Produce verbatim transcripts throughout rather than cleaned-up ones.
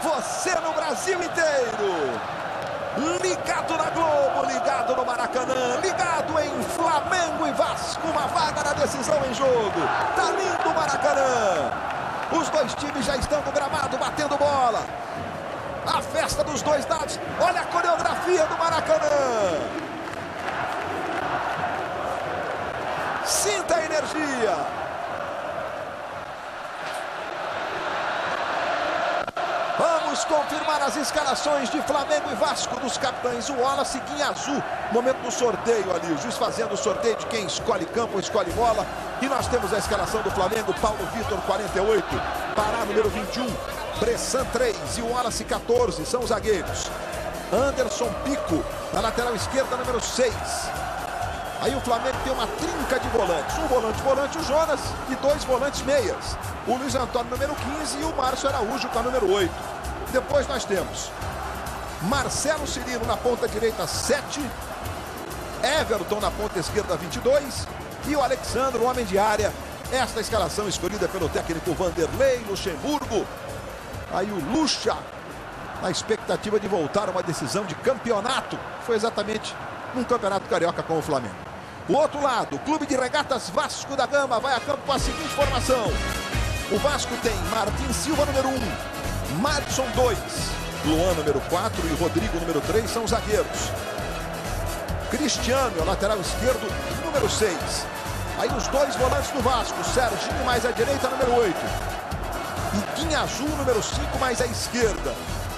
Você no Brasil inteiro. Ligado na Globo, ligado no Maracanã, ligado em Flamengo e Vasco. Uma vaga na decisão em jogo. Tá lindo o Maracanã. Os dois times já estão no gramado batendo bola. A festa dos dois lados. Olha a coreografia do Maracanã. Sinta a energia. Vamos confirmar as escalações de Flamengo e Vasco dos capitães. O Wallace em azul. Momento do sorteio ali. O juiz fazendo o sorteio de quem escolhe campo ou escolhe bola. E nós temos a escalação do Flamengo. Paulo Vitor, quarenta e oito. Pará, número vinte e um. Bressan, três. E o Wallace, quatorze. São os zagueiros. Anderson Pico, na lateral esquerda, número seis. Aí o Flamengo tem uma trinca de volantes. Um volante, volante, o Jonas. E dois volantes meias. O Luiz Antônio, número quinze. E o Márcio Araújo, com a número oito. Depois nós temos Marcelo Cirino na ponta direita, sete. Everton na ponta esquerda, vinte e dois. E o Alexandre, o homem de área. Esta escalação escolhida pelo técnico Vanderlei Luxemburgo. Aí o Lucha, na expectativa de voltar a uma decisão de campeonato. Foi exatamente um campeonato carioca com o Flamengo. O outro lado, o Clube de Regatas Vasco da Gama vai a campo com a seguinte formação. O Vasco tem Martin Silva, número um. Madison, dois. Luan, número quatro. E Rodrigo, número três, são os zagueiros. Cristiano, lateral esquerdo, número seis. Aí os dois volantes do Vasco. Serginho, mais à direita, número oito. E Guinha Azul, número cinco, mais à esquerda.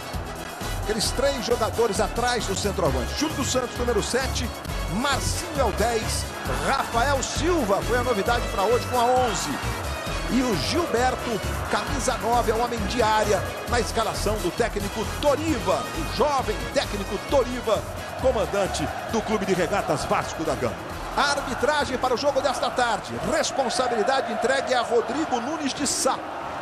Aqueles três jogadores atrás do centroavante. Júlio dos Santos, número sete. Marcinho é o dez. Rafael Silva foi a novidade para hoje com a onze. E o Gilberto, camisa nove, é o homem de área na escalação do técnico Toriva. O jovem técnico Toriva, comandante do Clube de Regatas Vasco da Gama. A arbitragem para o jogo desta tarde. Responsabilidade entregue a Rodrigo Nunes de Sá.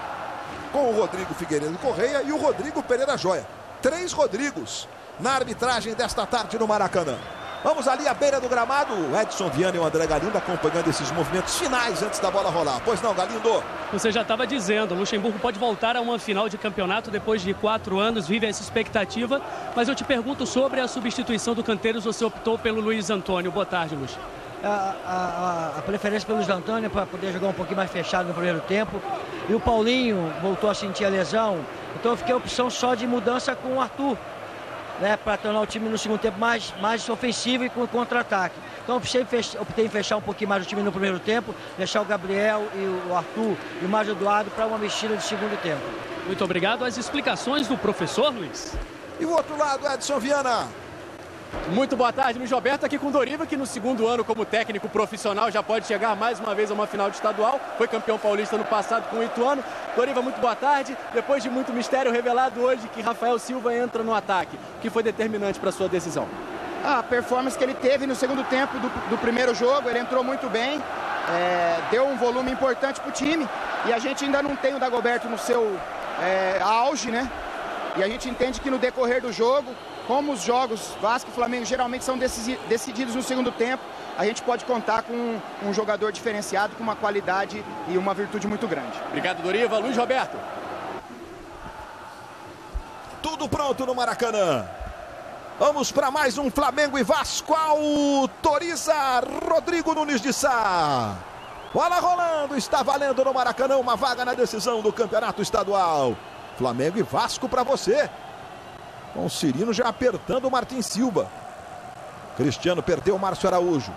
Com o Rodrigo Figueiredo Correia e o Rodrigo Pereira Joia. Três Rodrigos na arbitragem desta tarde no Maracanã. Vamos ali à beira do gramado. O Edson Viana e o André Galindo acompanhando esses movimentos finais antes da bola rolar. Pois não, Galindo? Você já estava dizendo, o Luxemburgo pode voltar a uma final de campeonato depois de quatro anos, vive essa expectativa. Mas eu te pergunto sobre a substituição do Canteiros, você optou pelo Luiz Antônio. Boa tarde, Luiz. A, a, a preferência pelo Luiz Antônio para poder jogar um pouquinho mais fechado no primeiro tempo. E o Paulinho voltou a sentir a lesão. Então eu fiquei a opção só de mudança com o Arthur, né, para tornar o time no segundo tempo mais, mais ofensivo e com contra-ataque. Então optei, optei em fechar um pouquinho mais o time no primeiro tempo, deixar o Gabriel e o Arthur e o Mário Eduardo para uma mexida de segundo tempo. Muito obrigado. As explicações do professor, Luiz. E o outro lado, Edson Viana. Muito boa tarde, Luiz Roberto, aqui com o Doriva, que no segundo ano como técnico profissional já pode chegar mais uma vez a uma final de estadual. Foi campeão paulista no passado com o Ituano. Doriva, muito boa tarde. Depois de muito mistério revelado hoje que Rafael Silva entra no ataque. O que foi determinante para a sua decisão? A performance que ele teve no segundo tempo do, do primeiro jogo, ele entrou muito bem, é, deu um volume importante para o time. E a gente ainda não tem o Dagoberto no seu é, auge, né? E a gente entende que no decorrer do jogo, como os jogos Vasco e Flamengo geralmente são decididos no segundo tempo, a gente pode contar com um, um jogador diferenciado, com uma qualidade e uma virtude muito grande. Obrigado, Doriva. Luiz Roberto. Tudo pronto no Maracanã. Vamos para mais um Flamengo e Vasco. Autoriza Rodrigo Nunes de Sá. Bola rolando, está valendo no Maracanã uma vaga na decisão do campeonato estadual. Flamengo e Vasco para você. Com o Cirino já apertando o Martin Silva. Cristiano perdeu o Márcio Araújo.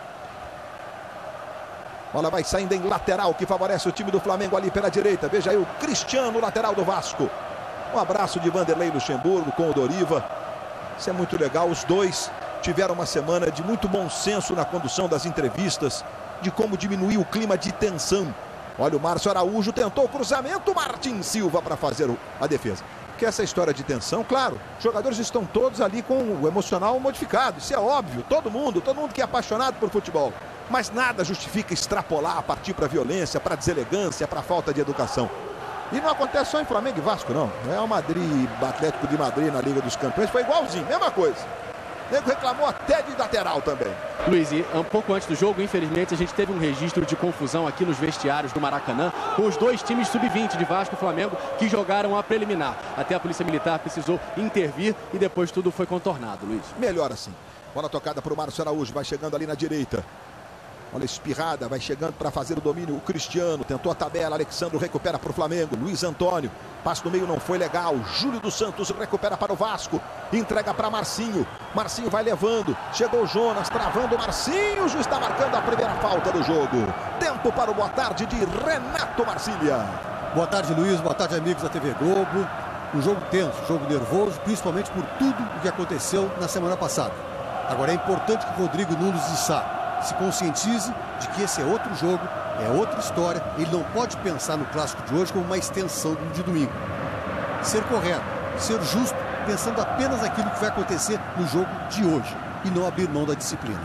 Bola vai saindo em lateral, que favorece o time do Flamengo ali pela direita. Veja aí o Cristiano, lateral do Vasco. Um abraço de Vanderlei Luxemburgo com o Doriva. Isso é muito legal. Os dois tiveram uma semana de muito bom senso na condução das entrevistas, de como diminuir o clima de tensão. Olha, o Márcio Araújo tentou o cruzamento, Martin Silva para fazer a defesa. Que essa história de tensão, claro, os jogadores estão todos ali com o emocional modificado, isso é óbvio, todo mundo, todo mundo que é apaixonado por futebol. Mas nada justifica extrapolar, partir para a violência, para a deselegância, para a falta de educação. E não acontece só em Flamengo e Vasco, não. Real Madrid, Atlético de Madrid na Liga dos Campeões, foi igualzinho, mesma coisa. O nego reclamou até de lateral também. Luiz, e um pouco antes do jogo, infelizmente, a gente teve um registro de confusão aqui nos vestiários do Maracanã com os dois times sub vinte de Vasco e Flamengo que jogaram a preliminar. Até a Polícia Militar precisou intervir e depois tudo foi contornado, Luiz. Melhor assim. Bola tocada para o Márcio Araújo, vai chegando ali na direita. Olha, espirrada, vai chegando para fazer o domínio. O Cristiano tentou a tabela. Alexandre recupera para o Flamengo. Luiz Antônio, passe no meio não foi legal. Júlio dos Santos recupera para o Vasco. Entrega para Marcinho. Marcinho vai levando. Chegou o Jonas, travando o Marcinho. O juiz está marcando a primeira falta do jogo. Tempo para o boa tarde de Renato Marcília. Boa tarde, Luiz. Boa tarde, amigos da T V Globo. Um jogo tenso, um jogo nervoso, principalmente por tudo o que aconteceu na semana passada. Agora é importante que o Rodrigo Nunes de Sá se conscientize de que esse é outro jogo, é outra história. Ele não pode pensar no clássico de hoje como uma extensão do de domingo. Ser correto, ser justo, pensando apenas naquilo que vai acontecer no jogo de hoje e não abrir mão da disciplina.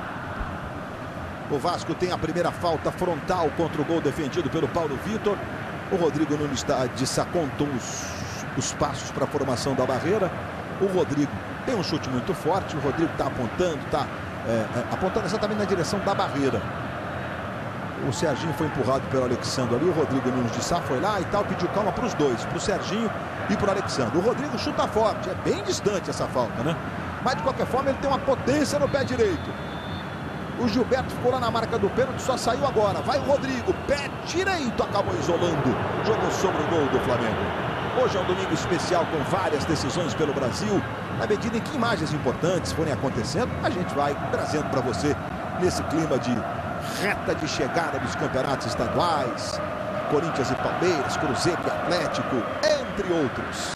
O Vasco tem a primeira falta frontal contra o gol defendido pelo Paulo Vitor. O Rodrigo Nunes está de contou os, os passos para a formação da barreira. O Rodrigo tem um chute muito forte. O Rodrigo está apontando, está É, é, apontando exatamente na direção da barreira. O Serginho foi empurrado pelo Alexandre ali. O Rodrigo Nunes de Sá foi lá e tal, pediu calma para os dois, para o Serginho e para o Alexandre. O Rodrigo chuta forte, é bem distante essa falta, né? Mas de qualquer forma ele tem uma potência no pé direito. O Gilberto ficou lá na marca do pênalti, só saiu agora. Vai o Rodrigo, pé direito, acabou isolando. Jogou sobre o gol do Flamengo. Hoje é um domingo especial com várias decisões pelo Brasil. Na medida em que imagens importantes forem acontecendo, a gente vai trazendo para você nesse clima de reta de chegada dos campeonatos estaduais. Corinthians e Palmeiras, Cruzeiro e Atlético, entre outros.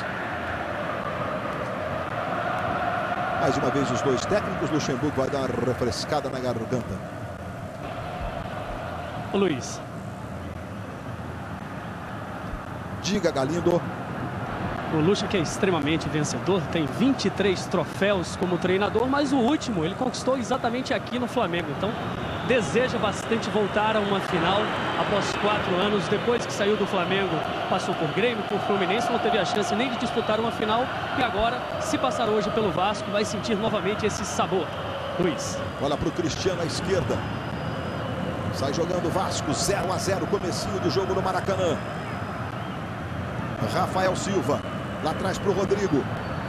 Mais uma vez os dois técnicos. Luxemburgo vai dar uma refrescada na garganta. Ô Luiz. Diga, Galindo. O Lucha, que é extremamente vencedor, tem vinte e três troféus como treinador, mas o último ele conquistou exatamente aqui no Flamengo. Então, deseja bastante voltar a uma final após quatro anos. Depois que saiu do Flamengo, passou por Grêmio, por Fluminense, não teve a chance nem de disputar uma final. E agora, se passar hoje pelo Vasco, vai sentir novamente esse sabor. Luiz. Bola para o Cristiano à esquerda. Sai jogando o Vasco, zero a zero, comecinho do jogo no Maracanã. Rafael Silva. Lá atrás para o Rodrigo.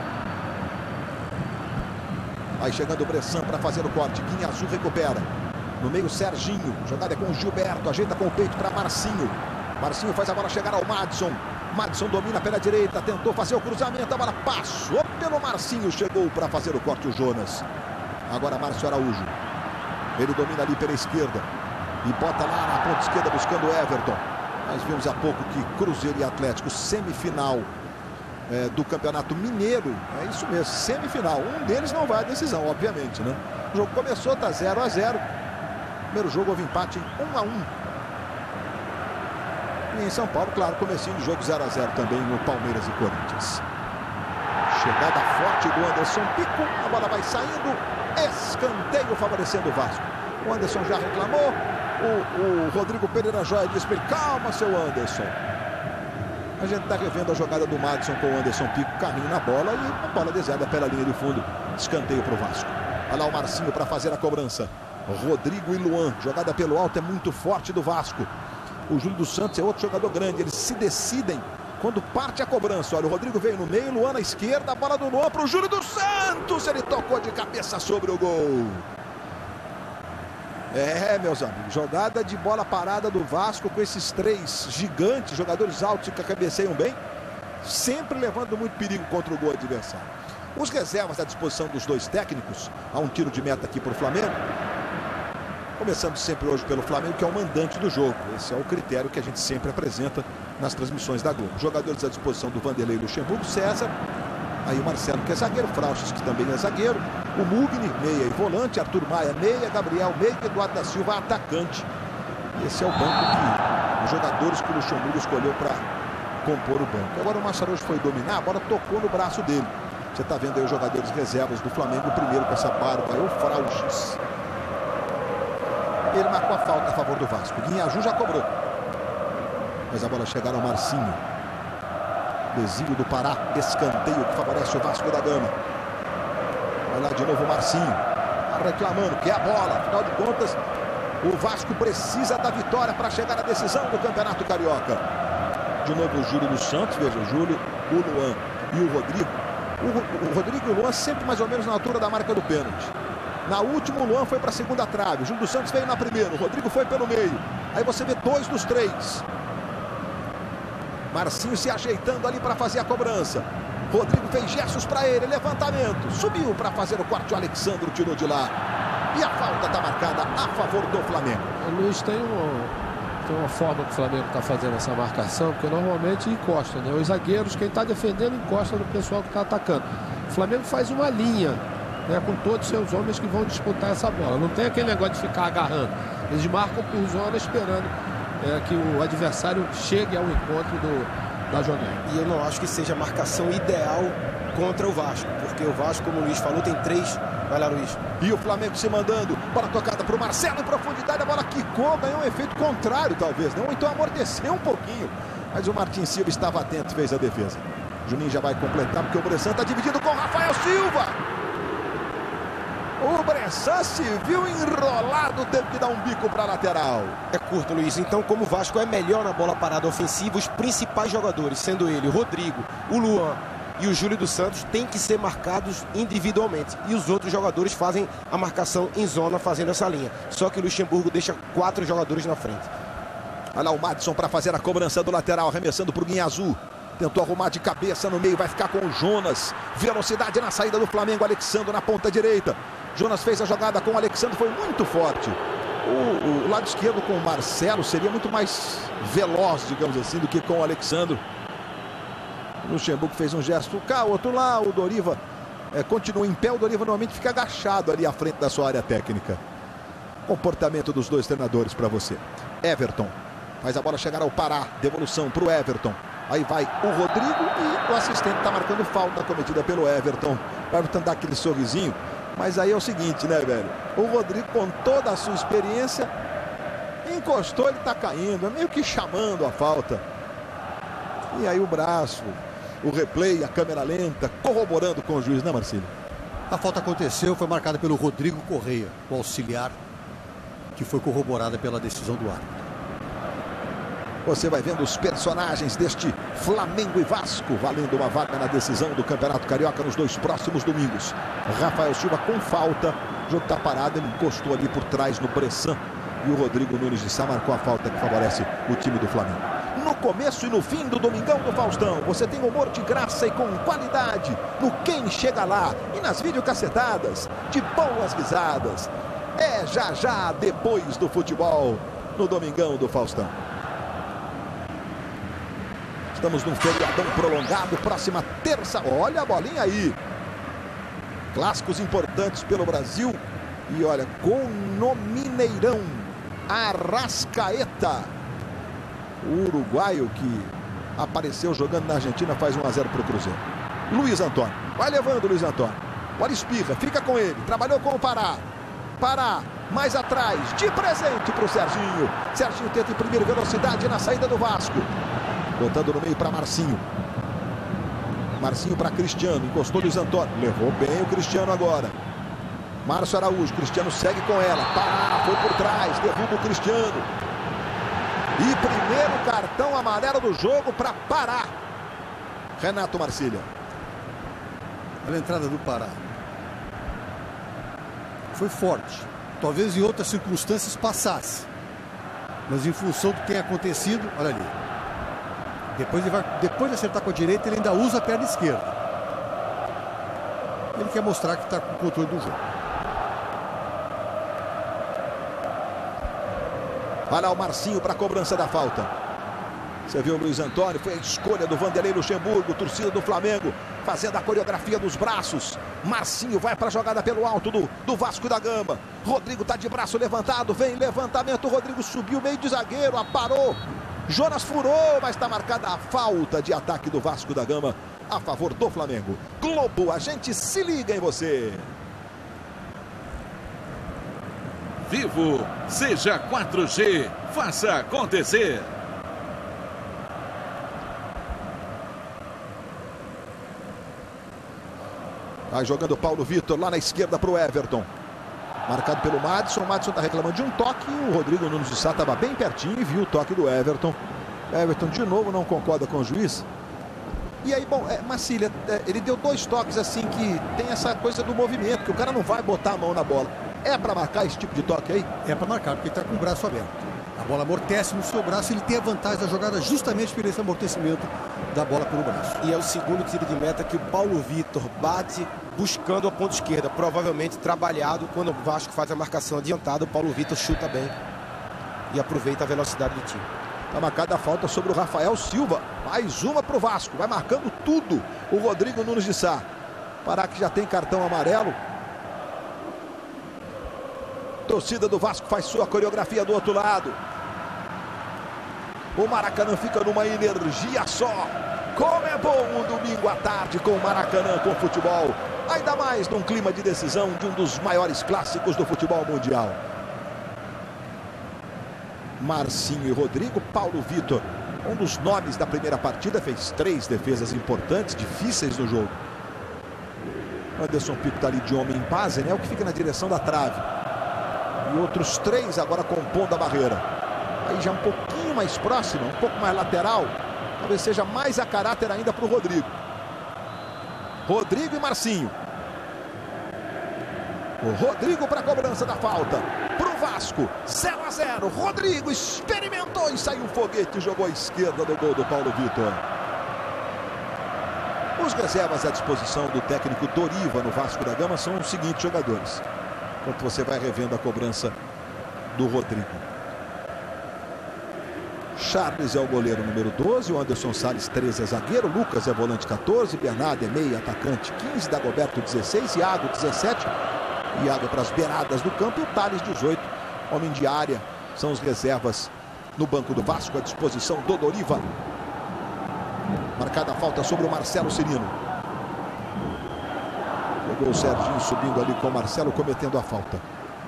Vai chegando o Bressan para fazer o corte. Guinha Azul recupera. No meio, Serginho. Jogada com o Gilberto. Ajeita com o peito para Marcinho. Marcinho faz a bola chegar ao Madison. Madison domina pela direita. Tentou fazer o cruzamento. A bola passou pelo Marcinho. Chegou para fazer o corte o Jonas. Agora Márcio Araújo. Ele domina ali pela esquerda. E bota lá na ponta esquerda buscando o Everton. Nós vimos há pouco que Cruzeiro e Atlético, semifinal é, do Campeonato Mineiro. É isso mesmo, semifinal. Um deles não vai à decisão, obviamente, né? O jogo começou, tá zero a zero. Primeiro jogo houve empate em um a um. E em São Paulo, claro, comecinho do jogo zero a zero também no Palmeiras e Corinthians. Chegada forte do Anderson Pico. A bola vai saindo. Escanteio favorecendo o Vasco. O Anderson já reclamou. O, o Rodrigo Pereira Joia disse para ele: calma, seu Anderson. A gente está revendo a jogada do Madison com o Anderson Pico, carrinho na bola e a bola desviada pela linha de fundo. Escanteio para o Vasco. Olha lá o Marcinho para fazer a cobrança. Rodrigo e Luan. Jogada pelo alto é muito forte do Vasco. O Júlio dos Santos é outro jogador grande. Eles se decidem quando parte a cobrança. Olha, o Rodrigo veio no meio, Luan na esquerda. A bola do Luan para o Júlio dos Santos. Ele tocou de cabeça sobre o gol. É, meus amigos, jogada de bola parada do Vasco com esses três gigantes, jogadores altos que cabeceiam bem, sempre levando muito perigo contra o gol adversário. Os reservas à disposição dos dois técnicos, há um tiro de meta aqui para o Flamengo. Começando sempre hoje pelo Flamengo, que é o mandante do jogo. Esse é o critério que a gente sempre apresenta nas transmissões da Globo. Jogadores à disposição do Vanderlei Luxemburgo, César. Aí o Marcelo, que é zagueiro, Frauches, que também é zagueiro, o Mugni, meia e volante, Arthur Maia, meia, Gabriel, meia, Eduardo da Silva, atacante. Esse é o banco que os jogadores que o Luxemburgo escolheu para compor o banco. Agora o Massarojo foi dominar, a bola tocou no braço dele. Você está vendo aí os jogadores reservas do Flamengo, o primeiro com essa barba é o Frauches. Ele marcou a falta a favor do Vasco. Guinhaju já cobrou. Mas a bola chegaram ao Marcinho. Exílio do Pará, escanteio que favorece o Vasco da Gama. Vai lá de novo o Marcinho. Reclamando, quer a bola. Afinal de contas, o Vasco precisa da vitória para chegar à decisão do Campeonato Carioca. De novo o Júlio dos Santos. Veja, o Júlio, o Luan e o Rodrigo. O, o Rodrigo e o Luan sempre mais ou menos na altura da marca do pênalti. Na última, o Luan foi para a segunda trave. O Júlio dos Santos veio na primeira. O Rodrigo foi pelo meio. Aí você vê dois dos três. Marcinho se ajeitando ali para fazer a cobrança. Rodrigo fez gestos para ele. Levantamento. Subiu para fazer o corte. O Alexandre tirou de lá. E a falta está marcada a favor do Flamengo. O Luiz tem, um, tem uma forma que o Flamengo está fazendo essa marcação, porque normalmente encosta, né? Os zagueiros, quem está defendendo, encosta no pessoal que está atacando. O Flamengo faz uma linha, né, com todos os seus homens que vão disputar essa bola. Não tem aquele negócio de ficar agarrando. Eles marcam por zona esperando é, que o adversário chegue ao encontro do, da jogada. E eu não acho que seja a marcação ideal contra o Vasco, porque o Vasco, como o Luiz falou, tem três. Vai lá, Luiz. E o Flamengo se mandando. Bola tocada para o Marcelo em profundidade. A bola quicou, ganhou um efeito contrário, talvez. Não, então amorteceu um pouquinho. Mas o Martins Silva estava atento e fez a defesa. Juninho já vai completar, porque o Bressan está dividido com o Rafael Silva. O Bressan se viu enrolado, teve que dar um bico para a lateral. É curto, Luiz. Então, como o Vasco é melhor na bola parada ofensiva, os principais jogadores, sendo ele o Rodrigo, o Luan e o Júlio dos Santos, têm que ser marcados individualmente. E os outros jogadores fazem a marcação em zona, fazendo essa linha. Só que o Luxemburgo deixa quatro jogadores na frente. Olha lá o Madison para fazer a cobrança do lateral, arremessando para o Guinha Azul. Tentou arrumar de cabeça no meio, vai ficar com o Jonas. Velocidade na saída do Flamengo, Alexandre na ponta direita. Jonas fez a jogada com o Alexandre, foi muito forte. O, o lado esquerdo com o Marcelo seria muito mais veloz, digamos assim, do que com o Alexandre. O Luxemburgo fez um gesto cá, outro lá. O Doriva é, continua em pé. O Doriva normalmente fica agachado ali à frente da sua área técnica. Comportamento dos dois treinadores para você. Everton faz a bola chegar ao Pará. Devolução para o Everton. Aí vai o Rodrigo e o assistente está marcando falta cometida pelo Everton. Vai tentar aquele sorrisinho. Mas aí é o seguinte, né, velho? O Rodrigo, com toda a sua experiência, encostou, ele está caindo. É meio que chamando a falta. E aí o braço, o replay, a câmera lenta, corroborando com o juiz, né, Marcílio? A falta aconteceu, foi marcada pelo Rodrigo Correia, o auxiliar, que foi corroborada pela decisão do árbitro. Você vai vendo os personagens deste Flamengo e Vasco, valendo uma vaga na decisão do Campeonato Carioca nos dois próximos domingos. Rafael Silva com falta, o jogo está parado, ele encostou ali por trás no Bressan. E o Rodrigo Nunes de Sá marcou a falta que favorece o time do Flamengo. No começo e no fim do Domingão do Faustão, você tem humor de graça e com qualidade no Quem Chega Lá e nas videocassetadas de boas risadas. É já já depois do futebol no Domingão do Faustão. Estamos num feriadão prolongado, próxima terça. Olha a bolinha aí. Clássicos importantes pelo Brasil. E olha, gol no Mineirão. Arrascaeta. O uruguaio que apareceu jogando na Argentina faz um a zero para o Cruzeiro. Luiz Antônio. Vai levando Luiz Antônio. Olha, espirra, fica com ele. Trabalhou com o Pará. Pará, mais atrás, de presente para o Serginho. Serginho tenta imprimir velocidade na saída do Vasco. Botando no meio para Marcinho. Marcinho para Cristiano. Encostou Luiz Antônio. Levou bem o Cristiano agora. Márcio Araújo. Cristiano segue com ela. Pará, foi por trás. Derruba o Cristiano. E primeiro cartão amarelo do jogo para Pará. Renato Marcília. Olha a entrada do Pará. Foi forte. Talvez em outras circunstâncias passasse. Mas em função do que tem acontecido, olha ali. Depois, ele vai, depois de acertar com a direita, ele ainda usa a perna esquerda. Ele quer mostrar que está com o controle do jogo. Olha o Marcinho para a cobrança da falta. Você viu o Luiz Antônio, foi a escolha do Vanderlei Luxemburgo, torcida do Flamengo, fazendo a coreografia dos braços. Marcinho vai para a jogada pelo alto do, do Vasco da Gama. Rodrigo está de braço levantado, vem levantamento, Rodrigo subiu meio de zagueiro, aparou. Jonas furou, mas está marcada a falta de ataque do Vasco da Gama a favor do Flamengo. Globo, a gente se liga em você. Vivo, seja quatro G, faça acontecer. Vai jogando o Paulo Vitor lá na esquerda para o Everton. Marcado pelo Madison. O Madison está reclamando de um toque. E o Rodrigo Nunes de Sá estava bem pertinho e viu o toque do Everton. Everton de novo não concorda com o juiz. E aí, bom, é, Marcília, é, ele deu dois toques assim que tem essa coisa do movimento, que o cara não vai botar a mão na bola. É para marcar esse tipo de toque aí? É para marcar, porque ele está com o braço aberto. A bola amortece no seu braço, ele tem a vantagem da jogada justamente por esse amortecimento da bola pelo braço. E é o segundo tiro de meta que o Paulo Vitor bate buscando a ponta esquerda, provavelmente trabalhado. Quando o Vasco faz a marcação adiantada, o Paulo Vitor chuta bem e aproveita a velocidade do time. Está marcada a falta sobre o Rafael Silva. Mais uma para o Vasco. Vai marcando tudo o Rodrigo Nunes de Sá. Pará que já tem cartão amarelo. Torcida do Vasco faz sua coreografia do outro lado. O Maracanã fica numa energia só. Como é bom um domingo à tarde com o Maracanã, com futebol. Ainda mais num clima de decisão de um dos maiores clássicos do futebol mundial. Marcinho e Rodrigo. Paulo Vitor, um dos nomes da primeira partida, fez três defesas importantes, difíceis no jogo. Anderson Pico está ali de homem em paz, né? O que fica na direção da trave. E outros três agora compondo a barreira. Aí já um pouquinho mais próximo, um pouco mais lateral. Talvez seja mais a caráter ainda para o Rodrigo. Rodrigo e Marcinho. O Rodrigo para a cobrança da falta. Para o Vasco, zero a zero. Rodrigo experimentou e saiu um foguete. Jogou à esquerda do gol do Paulo Vitor. Os reservas à disposição do técnico Doriva no Vasco da Gama são os seguintes jogadores. Enquanto você vai revendo a cobrança do Rodrigo. Charles é o goleiro número doze, o Anderson Salles treze é zagueiro, Lucas é volante catorze, Bernardo é meia, atacante quinze, Dagoberto dezesseis, Iago dezessete, Iago para as beiradas do campo e o Thales dezoito, homem de área, são os reservas no banco do Vasco à disposição do Doriva. Marcada a falta sobre o Marcelo Cirino. Pegou o Serginho subindo ali com o Marcelo, cometendo a falta.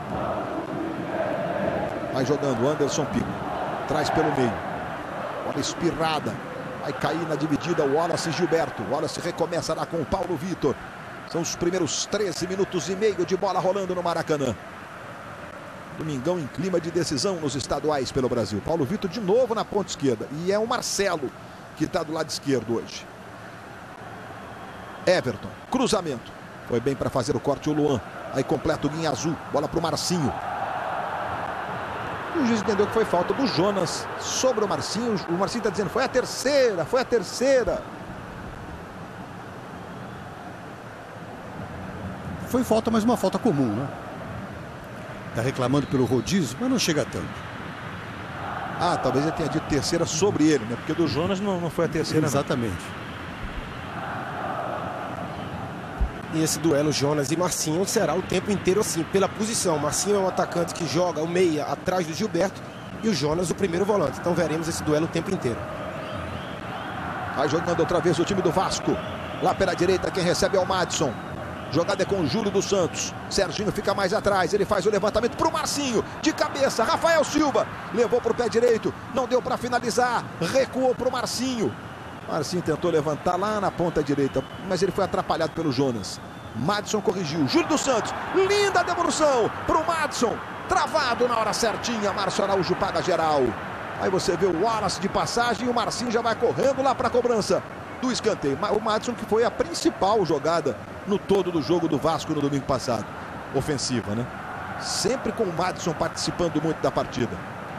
Vai jogando o Anderson Pico. Traz pelo meio. Bola espirrada. Vai cair na dividida o Wallace Gilberto. O Wallace recomeça lá com o Paulo Vitor. São os primeiros treze minutos e meio de bola rolando no Maracanã. Domingão em clima de decisão nos estaduais pelo Brasil. Paulo Vitor de novo na ponta esquerda. E é o Marcelo que está do lado esquerdo hoje. Everton. Cruzamento. Foi bem para fazer o corte o Luan. Aí completa o guinha azul. Bola para o Marcinho. O juiz entendeu que foi falta do Jonas sobre o Marcinho. O Marcinho está dizendo, foi a terceira, foi a terceira. Foi falta, mas uma falta comum, né? Está reclamando pelo rodízio, mas não chega tanto. Ah, talvez ele tenha dito terceira sobre ele, né? Porque do Jonas não, não foi a terceira. Exatamente. Não. E esse duelo Jonas e Marcinho será o tempo inteiro assim, pela posição. Marcinho é um atacante que joga o meia atrás do Gilberto e o Jonas o primeiro volante. Então veremos esse duelo o tempo inteiro. Vai jogando outra vez o time do Vasco. Lá pela direita quem recebe é o Madison. Jogada é com o Júlio dos Santos. Serginho fica mais atrás. Ele faz o levantamento para o Marcinho. De cabeça, Rafael Silva. Levou para o pé direito. Não deu para finalizar. Recuou para o Marcinho. Marcinho tentou levantar lá na ponta direita, mas ele foi atrapalhado pelo Jonas. Madison corrigiu. Júlio dos Santos. Linda devolução para o Madison. Travado na hora certinha. Márcio Araújo paga geral. Aí você vê o Wallace de passagem e o Marcinho já vai correndo lá para a cobrança do escanteio. O Madison que foi a principal jogada no todo do jogo do Vasco no domingo passado. Ofensiva, né? Sempre com o Madison participando muito da partida.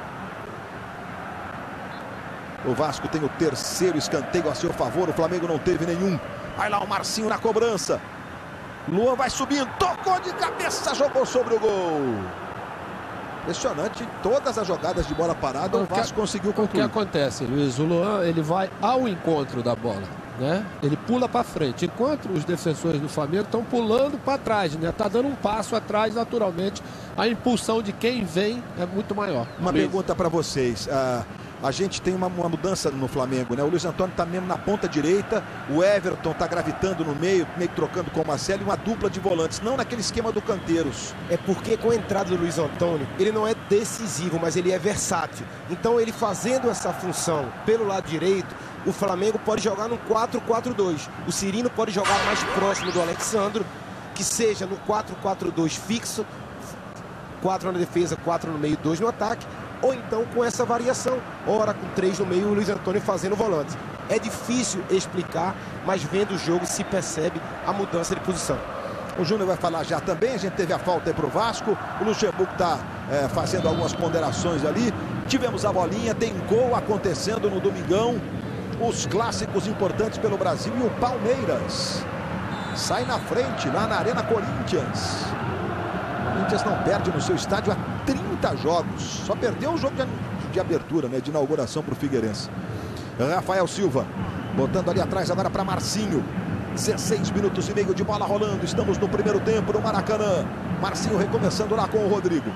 O Vasco tem o terceiro escanteio a seu favor. O Flamengo não teve nenhum. Vai lá o Marcinho na cobrança. Luan vai subindo. Tocou de cabeça. Jogou sobre o gol. Impressionante. Todas as jogadas de bola parada o, o Vasco que, conseguiu concluir. O que acontece, Luiz? O Luan ele vai ao encontro da bola, né? Ele pula para frente. Enquanto os defensores do Flamengo estão pulando para trás, né? Tá dando um passo atrás naturalmente. A impulsão de quem vem é muito maior. Uma Luiz. Pergunta para vocês. Ah, A gente tem uma, uma mudança no Flamengo, né? O Luiz Antônio está mesmo na ponta direita, o Everton está gravitando no meio, meio que trocando com o Marcelo, e uma dupla de volantes, não naquele esquema do Canteiros. É porque com a entrada do Luiz Antônio, ele não é decisivo, mas ele é versátil. Então ele fazendo essa função pelo lado direito, o Flamengo pode jogar no quatro quatro dois. O Cirino pode jogar mais próximo do Alexandro, que seja no quatro quatro dois fixo, quatro na defesa, quatro no meio, dois no ataque, ou então com essa variação, ora com três no meio e o Luiz Antônio fazendo o volante. É difícil explicar, mas vendo o jogo se percebe a mudança de posição. O Júnior vai falar já também, a gente teve a falta aí para o Vasco, o Luxemburgo está é, fazendo algumas ponderações ali, tivemos a bolinha, tem gol acontecendo no domingão, os clássicos importantes pelo Brasil e o Palmeiras sai na frente lá na Arena Corinthians. O Corinthians não perde no seu estádio há trinta jogos, só perdeu o jogo de, de abertura, né, de inauguração para o Figueirense. Rafael Silva botando ali atrás agora para Marcinho. dezesseis minutos e meio de bola rolando. Estamos no primeiro tempo no Maracanã. Marcinho recomeçando lá com o Rodrigo.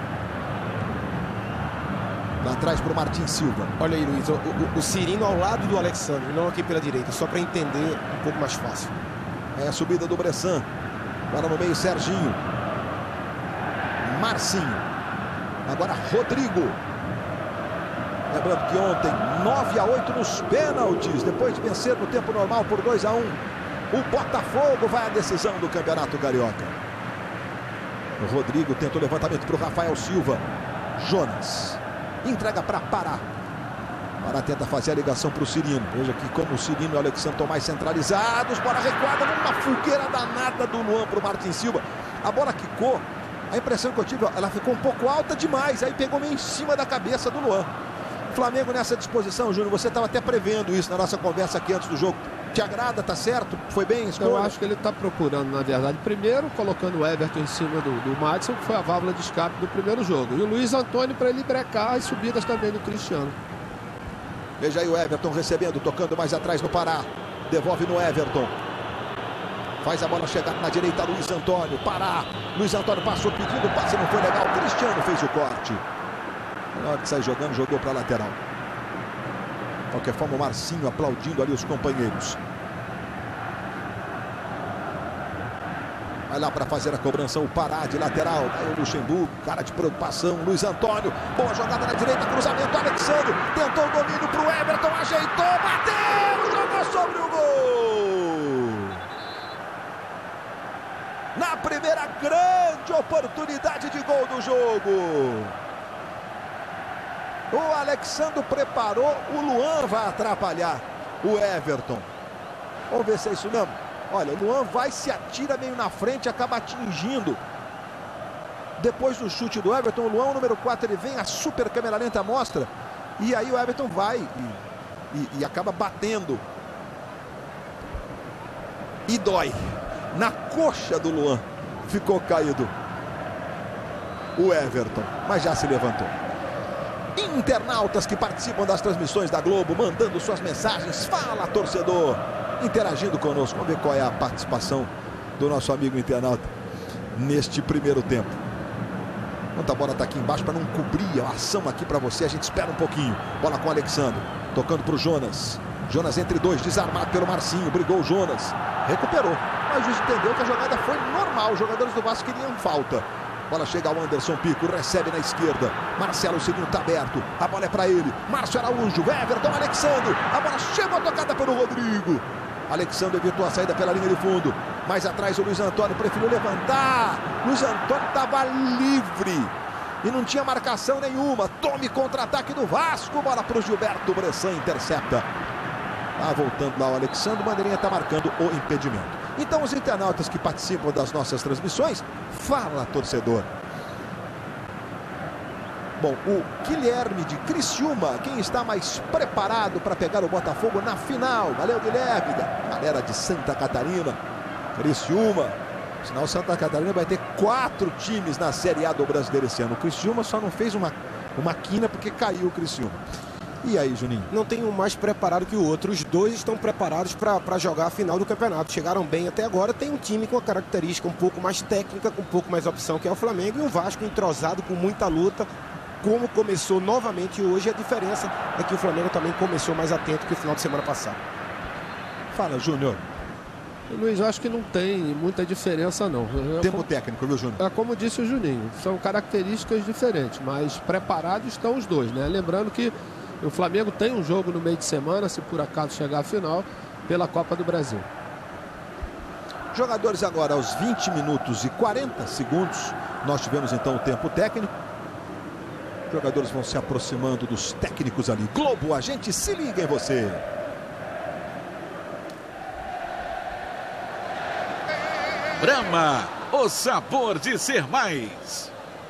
Lá atrás para o Martin Silva. Olha aí, Luiz, o, o, o Cirino ao lado do Alexandre, não aqui pela direita, só para entender um pouco mais fácil. É a subida do Bressan. Agora no meio, Serginho. Marcinho. Agora Rodrigo. Lembrando que ontem, nove a oito nos pênaltis. Depois de vencer no tempo normal por dois a um. O Botafogo vai à decisão do Campeonato Carioca. O Rodrigo tentou o levantamento para o Rafael Silva. Jonas. Entrega para Pará. Pará tenta fazer a ligação para o Cirino. Veja que como o Cirino e o Alexandre estão mais centralizados. Bola recuada numa fogueira danada do Luan para o Martin Silva. A bola quicou. A impressão que eu tive, ela ficou um pouco alta demais. Aí pegou meio em cima da cabeça do Luan. Flamengo nessa disposição, Júnior, você estava até prevendo isso na nossa conversa aqui antes do jogo. Te agrada, tá certo? Foi bem? Escolha? Eu acho que ele está procurando, na verdade, primeiro colocando o Everton em cima do, do Madison, que foi a válvula de escape do primeiro jogo. E o Luiz Antônio para ele brecar as subidas também do Cristiano. Veja aí o Everton recebendo, tocando mais atrás no Pará. Devolve no Everton. Faz a bola chegar na direita, Luiz Antônio. Pará. Luiz Antônio passou pedindo, o passe não foi legal. Cristiano fez o corte. Na hora que sai jogando, jogou para a lateral. De qualquer forma, o Marcinho aplaudindo ali os companheiros. Vai lá para fazer a cobrança o Pará de lateral. Aí o Luxemburgo, cara de preocupação. Luiz Antônio, boa jogada na direita, cruzamento. Alexandre tentou o domínio para o Everton, ajeitou, bateu, jogou sobre o gol. Na primeira grande oportunidade de gol do jogo. O Alexandre preparou, o Luan vai atrapalhar o Everton. Vamos ver se é isso mesmo. Olha, o Luan vai, se atira meio na frente, acaba atingindo. Depois do chute do Everton, o Luan, o número quatro, ele vem, a super câmera lenta mostra. E aí o Everton vai e, e, e acaba batendo. E dói. Na coxa do Luan ficou caído o Everton, mas já se levantou. Internautas que participam das transmissões da Globo, mandando suas mensagens. Fala, torcedor, interagindo conosco. Vamos ver qual é a participação do nosso amigo internauta neste primeiro tempo. Enquanto a bola está aqui embaixo para não cobrir a ação aqui para você, a gente espera um pouquinho. Bola com o Alexandre, tocando para o Jonas. Jonas entre dois, desarmado pelo Marcinho, brigou o Jonas, recuperou. Mas o juiz entendeu que a jogada foi normal, os jogadores do Vasco queriam falta. Bola chega ao Anderson Pico, recebe na esquerda. Marcelo Cirino está aberto. A bola é para ele. Márcio Araújo, Everton, Alexandre. A bola chegou tocada pelo Rodrigo. Alexandre evitou a saída pela linha de fundo. Mais atrás o Luiz Antônio preferiu levantar. Luiz Antônio estava livre. E não tinha marcação nenhuma. Tome contra-ataque do Vasco. Bola para o Gilberto Bressan, intercepta. Tá voltando lá o Alexandre. O bandeirinha está marcando o impedimento. Então os internautas que participam das nossas transmissões, fala, torcedor. Bom, o Guilherme de Criciúma, quem está mais preparado para pegar o Botafogo na final? Valeu, Guilherme. Galera de Santa Catarina, Criciúma. Sinal, Santa Catarina vai ter quatro times na Série A do Brasileiro esse ano. O Criciúma só não fez uma, uma quina porque caiu o Criciúma. E aí, Juninho? Não tem um mais preparado que o outro. Os dois estão preparados para jogar a final do campeonato. Chegaram bem até agora. Tem um time com a característica um pouco mais técnica, com um pouco mais opção, que é o Flamengo. E um Vasco entrosado, com muita luta. Como começou novamente hoje, a diferença é que o Flamengo também começou mais atento que o final de semana passado. Fala, Júnior. Luiz, eu acho que não tem muita diferença, não. Tempo como, técnico, viu, Júnior? É como disse o Juninho, são características diferentes, mas preparados estão os dois, né? Lembrando que E o Flamengo tem um jogo no meio de semana, se por acaso chegar à final, pela Copa do Brasil. Jogadores agora aos vinte minutos e quarenta segundos. Nós tivemos então o tempo técnico. Jogadores vão se aproximando dos técnicos ali. Globo, a gente se liga em você. Brahma, o sabor de ser mais.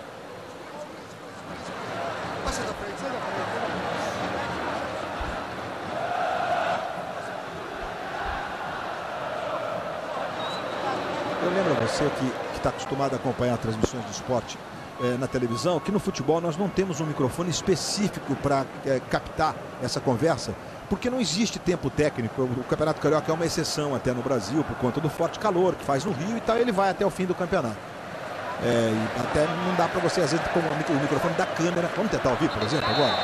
Eu lembro a você que está acostumado a acompanhar transmissões do esporte é, na televisão, que no futebol nós não temos um microfone específico para é, captar essa conversa, porque não existe tempo técnico. O Campeonato Carioca é uma exceção até no Brasil, por conta do forte calor que faz no Rio e tal, ele vai até o fim do campeonato. É, e até não dá para você, às vezes, com o microfone da câmera. Vamos tentar ouvir, por exemplo, agora?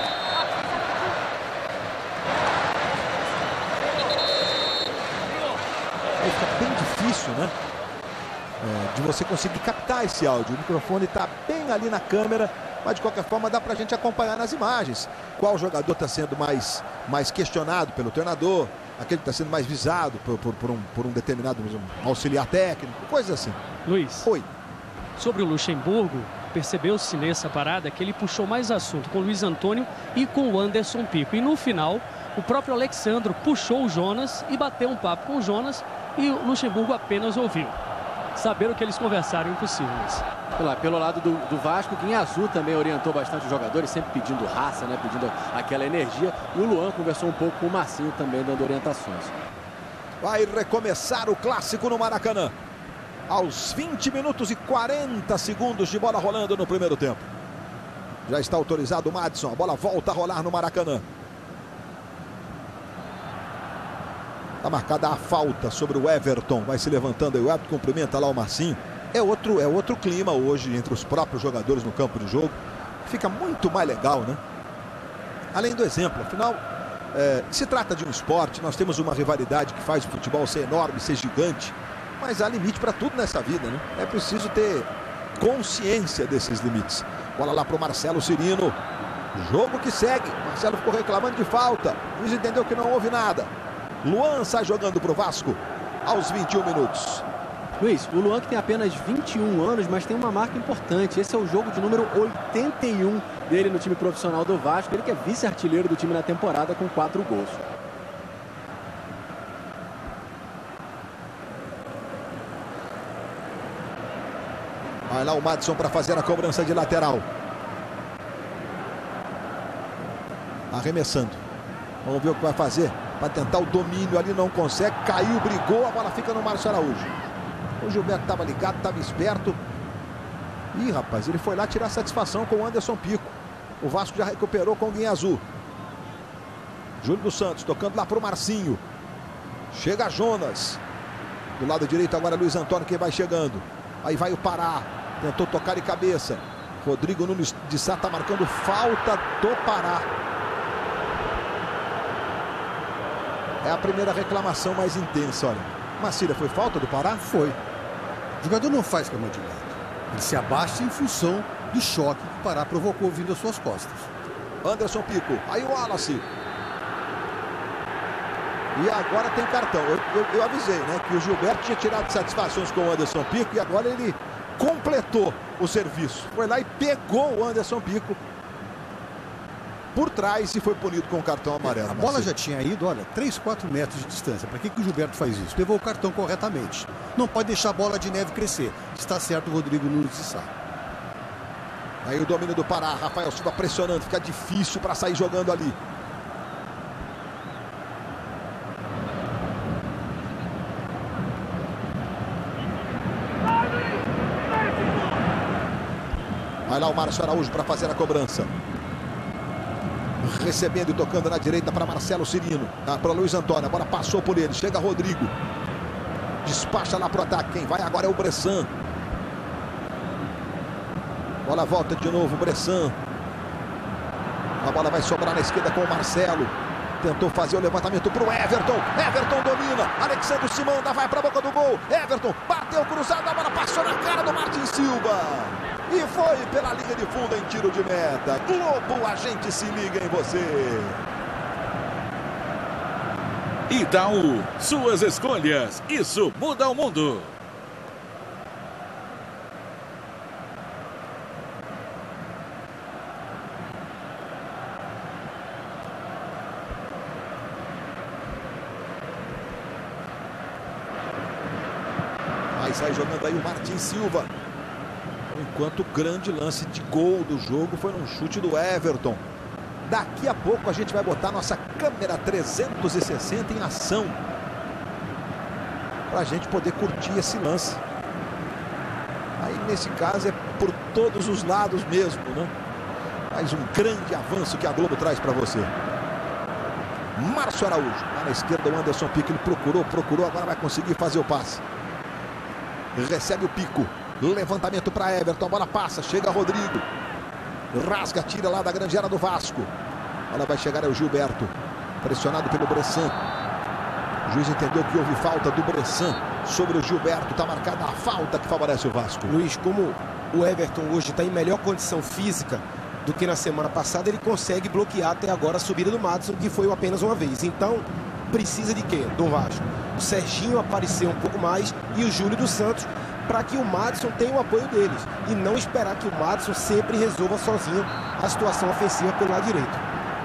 Aí fica bem difícil, né? É, de você conseguir captar esse áudio. O microfone está bem ali na câmera, mas de qualquer forma dá para a gente acompanhar nas imagens qual jogador está sendo mais, mais questionado pelo treinador, aquele que está sendo mais visado por, por, por, um, por um determinado um auxiliar técnico, coisas assim. Luiz, Oi. Sobre o Luxemburgo, percebeu-se nessa parada que ele puxou mais assunto com o Luiz Antônio e com o Anderson Pico. E no final, o próprio Alexandro puxou o Jonas e bateu um papo com o Jonas e o Luxemburgo apenas ouviu. Saber o que eles conversaram é impossível. Pelo, pelo lado do, do Vasco, Guinhazu também orientou bastante os jogadores, sempre pedindo raça, né, pedindo aquela energia. E o Luan conversou um pouco com o Marcinho também, dando orientações. Vai recomeçar o clássico no Maracanã. Aos vinte minutos e quarenta segundos de bola rolando no primeiro tempo. Já está autorizado o Madison. A bola volta a rolar no Maracanã. Está marcada a falta sobre o Everton. Vai se levantando aí. O Everton cumprimenta lá o Marcinho. É outro, é outro clima hoje entre os próprios jogadores no campo de jogo. Fica muito mais legal, né? Além do exemplo, afinal, é, se trata de um esporte. Nós temos uma rivalidade que faz o futebol ser enorme, ser gigante. Mas há limite para tudo nessa vida, né? É preciso ter consciência desses limites. Bola lá para o Marcelo Cirino. Jogo que segue. Marcelo ficou reclamando de falta. Luiz entendeu que não houve nada. Luan sai jogando para o Vasco aos vinte e um minutos. Luiz, o Luan que tem apenas vinte e um anos, mas tem uma marca importante. Esse é o jogo de número oitenta e um dele no time profissional do Vasco. Ele que é vice-artilheiro do time na temporada com quatro gols. Vai lá o Madison para fazer a cobrança de lateral. Arremessando. Vamos ver o que vai fazer. Para tentar o domínio ali, não consegue. Caiu, brigou, a bola fica no Márcio Araújo. O Gilberto estava ligado, estava esperto. Ih, rapaz, ele foi lá tirar satisfação com o Anderson Pico. O Vasco já recuperou com o Guinhazu. Júlio dos Santos tocando lá para o Marcinho. Chega Jonas. Do lado direito agora Luiz Antônio, que vai chegando. Aí vai o Pará. Tentou tocar de cabeça. Rodrigo Nunes de Sá está marcando falta do Pará. É a primeira reclamação mais intensa, olha. Macília, foi falta do Pará? Foi. O jogador não faz cama de lado. Ele se abaixa em função do choque que o Pará provocou vindo às suas costas. Anderson Pico. Aí o Wallace. E agora tem cartão. Eu, eu, eu avisei, né? Que o Gilberto tinha tirado satisfações com o Anderson Pico e agora ele completou o serviço. Foi lá e pegou o Anderson Pico por trás e foi punido com o cartão amarelo. A bola já tinha ido, olha, três, quatro metros de distância. Para que, que o Gilberto faz isso? Levou o cartão corretamente. Não pode deixar a bola de neve crescer. Está certo o Rodrigo Nunes de Sá. Aí o domínio do Pará. Rafael Silva pressionando. Fica difícil para sair jogando ali. Vai lá o Márcio Araújo para fazer a cobrança. Recebendo e tocando na direita para Marcelo Cirino. Tá, para Luiz Antônio. A bola passou por ele. Chega Rodrigo. Despacha lá para o ataque. Quem vai agora é o Bressan. Bola volta de novo. Bressan. A bola vai sobrar na esquerda com o Marcelo. Tentou fazer o levantamento para o Everton. Everton domina. Alexandre se manda. Vai para a boca do gol. Everton bateu cruzado. A bola passou na cara do Martin Silva. E foi pela linha de fundo em tiro de meta. Globo, a gente se liga em você. Itaú, suas escolhas, isso muda o mundo. Aí sai jogando aí o Martin Silva. Enquanto o grande lance de gol do jogo foi num chute do Everton. Daqui a pouco a gente vai botar nossa câmera trezentos e sessenta em ação. Para a gente poder curtir esse lance. Aí nesse caso é por todos os lados mesmo, né? Mais um grande avanço que a Globo traz para você. Márcio Araújo. Lá na esquerda o Anderson Pico. Ele procurou, procurou, agora vai conseguir fazer o passe. Recebe o Pico. Levantamento para Everton. A bola passa. Chega Rodrigo. Rasga, tira lá da grande área do Vasco. A bola vai chegar é o Gilberto. Pressionado pelo Bressan. O juiz entendeu que houve falta do Bressan sobre o Gilberto. Está marcada a falta que favorece o Vasco. Luiz, como o Everton hoje está em melhor condição física do que na semana passada, ele consegue bloquear até agora a subida do Madison, que foi apenas uma vez. Então, precisa de quê? Do Vasco. O Serginho apareceu um pouco mais e o Júlio dos Santos, para que o Madison tenha o apoio deles e não esperar que o Madison sempre resolva sozinho a situação ofensiva pelo lado direito.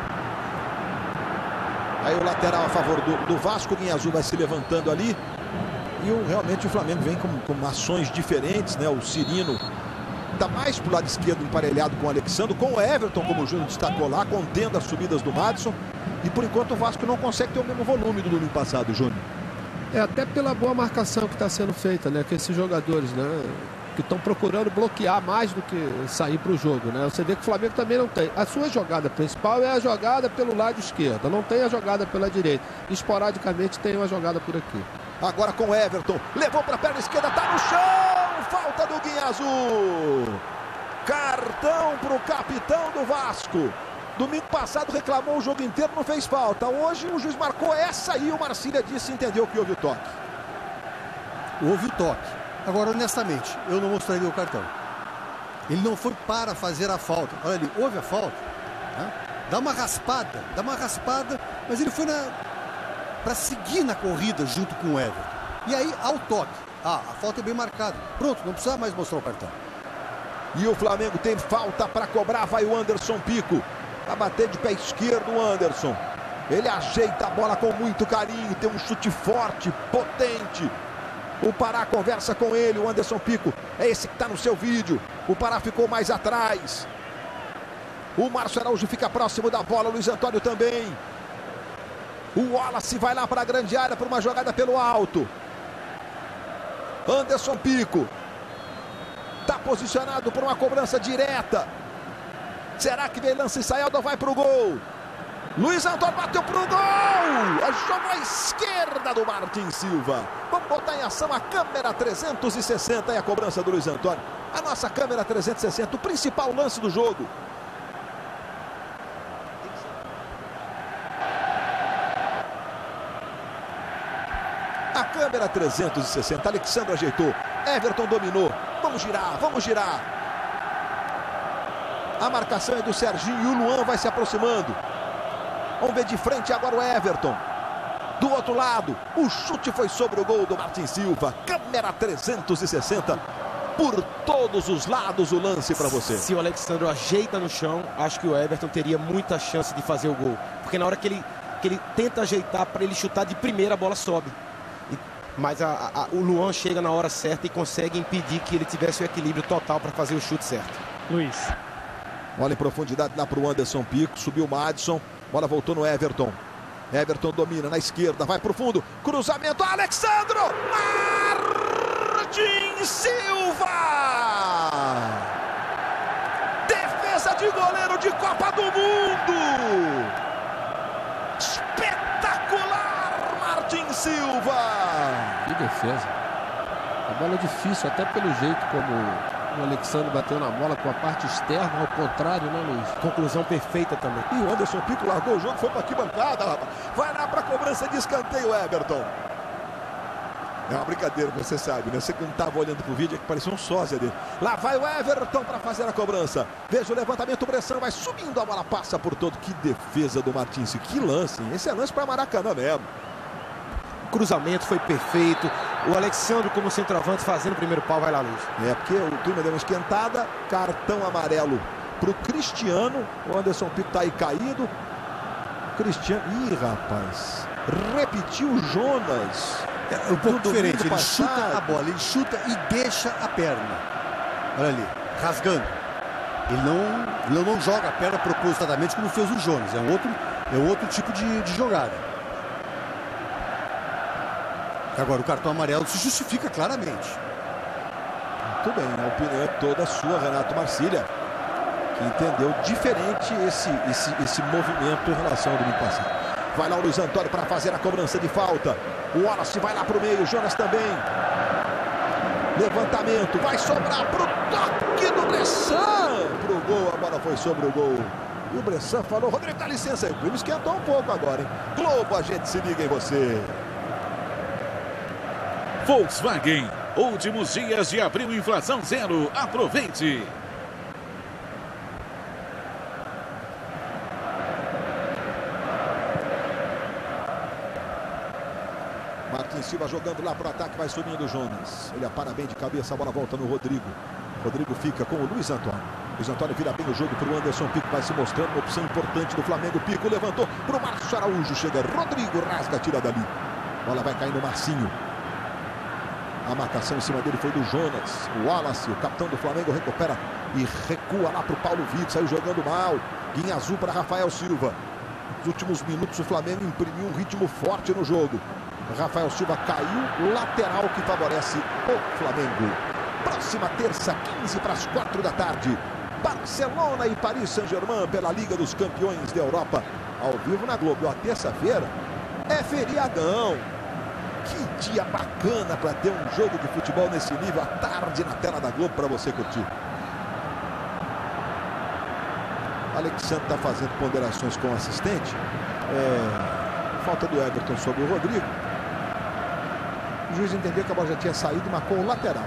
Aí o lateral a favor do, do Vasco, o Guinha Azul vai se levantando ali e o, realmente o Flamengo vem com, com ações diferentes, né? O Cirino está mais para o lado esquerdo emparelhado com o Alexandre, com o Everton, como o Júnior destacou lá, contendo as subidas do Madison, e por enquanto o Vasco não consegue ter o mesmo volume do domingo passado, Júnior. É, até pela boa marcação que está sendo feita, né? Que esses jogadores, né? Que estão procurando bloquear mais do que sair para o jogo, né? Você vê que o Flamengo também não tem. A sua jogada principal é a jogada pelo lado esquerdo, não tem a jogada pela direita. Esporadicamente tem uma jogada por aqui. Agora com o Everton, levou para a perna esquerda, tá no chão, falta do Guinha Azul. Cartão para o capitão do Vasco. Domingo passado reclamou o jogo inteiro, não fez falta. Hoje o juiz marcou essa aí, o Marcília disse e entendeu que houve o toque. Houve o toque. Agora, honestamente, eu não mostraria o cartão. Ele não foi para fazer a falta. Olha ali, houve a falta. Né? Dá uma raspada, dá uma raspada, mas ele foi na... para seguir na corrida junto com o Everton. E aí, ao toque. Ah, a falta é bem marcada. Pronto, não precisa mais mostrar o cartão. E o Flamengo tem falta para cobrar, vai o Anderson Pico. Vai bater de pé esquerdo o Anderson. Ele ajeita a bola com muito carinho. Tem um chute forte, potente. O Pará conversa com ele, o Anderson Pico. É esse que está no seu vídeo. O Pará ficou mais atrás. O Márcio Araújo fica próximo da bola. O Luiz Antônio também. O Wallace vai lá para a grande área para uma jogada pelo alto. Anderson Pico. Está posicionado para uma cobrança direta. Será que vem lance ensaiado ou vai para o gol? Luiz Antônio bateu para o gol! Jogou à esquerda do Martin Silva. Vamos botar em ação a câmera trezentos e sessenta e a cobrança do Luiz Antônio. A nossa câmera trezentos e sessenta, o principal lance do jogo. A câmera trezentos e sessenta, Alexandre ajeitou. Everton dominou. Vamos girar, vamos girar. A marcação é do Serginho e o Luan vai se aproximando. Vamos ver de frente agora o Everton. Do outro lado, o chute foi sobre o gol do Martin Silva. Câmera trezentos e sessenta. Por todos os lados o lance para você. Se o Alexandre ajeita no chão, acho que o Everton teria muita chance de fazer o gol. Porque na hora que ele, que ele tenta ajeitar para ele chutar de primeira, a bola sobe. E, mas a, a, o Luan chega na hora certa e consegue impedir que ele tivesse o equilíbrio total para fazer o chute certo. Luiz. Bola em profundidade lá para o Anderson Pico. Subiu o Madison. Bola voltou no Everton. Everton domina na esquerda. Vai para o fundo. Cruzamento. Alexandro. Martin Silva. Defesa de goleiro de Copa do Mundo. Espetacular. Martin Silva. Que defesa. A bola é difícil, até pelo jeito como o Alexandre bateu na bola com a parte externa, ao contrário, né, Luiz? Conclusão perfeita também. E o Anderson Pico largou o jogo, foi para aqui bancada, rapaz. Vai lá para a cobrança de escanteio, Everton. É uma brincadeira, você sabe, né? Você que não estava olhando pro vídeo, é que parecia um sósia dele. Lá vai o Everton para fazer a cobrança. Veja o levantamento, o Bressan vai subindo, a bola passa por todo. Que defesa do Martins, que lance, hein? Esse é lance para Maracanã mesmo. O cruzamento foi perfeito. O Alexandre como centroavante fazendo o primeiro pau, vai lá, Luiz. É, porque o clima deu uma esquentada. Cartão amarelo pro Cristiano. O Anderson Pico tá aí caído. Cristiano, ih, rapaz, repetiu o Jonas. É um pouco diferente, ele passado. chuta a bola, ele chuta e deixa a perna. Olha ali, rasgando. Ele não, ele não joga a perna propositadamente como fez o Jonas. É um outro, é outro tipo de, de jogada. Agora o cartão amarelo se justifica claramente. Muito bem, a opinião é toda sua, Renato Marcília, que entendeu diferente esse, esse, esse movimento em relação ao domingo passado. Vai lá o Luiz Antônio para fazer a cobrança de falta. O Wallace vai lá para o meio, o Jonas também. Levantamento, vai sobrar para o toque do Bressan. Para o gol, a bola foi sobre o gol. E o Bressan falou, Rodrigo, dá licença aí. O clima esquentou um pouco agora, hein? Globo, a gente se liga em você. Volkswagen, últimos dias de abril, inflação zero. Aproveite! Martins Silva jogando lá para o ataque, vai subindo o Jonas. Ele para bem de cabeça, a bola volta no Rodrigo. Rodrigo fica com o Luiz Antônio. Luiz Antônio vira bem o jogo para o Anderson Pico, vai se mostrando uma opção importante do Flamengo. Pico levantou para o Márcio Araújo, chega Rodrigo, rasga, tira dali. Bola vai cair no Marcinho. A marcação em cima dele foi do Jonas. O Wallace, o capitão do Flamengo, recupera e recua lá para o Paulo Vitor. Saiu jogando mal. Guinha azul para Rafael Silva. Nos últimos minutos o Flamengo imprimiu um ritmo forte no jogo. Rafael Silva caiu, lateral que favorece o Flamengo. Próxima terça, quinze para as quatro da tarde. Barcelona e Paris Saint-Germain pela Liga dos Campeões da Europa. Ao vivo na Globo. A terça-feira é feriadão. Que dia bacana para ter um jogo de futebol nesse nível à tarde na tela da Globo para você curtir. Alexandre está fazendo ponderações com o assistente. É... Falta do Everton sobre o Rodrigo. O juiz entendeu que a bola já tinha saído e marcou o lateral.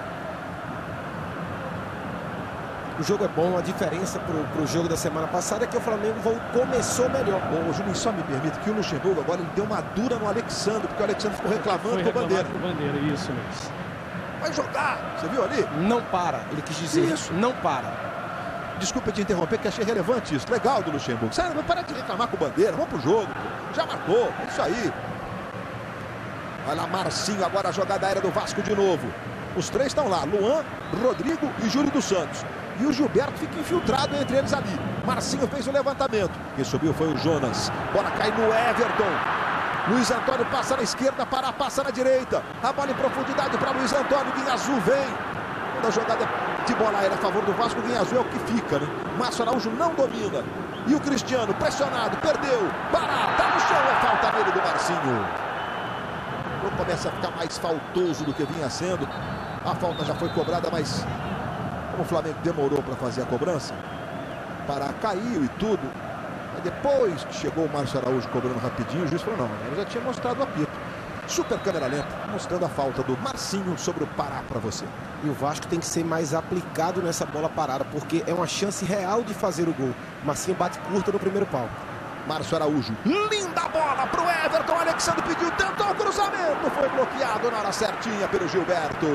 O jogo é bom, a diferença para o jogo da semana passada é que o Flamengo começou melhor. Bom, o Juninho, só me permite que o Luxemburgo agora ele deu uma dura no Alexandre, porque o Alexandre ficou reclamando com o Bandeira. Com o Bandeira, isso mesmo. Vai jogar, você viu ali? Não para, ele quis dizer isso. Não para. Desculpa te interromper, que achei relevante isso. Legal do Luxemburgo. Sério, não para de reclamar com o Bandeira, vamos pro jogo. Já marcou, é isso aí. Vai lá, Marcinho, agora a jogada aérea do Vasco de novo. Os três estão lá, Luan, Rodrigo e Júlio dos Santos. E o Gilberto fica infiltrado entre eles ali. Marcinho fez o levantamento. Quem subiu foi o Jonas. Bola cai no Everton. Luiz Antônio passa na esquerda, Pará passa na direita. A bola em profundidade para Luiz Antônio. Guinha Azul vem. Quando a jogada de bola aérea a favor do Vasco, o Guinha Azul é o que fica, né? Márcio Araújo não domina. E o Cristiano, pressionado, perdeu. Pará, tá no chão, é falta nele do Marcinho. O jogo começa a ficar mais faltoso do que vinha sendo. A falta já foi cobrada, mas como o Flamengo demorou para fazer a cobrança, Pará caiu e tudo. Aí depois que chegou o Márcio Araújo cobrando rapidinho, o juiz falou, não, eu já tinha mostrado o apito. Super câmera lenta, mostrando a falta do Marcinho sobre o Pará para você. E o Vasco tem que ser mais aplicado nessa bola parada, porque é uma chance real de fazer o gol. Marcinho bate curta no primeiro pau. Márcio Araújo, linda bola pro Everton. Alexandre pediu, tentou o cruzamento, foi bloqueado na hora certinha pelo Gilberto.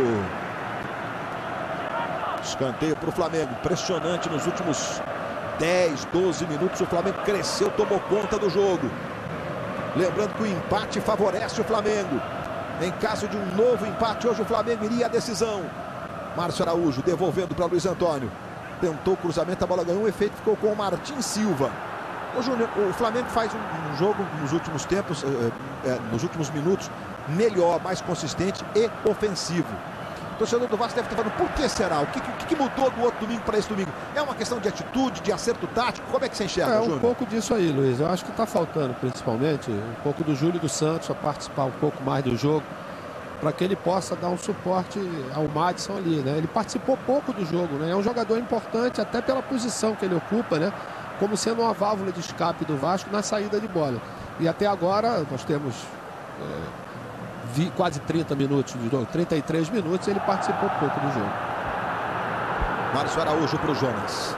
Escanteio para o Flamengo, impressionante nos últimos dez, doze minutos. O Flamengo cresceu, tomou conta do jogo. Lembrando que o empate favorece o Flamengo. Em caso de um novo empate, hoje o Flamengo iria à decisão. Márcio Araújo devolvendo para Luiz Antônio. Tentou o cruzamento, a bola ganhou um efeito, ficou com o Martins Silva. O, Júnior, o Flamengo faz um, um jogo nos últimos tempos, é, é, nos últimos minutos, melhor, mais consistente e ofensivo. O torcedor do Vasco deve estar falando, por que será? O que, que, que mudou do outro domingo para esse domingo? É uma questão de atitude, de acerto tático? Como é que você enxerga, É um Júnior? pouco disso aí, Luiz. Eu acho que está faltando, principalmente, um pouco do Júlio dos Santos a participar um pouco mais do jogo, para que ele possa dar um suporte ao Madison ali, né? Ele participou pouco do jogo, né? É um jogador importante, até pela posição que ele ocupa, né? Como sendo uma válvula de escape do Vasco na saída de bola. E até agora nós temos é, vi, quase trinta minutos do jogo, trinta e três minutos, ele participou pouco do jogo. Márcio Araújo para o Jonas.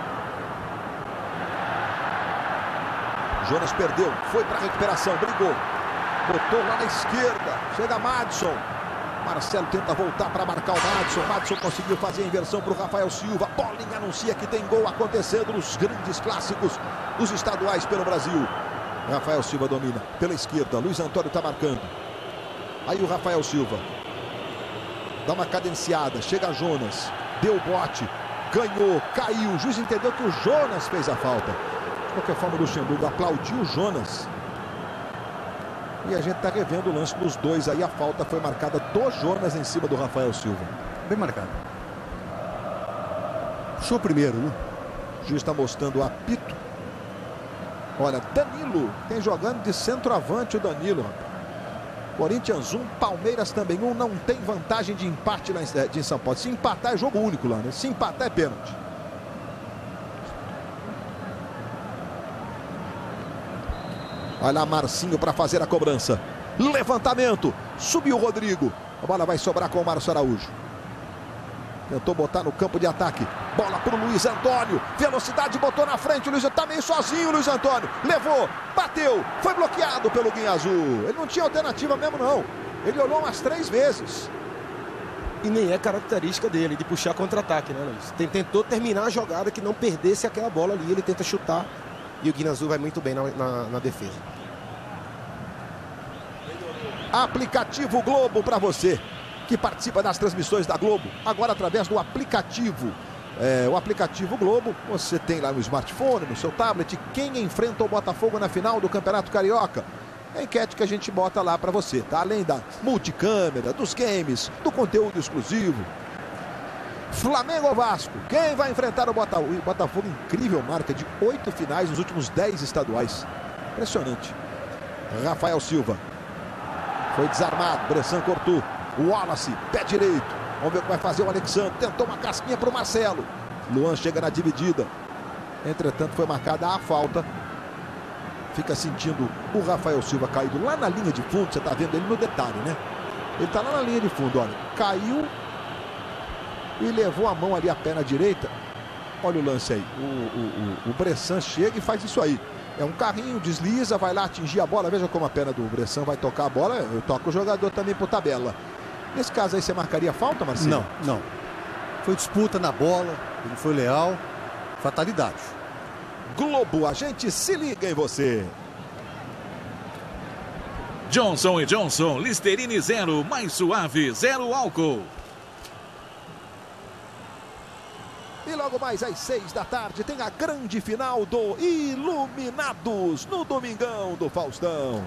Jonas perdeu, foi para a recuperação, brigou. Botou lá na esquerda, chega Madison. Marcelo tenta voltar para marcar o Madison. Madison conseguiu fazer a inversão para o Rafael Silva. Bolling anuncia que tem gol acontecendo nos grandes clássicos dos estaduais pelo Brasil. Rafael Silva domina pela esquerda. Luiz Antônio está marcando. Aí o Rafael Silva dá uma cadenciada. Chega Jonas. Deu bote. Ganhou. Caiu. O juiz entendeu que o Jonas fez a falta. De qualquer forma, o Luxemburgo aplaudiu o Jonas. E a gente está revendo o lance dos dois aí. A falta foi marcada do Jonas em cima do Rafael Silva. Bem marcado. Puxou primeiro, né? O juiz está mostrando o apito. Olha, Danilo tem jogando de centroavante o Danilo. Corinthians um, Palmeiras também um. Não tem vantagem de empate lá em São Paulo. Se empatar é jogo único lá, né? Se empatar é pênalti. Olha lá Marcinho para fazer a cobrança. Levantamento. Subiu o Rodrigo. A bola vai sobrar com o Márcio Araújo. Tentou botar no campo de ataque. Bola para o Luiz Antônio. Velocidade, botou na frente. O Luiz está meio sozinho, o Luiz Antônio. Levou, bateu. Foi bloqueado pelo Guinha Azul. Ele não tinha alternativa mesmo, não. Ele olhou umas três vezes. E nem é característica dele de puxar contra-ataque, né, Luiz? Tentou terminar a jogada que não perdesse aquela bola ali. Ele tenta chutar. E o Guinha Azul vai muito bem na, na, na defesa. Aplicativo Globo para você que participa das transmissões da Globo. Agora através do aplicativo. É, o aplicativo Globo, você tem lá no smartphone, no seu tablet. Quem enfrenta o Botafogo na final do Campeonato Carioca? É a enquete que a gente bota lá para você, tá? Além da multicâmera, dos games, do conteúdo exclusivo. Flamengo ou Vasco? Quem vai enfrentar o Botafogo? O Botafogo, incrível marca de oito finais nos últimos dez estaduais. Impressionante. Rafael Silva. Foi desarmado. Bressan cortou. O Wallace, pé direito. Vamos ver o que vai fazer o Alexandre. Tentou uma casquinha para o Marcelo. Luan chega na dividida. Entretanto, foi marcada a falta. Fica sentindo o Rafael Silva caído lá na linha de fundo. Você está vendo ele no detalhe, né? Ele está lá na linha de fundo, olha. Caiu e levou a mão ali a perna direita. Olha o lance aí. O, o, o, o Bressan chega e faz isso aí. É um carrinho, desliza, vai lá atingir a bola. Veja como a perna do Bressan vai tocar a bola. Eu toco o jogador também por tabela. Nesse caso aí, você marcaria falta, Marcelo? Não, não. Foi disputa na bola, ele foi leal. Fatalidade. Globo, a gente se liga em você. Johnson e Johnson, Listerine zero, mais suave, zero álcool. E logo mais às seis da tarde tem a grande final do Iluminados no Domingão do Faustão.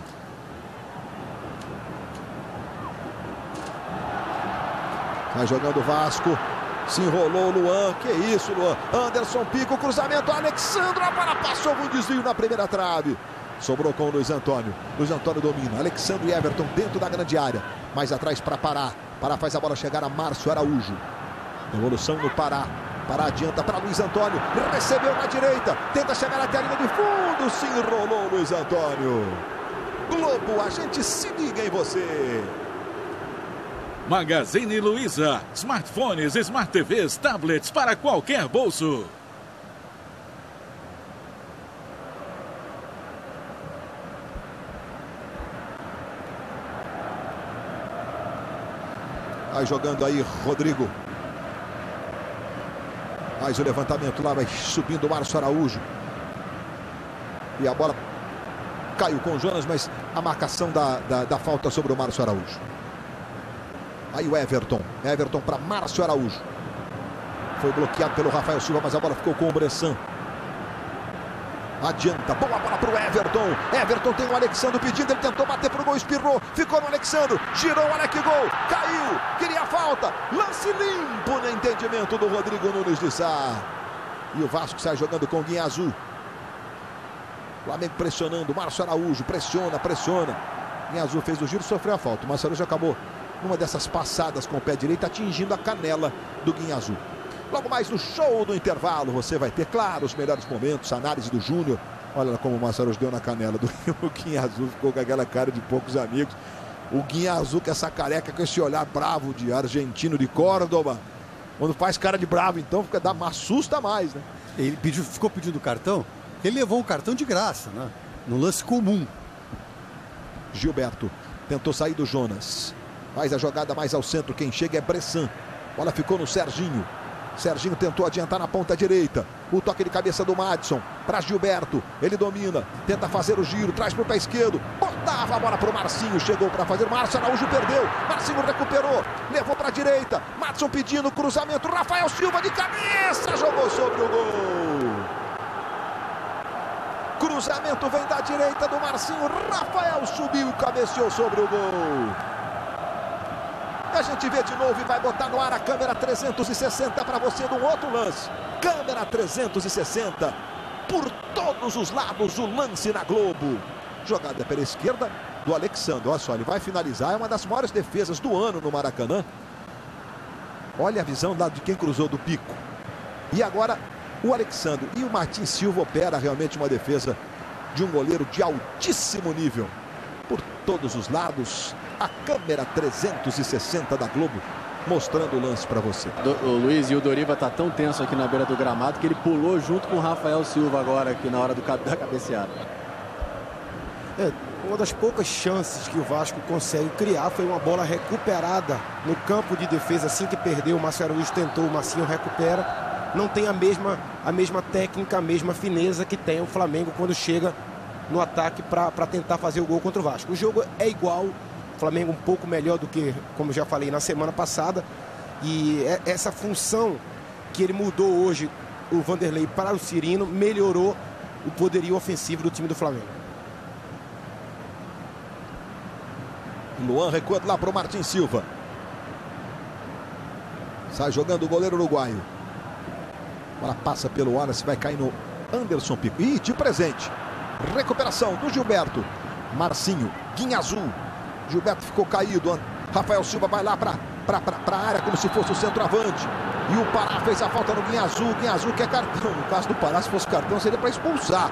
Vai jogando o Vasco. Se enrolou o Luan. Que isso, Luan? Anderson pica o cruzamento. Alexandre, a bola passou um desvio na primeira trave. Sobrou com o Luiz Antônio. Luiz Antônio domina. Alexandre e Everton dentro da grande área. Mais atrás para Pará. Pará faz a bola chegar a Márcio Araújo. Devolução no Pará. Pará adianta para Luiz Antônio. Recebeu na direita. Tenta chegar até a linha de fundo. Se enrolou Luiz Antônio. Globo, a gente se liga em você. Magazine Luiza. Smartphones, Smart T Vs, tablets para qualquer bolso. Vai jogando aí Rodrigo. Mais o levantamento lá, vai subindo o Márcio Araújo. E a bola caiu com o Jonas, mas a marcação da, da, da falta sobre o Márcio Araújo. Aí o Everton. Everton para Márcio Araújo. Foi bloqueado pelo Rafael Silva, mas a bola ficou com o Bressan. Adianta, boa bola para o Everton. Everton tem o Alexandre pedindo, ele tentou bater para o gol, espirrou, ficou no Alexandre, girou, olha que gol, caiu, queria falta, lance limpo no entendimento do Rodrigo Nunes de Sá. E o Vasco sai jogando com o Guinha Azul. Flamengo pressionando, Márcio Araújo, pressiona, pressiona. Guinha Azul fez o giro, sofreu a falta. O Márcio Araújo acabou numa dessas passadas com o pé direito, atingindo a canela do Guinha Azul. Logo mais no show do intervalo, você vai ter, claro, os melhores momentos, a análise do Júnior. Olha como o Márcio Araújo deu na canela do Guinha Azul, ficou com aquela cara de poucos amigos. O Guinhazu, com essa careca, com esse olhar bravo de argentino de Córdoba. Quando faz cara de bravo, então, fica, dá, assusta mais, né? Ele pediu, ficou pedindo cartão. Ele levou um cartão de graça, né? No lance comum. Gilberto tentou sair do Jonas. Faz a jogada mais ao centro. Quem chega é Bressan. Bola ficou no Serginho. Serginho tentou adiantar na ponta direita. O toque de cabeça do Madison para Gilberto. Ele domina, tenta fazer o giro, traz para o pé esquerdo. Botava a bola para o Marcinho. Chegou para fazer. Márcio Araújo perdeu. Marcinho recuperou. Levou para a direita. Madison pedindo cruzamento. Rafael Silva de cabeça. Jogou sobre o gol. Cruzamento vem da direita do Marcinho. Rafael subiu e cabeceou sobre o gol. A gente vê de novo e vai botar no ar a câmera trezentos e sessenta para você num outro lance. Câmera trezentos e sessenta. Por todos os lados o lance na Globo. Jogada pela esquerda do Alexandre. Olha só, ele vai finalizar. É uma das maiores defesas do ano no Maracanã. Olha a visão lá de quem cruzou do Pico. E agora o Alexandre. E o Martin Silva opera realmente uma defesa de um goleiro de altíssimo nível. Por todos os lados, a câmera trezentos e sessenta da Globo mostrando o lance para você. Do, o Luiz, e o Doriva tá tão tenso aqui na beira do gramado que ele pulou junto com o Rafael Silva agora aqui na hora do, da cabeceada. É, uma das poucas chances que o Vasco consegue criar foi uma bola recuperada no campo de defesa. Assim que perdeu, o Márcio Araújo tentou, o Marcinho recupera. Não tem a mesma, a mesma técnica, a mesma fineza que tem o Flamengo quando chega no ataque para tentar fazer o gol contra o Vasco. O jogo é igual, o Flamengo um pouco melhor do que, como já falei, na semana passada. E é essa função que ele mudou hoje, o Vanderlei, para o Cirino, melhorou o poderio ofensivo do time do Flamengo. Luan recua lá para o Martin Silva. Sai jogando o goleiro uruguaio. A bola passa pelo Wallace, vai cair no Anderson Pico. Ih, de presente. Recuperação do Gilberto. Marcinho, Guinhazu. Gilberto ficou caído. Rafael Silva vai lá para a área como se fosse o centroavante. E o Pará fez a falta no Guinhazu. Guinhazu quer cartão. No caso do Pará, se fosse cartão, seria para expulsar.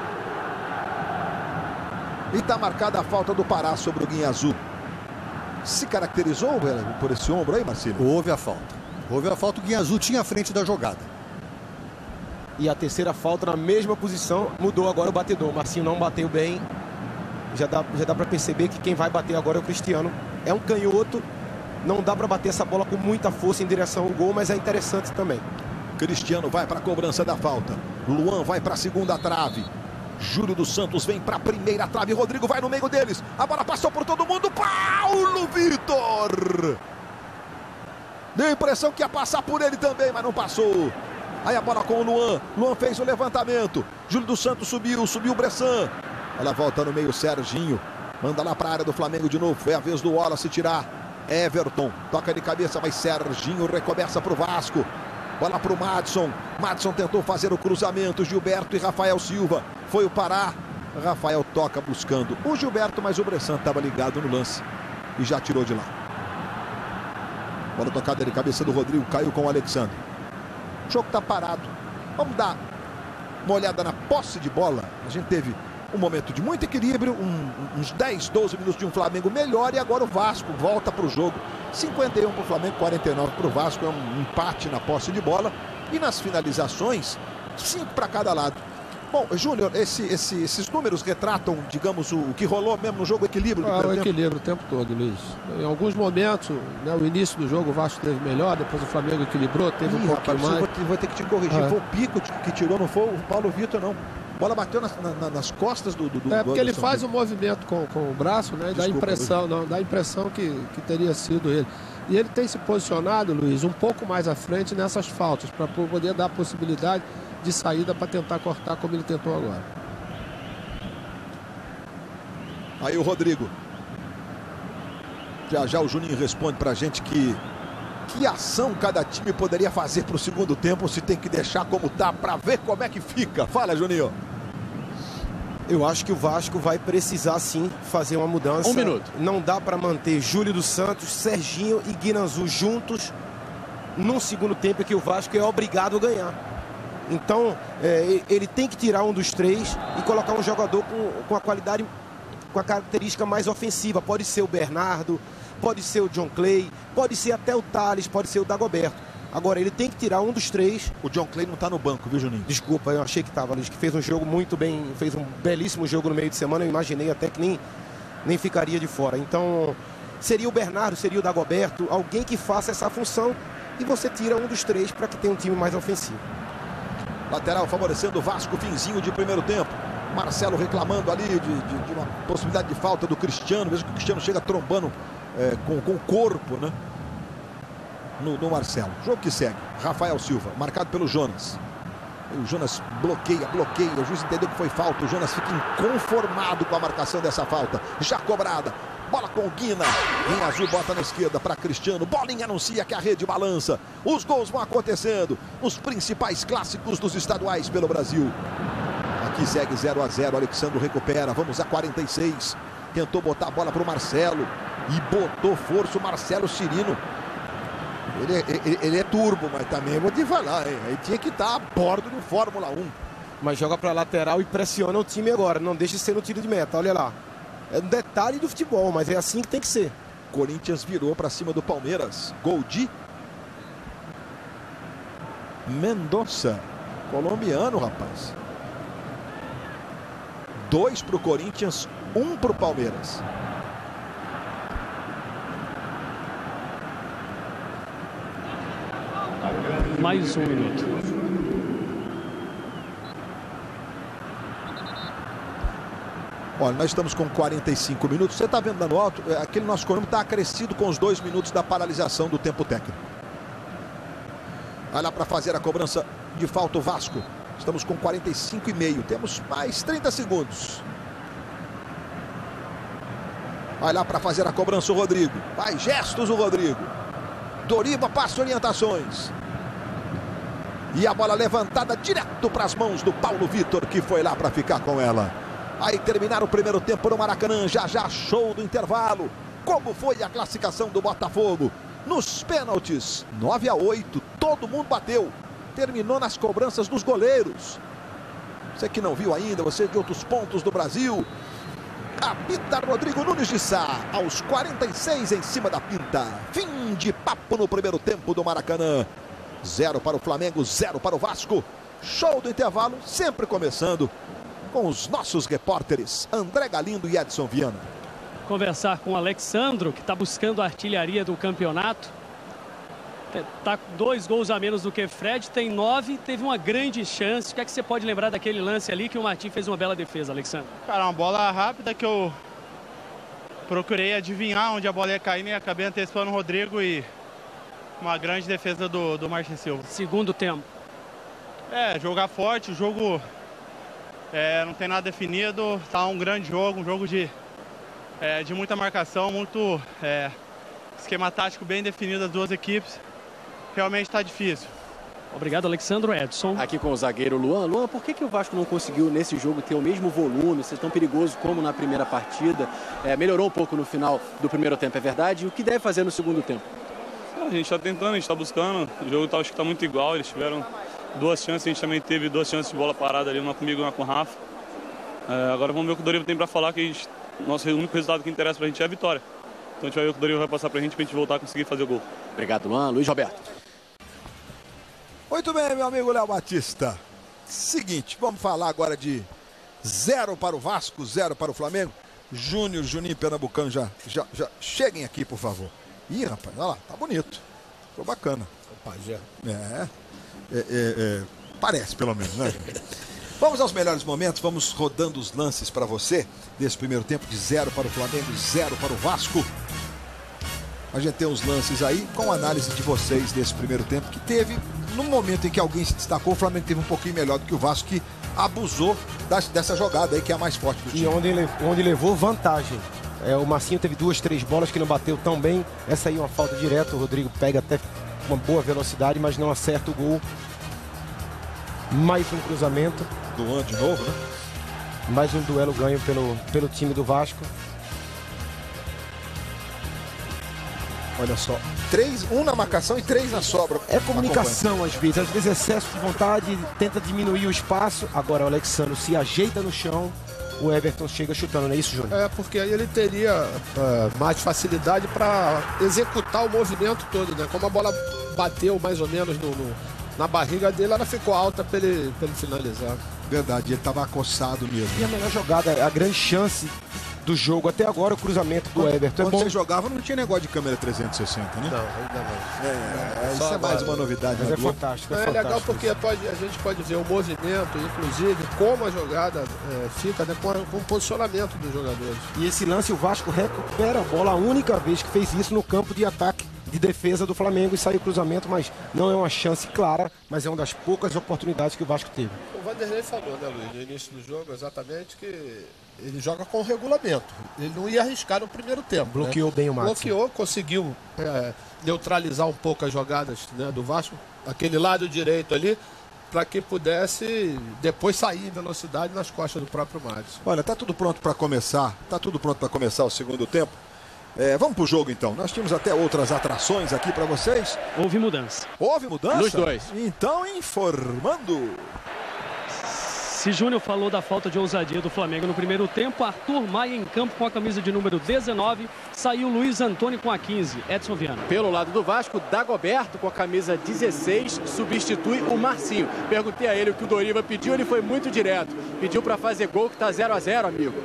E está marcada a falta do Pará sobre o Guinhazu. Se caracterizou por esse ombro aí, Marcelo? Houve a falta. Houve a falta. O Guinhazu tinha a frente da jogada. E a terceira falta na mesma posição, mudou agora o batedor. O Marcinho não bateu bem. Já dá, já dá para perceber que quem vai bater agora é o Cristiano. É um canhoto. Não dá para bater essa bola com muita força em direção ao gol, mas é interessante também. Cristiano vai para a cobrança da falta. Luan vai para a segunda trave. Júlio dos Santos vem para a primeira trave. Rodrigo vai no meio deles. A bola passou por todo mundo. Paulo Vitor! Deu a impressão que ia passar por ele também, mas não passou. Aí a bola com o Luan. Luan fez o levantamento. Júlio dos Santos subiu, subiu o Bressan. Ela volta no meio, Serginho. Manda lá para a área do Flamengo de novo. Foi a vez do Wallace tirar. Everton. Toca de cabeça, mas Serginho recomeça para o Vasco. Bola para o Madison. Madison tentou fazer o cruzamento. Gilberto e Rafael Silva. Foi o Pará. Rafael toca buscando o Gilberto, mas o Bressan estava ligado no lance. E já tirou de lá. Bola tocada de cabeça do Rodrigo. Caiu com o Alexandre. O jogo está parado. Vamos dar uma olhada na posse de bola. A gente teve um momento de muito equilíbrio, um, uns dez, doze minutos de um Flamengo melhor e agora o Vasco volta para o jogo. cinquenta e um para o Flamengo, quarenta e nove para o Vasco. É um empate na posse de bola e nas finalizações, cinco para cada lado. Bom, Júnior, esse, esse, esses números retratam, digamos, o, o que rolou mesmo no jogo, o equilíbrio do ah, o tempo. equilíbrio o tempo todo, Luiz. Em alguns momentos, né, o início do jogo o Vasco teve melhor, depois o Flamengo equilibrou, teve Ih, um pouquinho rapaz, mais. Vou, vou ter que te corrigir, ah. foi o Pico que tirou, não foi o Paulo Vitor, não. A bola bateu nas, na, nas costas do, do, do É porque do ele faz o um movimento com, com o braço, né? E dá a impressão, não, dá a impressão que, que teria sido ele. E ele tem se posicionado, Luiz, um pouco mais à frente nessas faltas, para poder dar a possibilidade de saída para tentar cortar como ele tentou agora. Aí o Rodrigo. Já já o Juninho responde pra gente que que ação cada time poderia fazer pro segundo tempo, se tem que deixar como tá, pra ver como é que fica. Fala, Juninho. Eu acho que o Vasco vai precisar sim fazer uma mudança. Um minuto. Não dá para manter Júlio dos Santos, Serginho e Guinhazu juntos num segundo tempo que o Vasco é obrigado a ganhar. Então, é, ele tem que tirar um dos três e colocar um jogador com, com a qualidade com a característica mais ofensiva. Pode ser o Bernardo, pode ser o John Clay, pode ser até o Thales, pode ser o Dagoberto. Agora, ele tem que tirar um dos três. O John Clay não tá no banco, viu, Juninho? Desculpa, eu achei que tava, Luiz, que fez um jogo muito bem, fez um belíssimo jogo no meio de semana. Eu imaginei até que nem, nem ficaria de fora. Então, seria o Bernardo, seria o Dagoberto, alguém que faça essa função. E você tira um dos três para que tenha um time mais ofensivo. Lateral favorecendo o Vasco, finzinho de primeiro tempo. Marcelo reclamando ali de, de, de uma possibilidade de falta do Cristiano, mesmo que o Cristiano chega trombando é, com, com o corpo, né? No, no Marcelo. Jogo que segue. Rafael Silva, marcado pelo Jonas. O Jonas bloqueia, bloqueia. O juiz entendeu que foi falta. O Jonas fica inconformado com a marcação dessa falta. Já cobrada. Bola com o Guina. Em azul bota na esquerda para Cristiano. Bolinha anuncia que a rede balança. Os gols vão acontecendo. Os principais clássicos dos estaduais pelo Brasil. Aqui segue zero a zero. Alexandre recupera. Vamos a quarenta e seis. Tentou botar a bola para o Marcelo. E botou força o Marcelo Cirino. Ele, ele, ele é turbo, mas também vou te falar, hein? Ele tinha que estar a bordo do Fórmula um. Mas joga para lateral e pressiona o time agora. Não deixa de ser no tiro de meta. Olha lá. É um detalhe do futebol, mas é assim que tem que ser. Corinthians virou para cima do Palmeiras. Gol de Mendonça, colombiano, rapaz. Dois para o Corinthians, um para o Palmeiras. Mais um minuto. Olha, nós estamos com quarenta e cinco minutos. Você está vendo dando alto? Aquele nosso cronômetro está acrescido com os dois minutos da paralisação do tempo técnico. Vai lá para fazer a cobrança de falta o Vasco. Estamos com quarenta e cinco e meio. Temos mais trinta segundos. Vai lá para fazer a cobrança o Rodrigo. Vai, gestos o Rodrigo. Doriva passa orientações. E a bola levantada direto para as mãos do Paulo Vitor, que foi lá para ficar com ela. Aí terminar o primeiro tempo no Maracanã, já já show do intervalo. Como foi a classificação do Botafogo? Nos pênaltis, nove a oito, todo mundo bateu. Terminou nas cobranças dos goleiros. Você que não viu ainda, você de outros pontos do Brasil. Apita Rodrigo Nunes de Sá, aos quarenta e seis em cima da pinta. Fim de papo no primeiro tempo do Maracanã. Zero para o Flamengo, zero para o Vasco. Show do intervalo, sempre começando com os nossos repórteres André Galindo e Edson Viana. Conversar com o Alexandro, que está buscando a artilharia do campeonato. Está com dois gols a menos do que Fred, tem nove, teve uma grande chance. O que é que você pode lembrar daquele lance ali que o Martim fez uma bela defesa, Alexandre? Cara, uma bola rápida que eu procurei adivinhar onde a bola ia cair e acabei antecipando o Rodrigo e uma grande defesa do, do Martin Silva. Segundo tempo. É, jogar forte, o jogo é, não tem nada definido, tá um grande jogo, um jogo de, é, de muita marcação, muito é, esquema tático bem definido das duas equipes. Realmente está difícil. Obrigado, Alexandro. Edson. Aqui com o zagueiro Luan. Luan, por que, que o Vasco não conseguiu nesse jogo ter o mesmo volume, ser tão perigoso como na primeira partida? É, melhorou um pouco no final do primeiro tempo, é verdade? E o que deve fazer no segundo tempo? A gente está tentando, a gente está buscando. O jogo tá, acho que está muito igual. Eles tiveram duas chances, a gente também teve duas chances de bola parada ali, uma comigo e uma com o Rafa. É, agora vamos ver o que o Doriva tem para falar, que a gente, nosso único resultado que interessa para a gente é a vitória. Então a gente vai ver o que o Doriva vai passar para a gente, para a gente voltar a conseguir fazer o gol. Obrigado, Luan. Luiz Roberto. Muito bem, meu amigo Léo Batista. Seguinte, vamos falar agora de zero para o Vasco, zero para o Flamengo. Júnior, Juninho Pernambucano, já, já, já cheguem aqui, por favor. Ih, rapaz, olha lá, tá bonito. Ficou bacana. Opa, já. É, é, é, é, parece, pelo menos, né? Vamos aos melhores momentos, vamos rodando os lances para você desse primeiro tempo de zero para o Flamengo, zero para o Vasco. A gente tem os lances aí com análise de vocês desse primeiro tempo que teve, no momento em que alguém se destacou, o Flamengo teve um pouquinho melhor do que o Vasco, que abusou das, dessa jogada aí, que é a mais forte do time. E onde, onde levou vantagem. É, o Marcinho teve duas, três bolas que não bateu tão bem. Essa aí é uma falta direta, o Rodrigo pega até uma boa velocidade, mas não acerta o gol. Mais um cruzamento. Duan de novo, né? Mais um duelo ganho pelo, pelo time do Vasco. Olha só, três, um na marcação e três na sobra. É comunicação às vezes, às vezes excesso de vontade, tenta diminuir o espaço. Agora o Alexandre se ajeita no chão o Everton chega chutando, não é isso, Júnior? É, porque aí ele teria uh, mais facilidade para executar o movimento todo, né? Como a bola bateu mais ou menos no, no, na barriga dele, ela ficou alta para ele, pra ele finalizar. Verdade, ele estava acossado mesmo. E a melhor jogada, a grande chance do jogo até agora, o cruzamento do quando, Everton. Quando é bom. você jogava, não tinha negócio de câmera trezentos e sessenta, né? Não, ainda não. É, é, é, isso é agora. mais uma novidade. Mas né, é fantástico. É, É, fantástico legal porque pode, a gente pode ver o movimento, inclusive, como a jogada é, fica, né, com, a, com o posicionamento dos jogadores. E esse lance, o Vasco recupera a bola, a única vez que fez isso no campo de ataque de defesa do Flamengo, e saiu o cruzamento, mas não é uma chance clara, mas é uma das poucas oportunidades que o Vasco teve. O Vanderlei falou, né, Luiz, no início do jogo, exatamente, que ele joga com regulamento. Ele não ia arriscar no primeiro tempo. Bloqueou né? bem o Matos. Bloqueou, conseguiu é, neutralizar um pouco as jogadas, né, do Vasco, aquele lado direito ali, para que pudesse depois sair em velocidade nas costas do próprio Matos. Olha, tá tudo pronto para começar. Tá tudo pronto para começar o segundo tempo. É, vamos pro jogo então. Nós tínhamos até outras atrações aqui para vocês. Houve mudança. Houve mudança? Nos dois. Então, informando. Se Júnior falou da falta de ousadia do Flamengo no primeiro tempo, Arthur Maia em campo com a camisa de número dezenove, saiu Luiz Antônio com a quinze, Edson Viana. Pelo lado do Vasco, Dagoberto com a camisa dezesseis substitui o Marcinho. Perguntei a ele o que o Doriva pediu, ele foi muito direto. Pediu para fazer gol que tá zero a zero, amigo.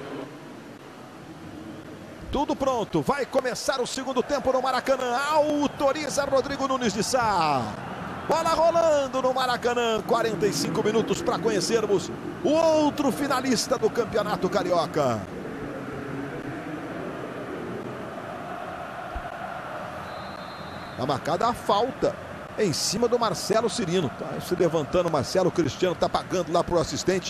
Tudo pronto, vai começar o segundo tempo no Maracanã. Autoriza Rodrigo Nunes de Sá. Bola rolando no Maracanã, quarenta e cinco minutos para conhecermos o outro finalista do Campeonato Carioca. Tá marcada a falta em cima do Marcelo Cirino. Tá se levantando o Marcelo, o Cristiano tá pagando lá pro assistente.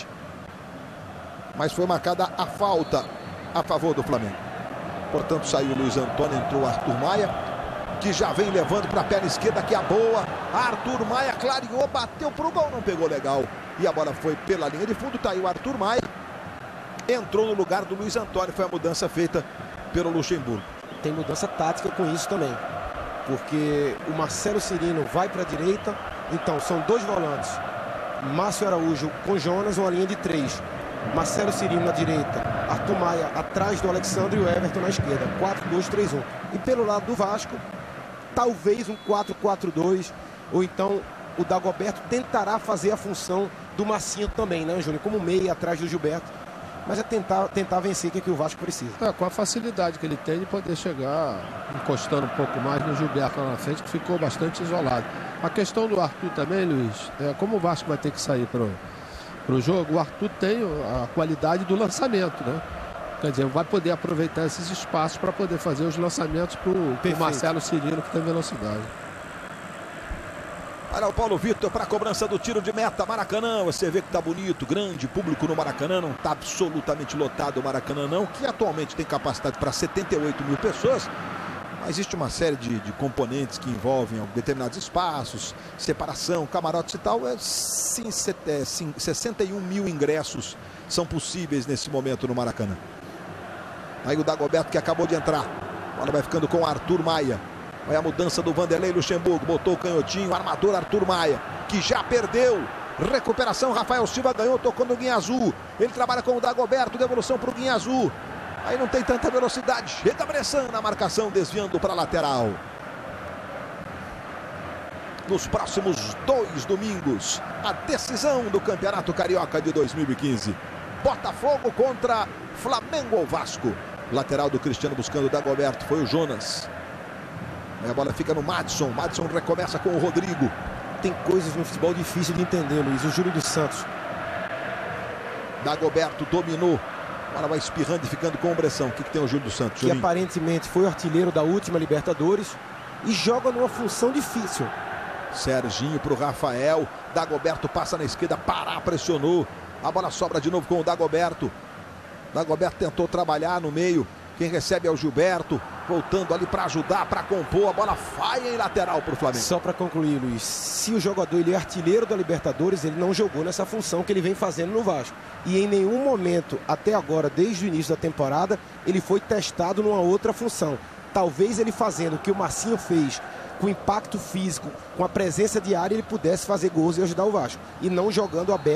Mas foi marcada a falta a favor do Flamengo. Portanto, saiu o Luiz Antônio, entrou o Arthur Maia, que já vem levando para a perna esquerda, que é a boa. Arthur Maia clareou, bateu pro gol, não pegou legal. E a bola foi pela linha de fundo, tá aí o Arthur Maia. Entrou no lugar do Luiz Antônio, foi a mudança feita pelo Luxemburgo. Tem mudança tática com isso também, porque o Marcelo Cirino vai para a direita, então são dois volantes. Márcio Araújo com Jonas, uma linha de três. Marcelo Cirino na direita, Arthur Maia atrás do Alexandre e o Everton na esquerda. quatro dois três um. E pelo lado do Vasco, talvez um quatro quatro dois, ou então o Dagoberto tentará fazer a função do Marcinho também, né, Júnior? Como meia atrás do Gilberto. Mas é tentar, tentar vencer que é que o Vasco precisa. É, com a facilidade que ele tem de poder chegar encostando um pouco mais no Gilberto lá na frente, que ficou bastante isolado. A questão do Arthur também, Luiz, é como o Vasco vai ter que sair para o jogo, o Arthur tem a qualidade do lançamento, né? Quer dizer, vai poder aproveitar esses espaços para poder fazer os lançamentos para o Marcelo Cirino, que tem velocidade. Olha o Paulo Vitor para a cobrança do tiro de meta. Maracanã, você vê que tá bonito, grande público no Maracanã, não tá absolutamente lotado o Maracanã não, que atualmente tem capacidade para setenta e oito mil pessoas. Mas existe uma série de, de componentes que envolvem determinados espaços, separação, camarotes e tal. É, sim, é, sim, sessenta e um mil ingressos são possíveis nesse momento no Maracanã. Aí o Dagoberto que acabou de entrar. A bola vai ficando com o Arthur Maia. Vai a mudança do Vanderlei Luxemburgo. Botou o canhotinho, o armador Arthur Maia, que já perdeu. Recuperação, Rafael Silva ganhou, tocou no Guinhazu. Ele trabalha com o Dagoberto, devolução para o Guinhazu. Aí não tem tanta velocidade. Chega Bressan na marcação, desviando para a lateral. Nos próximos dois domingos, a decisão do Campeonato Carioca de dois mil e quinze. Botafogo contra Flamengo ou Vasco. Lateral do Cristiano buscando o Dagoberto, foi o Jonas. Aí a bola fica no Madison. Madison recomeça com o Rodrigo. Tem coisas no futebol difícil de entender, Luiz. O Júlio dos Santos. Dagoberto dominou. A bola vai espirrando e ficando com o Bressan. O que, que tem o Júlio dos Santos? Que aparentemente foi o artilheiro da última Libertadores e joga numa função difícil. Serginho para o Rafael. Dagoberto passa na esquerda. Pará, pressionou. A bola sobra de novo com o Dagoberto. Dagoberto tentou trabalhar no meio. Quem recebe é o Gilberto, voltando ali para ajudar, para compor. A bola falha em lateral para o Flamengo. Só para concluir, Luiz, se o jogador ele é artilheiro da Libertadores, ele não jogou nessa função que ele vem fazendo no Vasco. E em nenhum momento, até agora, desde o início da temporada, ele foi testado numa outra função. Talvez ele fazendo o que o Marcinho fez, com impacto físico, com a presença de área, ele pudesse fazer gols e ajudar o Vasco. E não jogando aberto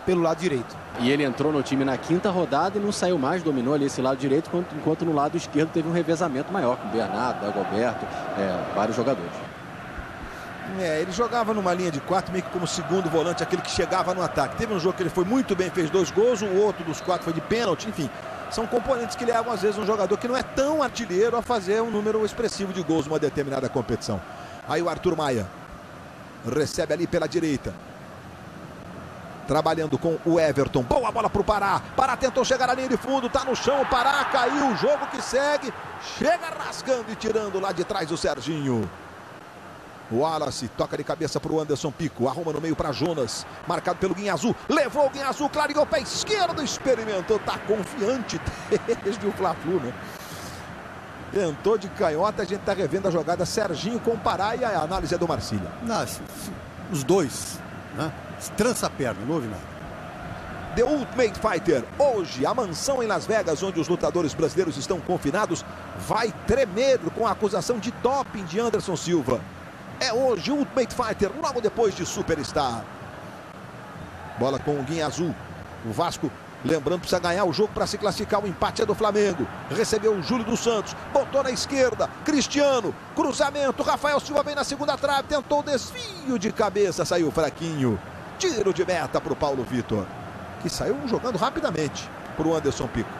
pelo lado direito. E ele entrou no time na quinta rodada e não saiu mais, dominou ali esse lado direito, enquanto, enquanto no lado esquerdo teve um revezamento maior, com o Bernardo, Dagoberto, é, vários jogadores. É, ele jogava numa linha de quatro, meio que como segundo volante, aquele que chegava no ataque. Teve um jogo que ele foi muito bem, fez dois gols, o outro dos quatro foi de pênalti, enfim. São componentes que levam, às vezes, um jogador que não é tão artilheiro a fazer um número expressivo de gols numa determinada competição. Aí o Arthur Maia recebe ali pela direita. Trabalhando com o Everton. Boa bola para o Pará. Pará tentou chegar na linha de fundo. Tá no chão. O Pará caiu. O jogo que segue. Chega rasgando e tirando lá de trás o Serginho. O Wallace toca de cabeça para o Anderson Pico. Arruma no meio para Jonas. Marcado pelo Guinhazu. Levou o Guinhazu. Clareou o pé esquerdo. Experimentou. Tá confiante desde o Fla-Flu, né? Tentou de canhota. A gente tá revendo a jogada. Serginho com o Pará. E a análise é do Marcília. Nossa, os dois, né? Trança a perna, não houve nada. The Ultimate Fighter. Hoje, a mansão em Las Vegas, onde os lutadores brasileiros estão confinados, vai tremer com a acusação de doping de Anderson Silva. É hoje, Ultimate Fighter, logo depois de Superstar. Bola com o Guinhazu. O Vasco, lembrando, precisa ganhar o jogo para se classificar. O empate é do Flamengo. Recebeu o Júlio dos Santos. Botou na esquerda. Cristiano. Cruzamento. Rafael Silva vem na segunda trave. Tentou o desvio de cabeça. Saiu fraquinho. Tiro de meta para o Paulo Vitor, que saiu jogando rapidamente para o Anderson Pico.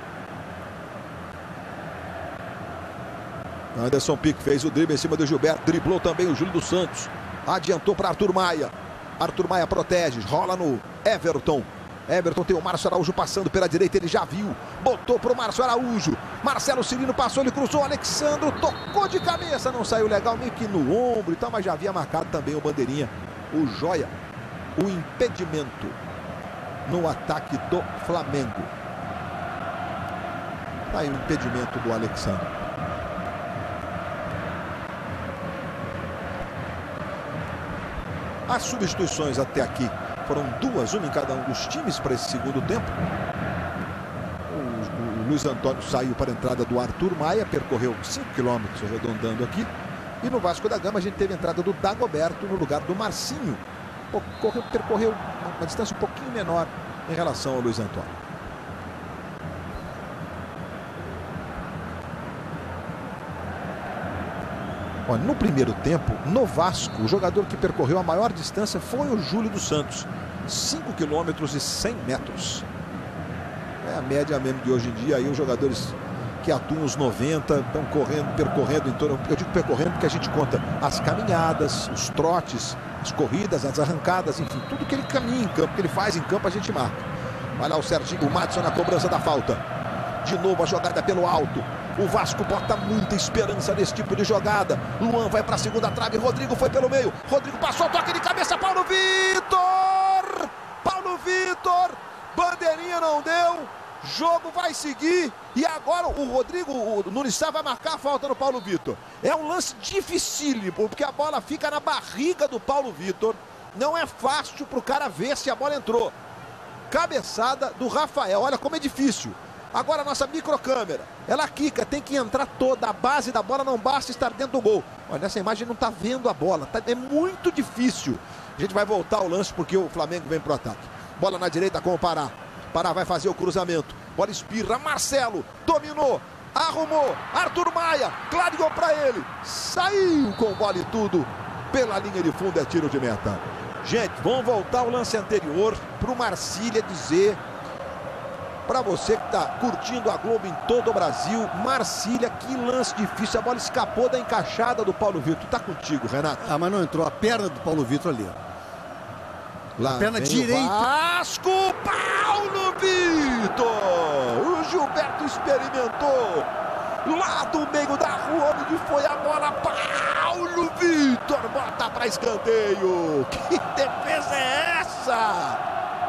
Anderson Pico fez o drible em cima do Gilberto. Driblou também o Júlio dos Santos. Adiantou para Arthur Maia. Arthur Maia protege. Rola no Everton. Everton tem o Márcio Araújo passando pela direita. Ele já viu. Botou para o Márcio Araújo. Marcelo Cirino passou. Ele cruzou. Alexandro tocou de cabeça. Não saiu legal, meio que no ombro e tal. Mas já havia marcado também o bandeirinha. O Joia. O impedimento no ataque do Flamengo. Tá aí o impedimento do Alexandre. As substituições até aqui foram duas, uma em cada um dos times para esse segundo tempo. O, o Luiz Antônio saiu para a entrada do Arthur Maia, percorreu cinco quilômetros arredondando aqui. E no Vasco da Gama a gente teve a entrada do Dagoberto no lugar do Marcinho. Correu, percorreu uma distância um pouquinho menor em relação ao Luiz Antônio. Olha, no primeiro tempo, no Vasco, o jogador que percorreu a maior distância foi o Júlio dos Santos. cinco quilômetros e cem metros. É a média mesmo de hoje em dia. Aí os jogadores que atuam os noventa estão correndo, percorrendo em torno... Eu digo percorrendo porque a gente conta as caminhadas, os trotes, as corridas, as arrancadas, enfim, tudo que ele caminha em campo, que ele faz em campo, a gente marca. Vai lá o Serginho, o Madison na cobrança da falta. De novo a jogada pelo alto. O Vasco bota muita esperança nesse tipo de jogada. Luan vai para a segunda trave, Rodrigo foi pelo meio. Rodrigo passou, toque de cabeça, Paulo Vitor! Paulo Vitor! Bandeirinha não deu. Jogo vai seguir. E agora o Rodrigo, o Nunes Sá vai marcar a falta no Paulo Vitor. É um lance dificílimo, porque a bola fica na barriga do Paulo Vitor. Não é fácil para o cara ver se a bola entrou. Cabeçada do Rafael. Olha como é difícil. Agora a nossa microcâmera, ela quica, tem que entrar toda, a base da bola não basta estar dentro do gol. Olha, nessa imagem não está vendo a bola, tá, é muito difícil. A gente vai voltar ao lance porque o Flamengo vem pro ataque. Bola na direita com o Pará. Pará vai fazer o cruzamento. Bola espirra, Marcelo, dominou, arrumou, Arthur Maia, clareou para ele. Saiu com bola e tudo, pela linha de fundo é tiro de meta. Gente, vamos voltar ao lance anterior para o Marcília dizer... Para você que está curtindo a Globo em todo o Brasil, Marcília, que lance difícil. A bola escapou da encaixada do Paulo Vitor. Tá contigo, Renato. Ah, mas não entrou. A perna do Paulo Vitor ali. Lá a perna direita. Vasco, Paulo Vitor. O Gilberto experimentou. Lá do meio da rua, onde foi a bola. Paulo Vitor bota para escanteio. Que defesa é essa?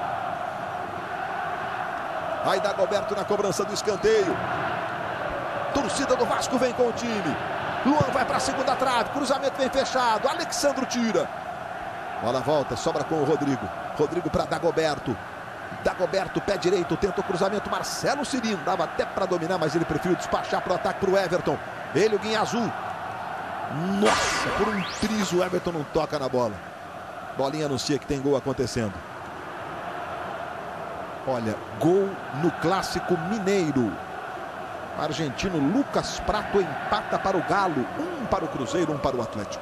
Aí Dagoberto na cobrança do escanteio. Torcida do Vasco vem com o time. Luan vai para a segunda trave. Cruzamento bem fechado. Alexandro tira. Bola volta, sobra com o Rodrigo. Rodrigo para Dagoberto. Dagoberto, pé direito, tenta o cruzamento. Marcelo Cirino, dava até para dominar, mas ele preferiu despachar para o ataque para o Everton. Ele, o Guinhazu. Nossa, por um triz o Everton não toca na bola. Bolinha anuncia que tem gol acontecendo. Olha, gol no Clássico Mineiro. O argentino Lucas Prato empata para o Galo. Um para o Cruzeiro, um para o Atlético.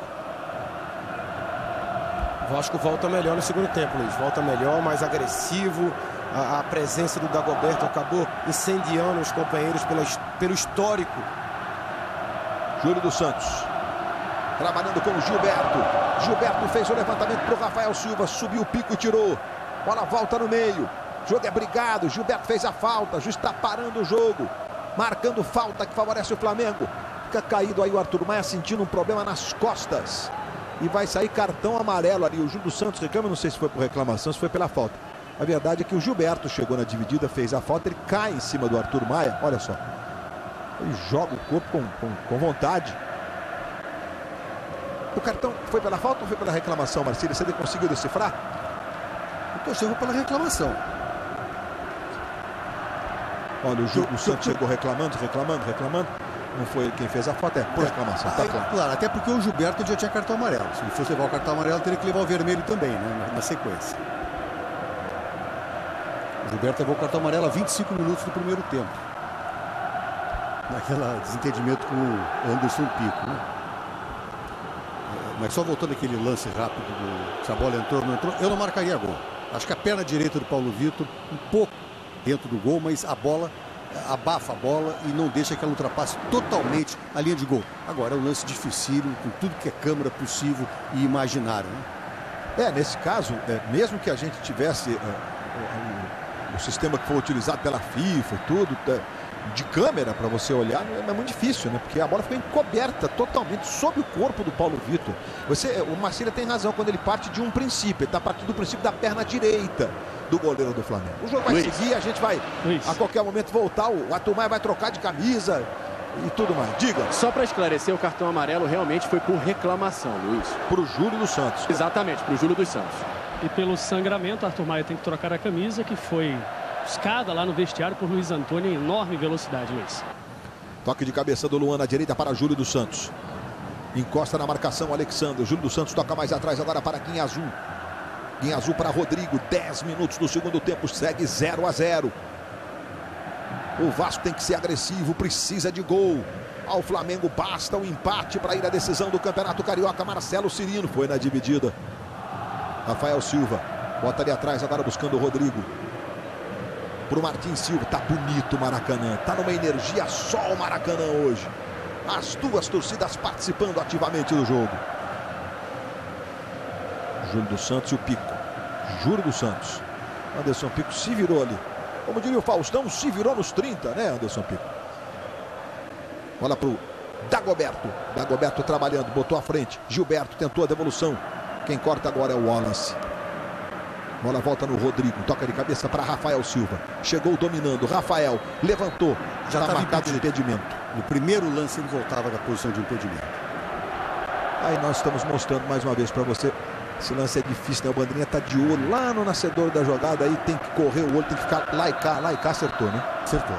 O Vasco volta melhor no segundo tempo, Luiz. Volta melhor, mais agressivo. A, a presença do Dagoberto acabou incendiando os companheiros pela, pelo histórico. Júlio dos Santos. Trabalhando com o Gilberto. Gilberto fez o levantamento para o Rafael Silva. Subiu o pico e tirou. Bola volta no meio. O jogo é brigado. Gilberto fez a falta. O juiz está parando o jogo. Marcando falta que favorece o Flamengo. Fica caído aí o Arthur Maia, sentindo um problema nas costas. E vai sair cartão amarelo ali. O Júlio dos Santos reclama, não sei se foi por reclamação, se foi pela falta. A verdade é que o Gilberto chegou na dividida, fez a falta, ele cai em cima do Arthur Maia. Olha só. Ele joga o corpo com, com, com vontade. O cartão foi pela falta ou foi pela reclamação, Marcílio? Você conseguiu decifrar? Eu tô chegando pela reclamação. Olha, o Júlio Santos chegou reclamando, reclamando, reclamando. Não foi ele quem fez a falta, é por reclamação, tá claro. Claro, até porque o Gilberto já tinha cartão amarelo. Se ele fosse levar o cartão amarelo, teria que levar o vermelho também, né, na, na sequência. O Gilberto levou o cartão amarelo a vinte e cinco minutos do primeiro tempo. Naquele desentendimento com o Anderson Pico, né? Mas só voltando aquele lance rápido, do, se a bola entrou ou não entrou, eu não marcaria gol. Acho que a perna direita do Paulo Vitor, um pouco dentro do gol, mas a bola abafa a bola e não deixa que ela ultrapasse totalmente a linha de gol. Agora é um lance dificílimo, com tudo que é câmera possível e imaginário, né? É, nesse caso, é, mesmo que a gente tivesse é, o, o sistema que foi utilizado pela FIFA e tudo, é, de câmera para você olhar, é muito difícil, né? Porque a bola ficou encoberta totalmente sob o corpo do Paulo Vitor. Você, o Marcílio tem razão quando ele parte de um princípio, ele está partindo do princípio da perna direita do goleiro do Flamengo. O jogo vai Luiz. seguir, a gente vai Luiz. a qualquer momento voltar, o Arthur Maia vai trocar de camisa e tudo mais. Diga. Só para esclarecer, o cartão amarelo realmente foi por reclamação, Luiz. Para o Júlio dos Santos. Exatamente, para o Júlio dos Santos. E pelo sangramento, Arthur Maia tem que trocar a camisa, que foi buscada lá no vestiário por Luiz Antônio em enorme velocidade, Luiz. Toque de cabeça do Luan na direita para Júlio dos Santos. Encosta na marcação Alexandre. Júlio dos Santos toca mais atrás agora para Guinhazu. Guinhazu para Rodrigo. dez minutos do segundo tempo. Segue zero a zero. O Vasco tem que ser agressivo. Precisa de gol. Ao Flamengo basta o empate para ir à decisão do Campeonato Carioca. Marcelo Cirino foi na dividida. Rafael Silva. Bota ali atrás agora buscando o Rodrigo. Para o Martins Silva. Tá bonito o Maracanã. Tá numa energia só o Maracanã hoje. As duas torcidas participando ativamente do jogo. Júlio dos Santos e o Pico. Júlio dos Santos. Anderson Pico se virou ali. Como diria o Faustão, se virou nos trinta, né, Anderson Pico? Bola para o Dagoberto. Dagoberto trabalhando, botou à frente. Gilberto tentou a devolução. Quem corta agora é o Wallace. Bola volta no Rodrigo. Toca de cabeça para Rafael Silva. Chegou dominando. Rafael levantou. Já está marcado de impedimento. No primeiro lance ele voltava da posição de impedimento. Aí nós estamos mostrando mais uma vez para você. Esse lance é difícil, né? O Bandeirinha tá de olho lá no nascedor da jogada. Aí tem que correr o olho, tem que ficar lá e cá. Lá e cá acertou, né? Acertou.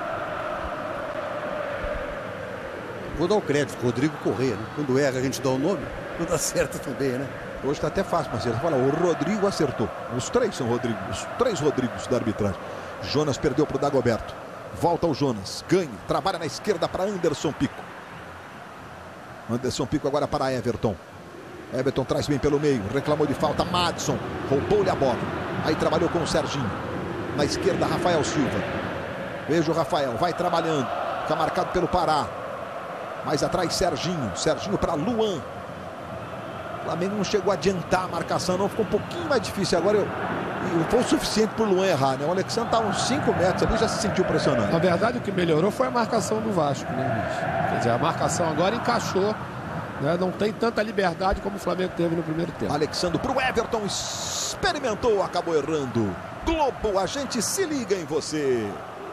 Vou dar o crédito, Rodrigo Corrêa, né? Quando erra a gente dá o nome, quando acerta também, né? Hoje tá até fácil, Marcelo. Fala, o Rodrigo acertou. Os três são Rodrigo, os três Rodrigos da arbitragem. Jonas perdeu pro Dagoberto. Volta o Jonas, ganha, trabalha na esquerda para Anderson Pico. Anderson Pico agora para Everton. Everton traz bem pelo meio, reclamou de falta, Madison roubou-lhe a bola. Aí trabalhou com o Serginho. Na esquerda, Rafael Silva. Veja o Rafael, vai trabalhando. Fica marcado pelo Pará. Mais atrás, Serginho. Serginho para Luan. O Flamengo não chegou a adiantar a marcação, não. Ficou um pouquinho mais difícil agora. Eu... E foi o suficiente para o Luan errar, né? O Alexandre está uns cinco metros ali, já se sentiu pressionado. Na verdade, o que melhorou foi a marcação do Vasco, né, Luiz? Quer dizer, a marcação agora encaixou, né? Não tem tanta liberdade como o Flamengo teve no primeiro tempo. Alexandre para o Everton, experimentou, acabou errando. Globo, a gente se liga em você.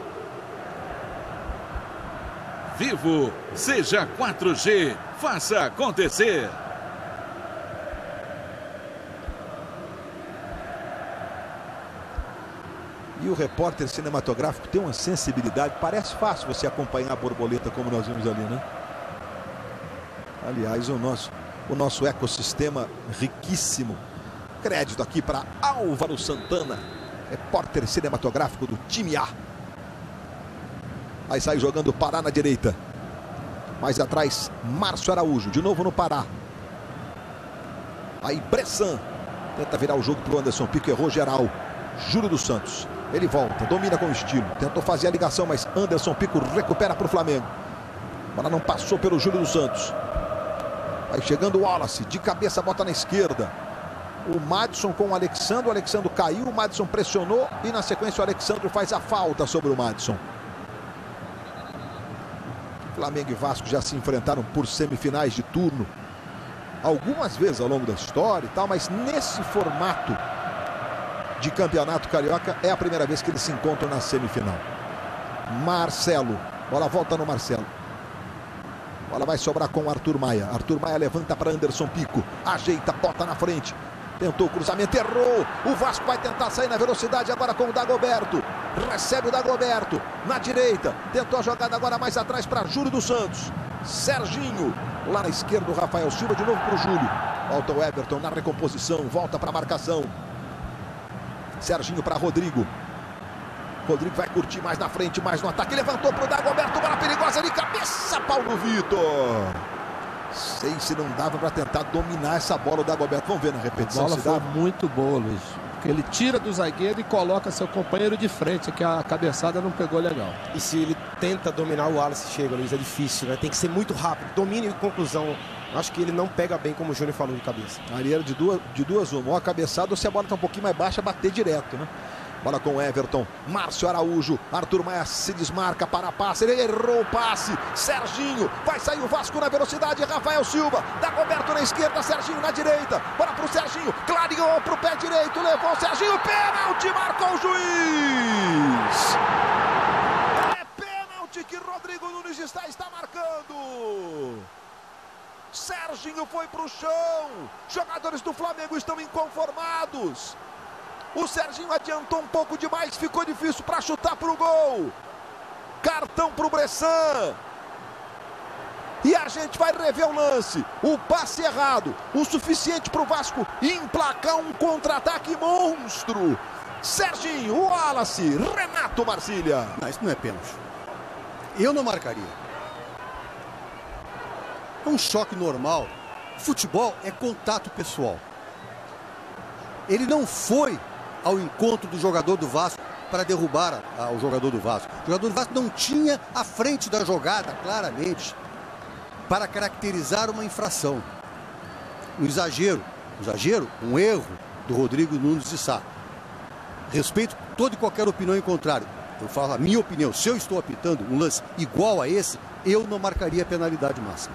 Vivo, seja quatro G, faça acontecer. E o repórter cinematográfico tem uma sensibilidade. Parece fácil você acompanhar a borboleta como nós vimos ali, né? Aliás, o nosso, o nosso ecossistema riquíssimo. Crédito aqui para Álvaro Santana. repórter cinematográfico do time A. Aí sai jogando o Pará na direita. Mais atrás, Márcio Araújo, de novo no Pará. Aí Bressan tenta virar o jogo para o Anderson Pico, errou geral. Júlio dos Santos, ele volta, domina com estilo. Tentou fazer a ligação, mas Anderson Pico recupera para o Flamengo. A bola não passou pelo Júlio dos Santos. Vai chegando o Wallace, de cabeça bota na esquerda. O Madison com o Alexandre, o Alexandre caiu, o Madison pressionou e na sequência o Alexandre faz a falta sobre o Madison. Flamengo e Vasco já se enfrentaram por semifinais de turno algumas vezes ao longo da história e tal, mas nesse formato de campeonato carioca é a primeira vez que eles se encontram na semifinal. Marcelo, bola volta no Marcelo. Bola vai sobrar com o Arthur Maia. Arthur Maia levanta para Anderson Pico. Ajeita, bota na frente. Tentou o cruzamento, errou. O Vasco vai tentar sair na velocidade agora com o Dagoberto. Recebe o Dagoberto na direita. Tentou a jogada agora mais atrás para Júlio dos Santos. Serginho. Lá na esquerda o Rafael Silva de novo para o Júlio. Volta o Everton na recomposição. Volta para a marcação. Serginho para Rodrigo. Rodrigo vai curtir mais na frente, mais no ataque. Levantou para o Dagoberto. Bola perigosa de cabeça. Paulo Vitor. Sei se não dava para tentar dominar essa bola o Dagoberto. Vamos ver na repetição. A bola se foi dava. muito boa, Luiz. Porque ele tira do zagueiro e coloca seu companheiro de frente, que a cabeçada não pegou legal. E se ele tenta dominar, o Wallace chega, Luiz, é difícil, né? Tem que ser muito rápido. Domínio e conclusão. Acho que ele não pega bem, como o Júnior falou, de cabeça. Ali era de duas, de duas uma. Ou a cabeçada, ou se a bola está um pouquinho mais baixa, bater direto, né? Bola com o Everton, Márcio Araújo, Arthur Maia se desmarca para passe, ele errou o passe, Serginho, vai sair o Vasco na velocidade, Rafael Silva, Dagoberto na esquerda, Serginho na direita, bola para o Serginho, clareou para o pé direito, levou o Serginho, pênalti, marcou o juiz! É pênalti que Rodrigo Nunes está, está marcando! Serginho foi para o chão, jogadores do Flamengo estão inconformados. O Serginho adiantou um pouco demais, ficou difícil para chutar para o gol. Cartão para o Bressan. E a gente vai rever o lance. O passe errado, o suficiente para o Vasco emplacar um contra-ataque monstro. Serginho, Wallace, Renato Marcília. Não, isso não é pênalti. Eu não marcaria. É um choque normal. Futebol é contato pessoal. Ele não foi ao encontro do jogador do Vasco para derrubar a, a, o jogador do Vasco. O jogador do Vasco não tinha a frente da jogada, claramente, para caracterizar uma infração. Um exagero. Um exagero, um erro do Rodrigo Nunes de Sá. Respeito toda e qualquer opinião em contrário. Eu falo a minha opinião. Se eu estou apitando um lance igual a esse, eu não marcaria a penalidade máxima.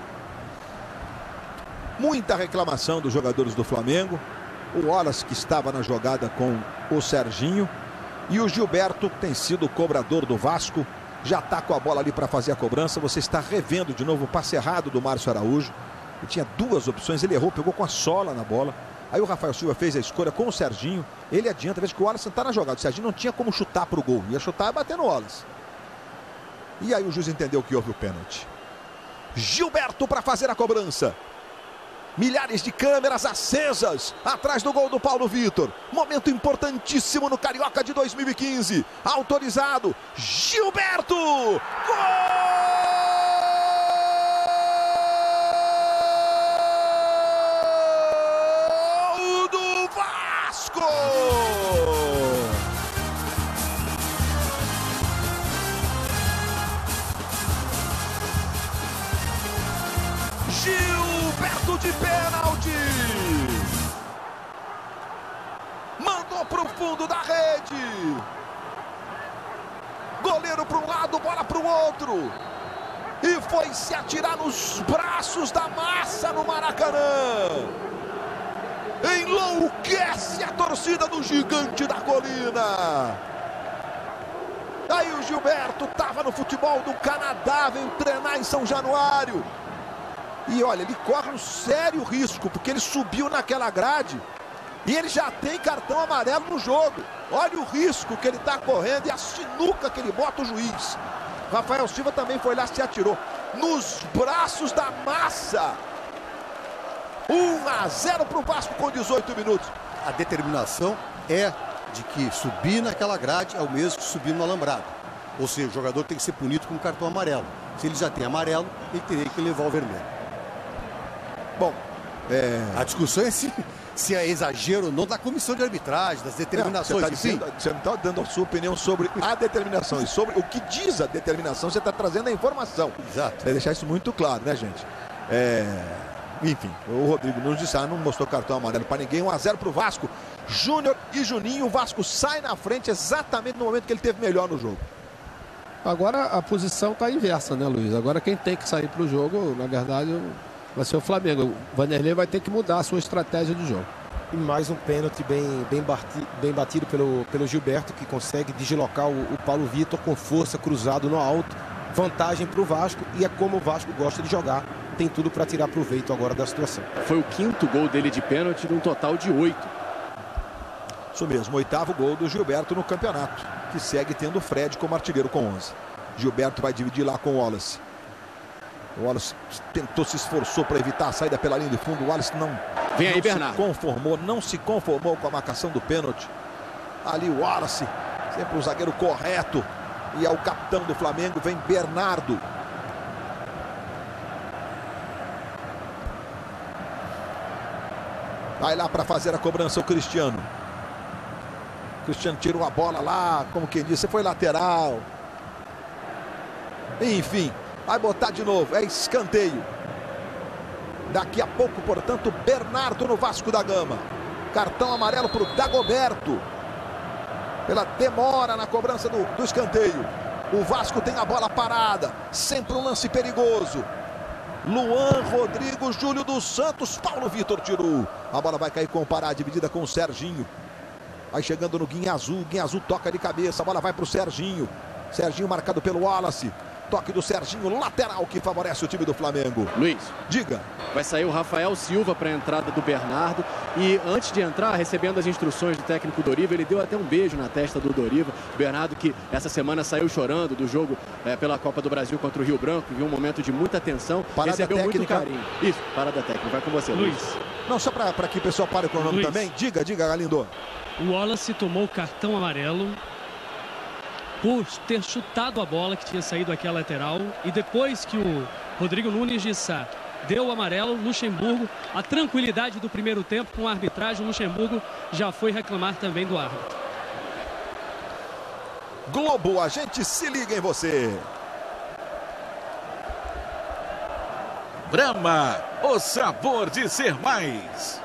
Muita reclamação dos jogadores do Flamengo. O Wallace, que estava na jogada com o Serginho, e o Gilberto, que tem sido o cobrador do Vasco, já está com a bola ali para fazer a cobrança. Você está revendo de novo o passe errado do Márcio Araújo. Ele tinha duas opções, ele errou, pegou com a sola na bola. Aí o Rafael Silva fez a escolha com o Serginho. Ele adianta, veja que o Wallace está na jogada. O Serginho não tinha como chutar para o gol, ia chutar e bater no Wallace. E aí o juiz entendeu que houve o pênalti. Gilberto para fazer a cobrança. Milhares de câmeras acesas atrás do gol do Paulo Vitor. Momento importantíssimo no Carioca de dois mil e quinze. Autorizado. Gilberto! Gol do Vasco! Gilberto de pênalti. Mandou para o fundo da rede. Goleiro para um lado, bola para o outro. E foi se atirar nos braços da massa no Maracanã. Enlouquece a torcida do Gigante da Colina. Aí o Gilberto estava no futebol do Canadá, veio treinar em São Januário. E olha, ele corre um sério risco, porque ele subiu naquela grade e ele já tem cartão amarelo no jogo. Olha o risco que ele está correndo e a sinuca que ele bota o juiz. Rafael Silva também foi lá, se atirou nos braços da massa. um a zero para o Vasco com dezoito minutos. A determinação é de que subir naquela grade é o mesmo que subir no alambrado. Ou seja, o jogador tem que ser punido com cartão amarelo. Se ele já tem amarelo, ele teria que levar o vermelho. Bom, é... a discussão é se, se é exagero ou não da comissão de arbitragem, das determinações. Não, você não está dando a sua opinião sobre a determinação e sobre o que diz a determinação, você está trazendo a informação. Exato. É deixar isso muito claro, né, gente? É... Enfim, o Rodrigo Nunes disse, ah, não mostrou cartão amarelo para ninguém. um a zero para o Vasco. Júnior e Juninho, o Vasco sai na frente exatamente no momento que ele teve melhor no jogo. Agora a posição está inversa, né, Luiz? Agora quem tem que sair para o jogo, na verdade, vai ser o Flamengo. O Vanderlei vai ter que mudar a sua estratégia de jogo. E mais um pênalti bem, bem, batido, bem batido pelo, pelo Gilberto, que consegue deslocar o, o Paulo Vitor com força, cruzado no alto. Vantagem para o Vasco, e é como o Vasco gosta de jogar. Tem tudo para tirar proveito agora da situação. Foi o quinto gol dele de pênalti, num total de oito. Isso mesmo, oitavo gol do Gilberto no campeonato, que segue tendo o Fred como artilheiro com onze. Gilberto vai dividir lá com o Wallace. O Wallace tentou, se esforçou para evitar a saída pela linha de fundo. O Wallace não, Vem aí, não Bernardo. se conformou, não se conformou com a marcação do pênalti. Ali o Wallace, sempre o zagueiro correto. E é o capitão do Flamengo, vem Bernardo. Vai lá para fazer a cobrança o Cristiano. Cristiano tirou a bola lá, como quem disse, foi lateral. Enfim, vai botar de novo, é escanteio. Daqui a pouco, portanto, Bernardo no Vasco da Gama. Cartão amarelo para o Dagoberto. Pela demora na cobrança do, do escanteio. O Vasco tem a bola parada. Sempre um lance perigoso. Luan, Rodrigo, Júlio dos Santos, Paulo Vitor tirou. A bola vai cair com o Pará, dividida com o Serginho. Vai chegando no Guinha-Azul, Guinha-Azul toca de cabeça, a bola vai para o Serginho. Serginho marcado pelo Wallace. Toque do Serginho, lateral que favorece o time do Flamengo. Luiz, diga. Vai sair o Rafael Silva para a entrada do Bernardo. E antes de entrar, recebendo as instruções do técnico Doriva, ele deu até um beijo na testa do Doriva. O Bernardo, que essa semana saiu chorando do jogo é, pela Copa do Brasil contra o Rio Branco, viu um momento de muita tensão, parada recebeu técnica. muito carinho. Isso, parada técnica, vai com você, Luiz. Luiz. Não, só para que o pessoal pare com o nome também. Diga, diga, Galindo. O Wallace tomou o cartão amarelo por ter chutado a bola que tinha saído aqui a lateral, e depois que o Rodrigo Nunes de Sá deu o amarelo, Luxemburgo, a tranquilidade do primeiro tempo com a arbitragem, o Luxemburgo já foi reclamar também do árbitro. Globo, a gente se liga em você. Brahma, o sabor de ser mais.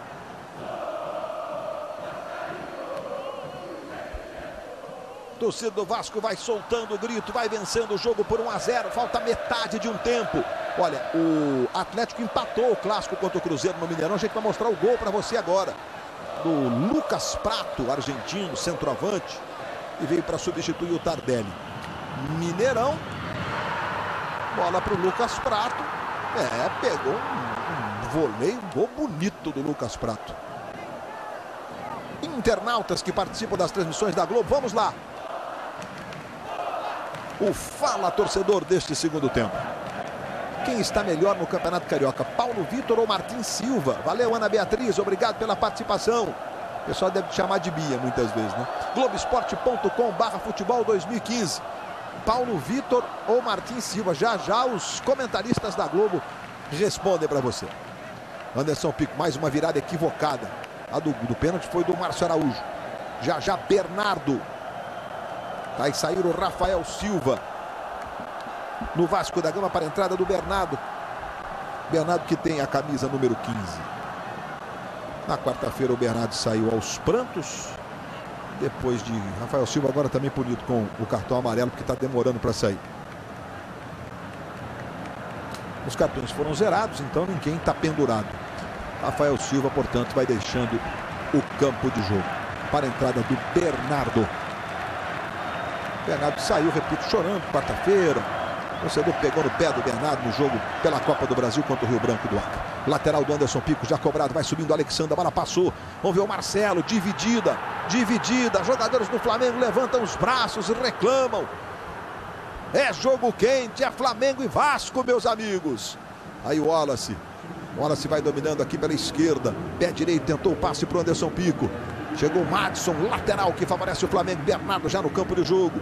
Torcida do Vasco vai soltando o grito, vai vencendo o jogo por um a zero, falta metade de um tempo. Olha, o Atlético empatou o clássico contra o Cruzeiro no Mineirão. A gente vai mostrar o gol para você agora. Do Lucas Prato, argentino, centroavante, e veio para substituir o Tardelli. Mineirão, bola para o Lucas Prato. É, pegou um, um voleio, um gol bonito do Lucas Prato. Internautas que participam das transmissões da Globo, vamos lá. O fala torcedor deste segundo tempo. Quem está melhor no Campeonato Carioca, Paulo Vitor ou Martins Silva? Valeu, Ana Beatriz, obrigado pela participação. O pessoal deve te chamar de Bia muitas vezes, né? Globoesporte ponto com barra futebol dois mil e quinze. Paulo Vitor ou Martins Silva? Já já os comentaristas da Globo respondem para você. Anderson Pico, mais uma virada equivocada. A do, do pênalti foi do Márcio Araújo. Já já Bernardo. Vai sair o Rafael Silva no Vasco da Gama para a entrada do Bernardo. Bernardo que tem a camisa número quinze. Na quarta-feira o Bernardo saiu aos prantos. Depois de Rafael Silva agora também punido com o cartão amarelo, porque está demorando para sair. Os cartões foram zerados, então ninguém está pendurado. Rafael Silva, portanto, vai deixando o campo de jogo para a entrada do Bernardo. Bernardo saiu, repito, chorando quarta-feira. O torcedor pegou no pé do Bernardo no jogo pela Copa do Brasil contra o Rio Branco do Acre. Lateral do Anderson Pico, já cobrado, vai subindo o Alexandre, a bola passou. Vamos ver o Marcelo, dividida, dividida. Jogadores do Flamengo levantam os braços e reclamam. É jogo quente, é Flamengo e Vasco, meus amigos. Aí o Wallace. O Wallace vai dominando aqui pela esquerda. Pé direito, tentou o passe para o Anderson Pico. Chegou o Madison, lateral que favorece o Flamengo. Bernardo já no campo de jogo.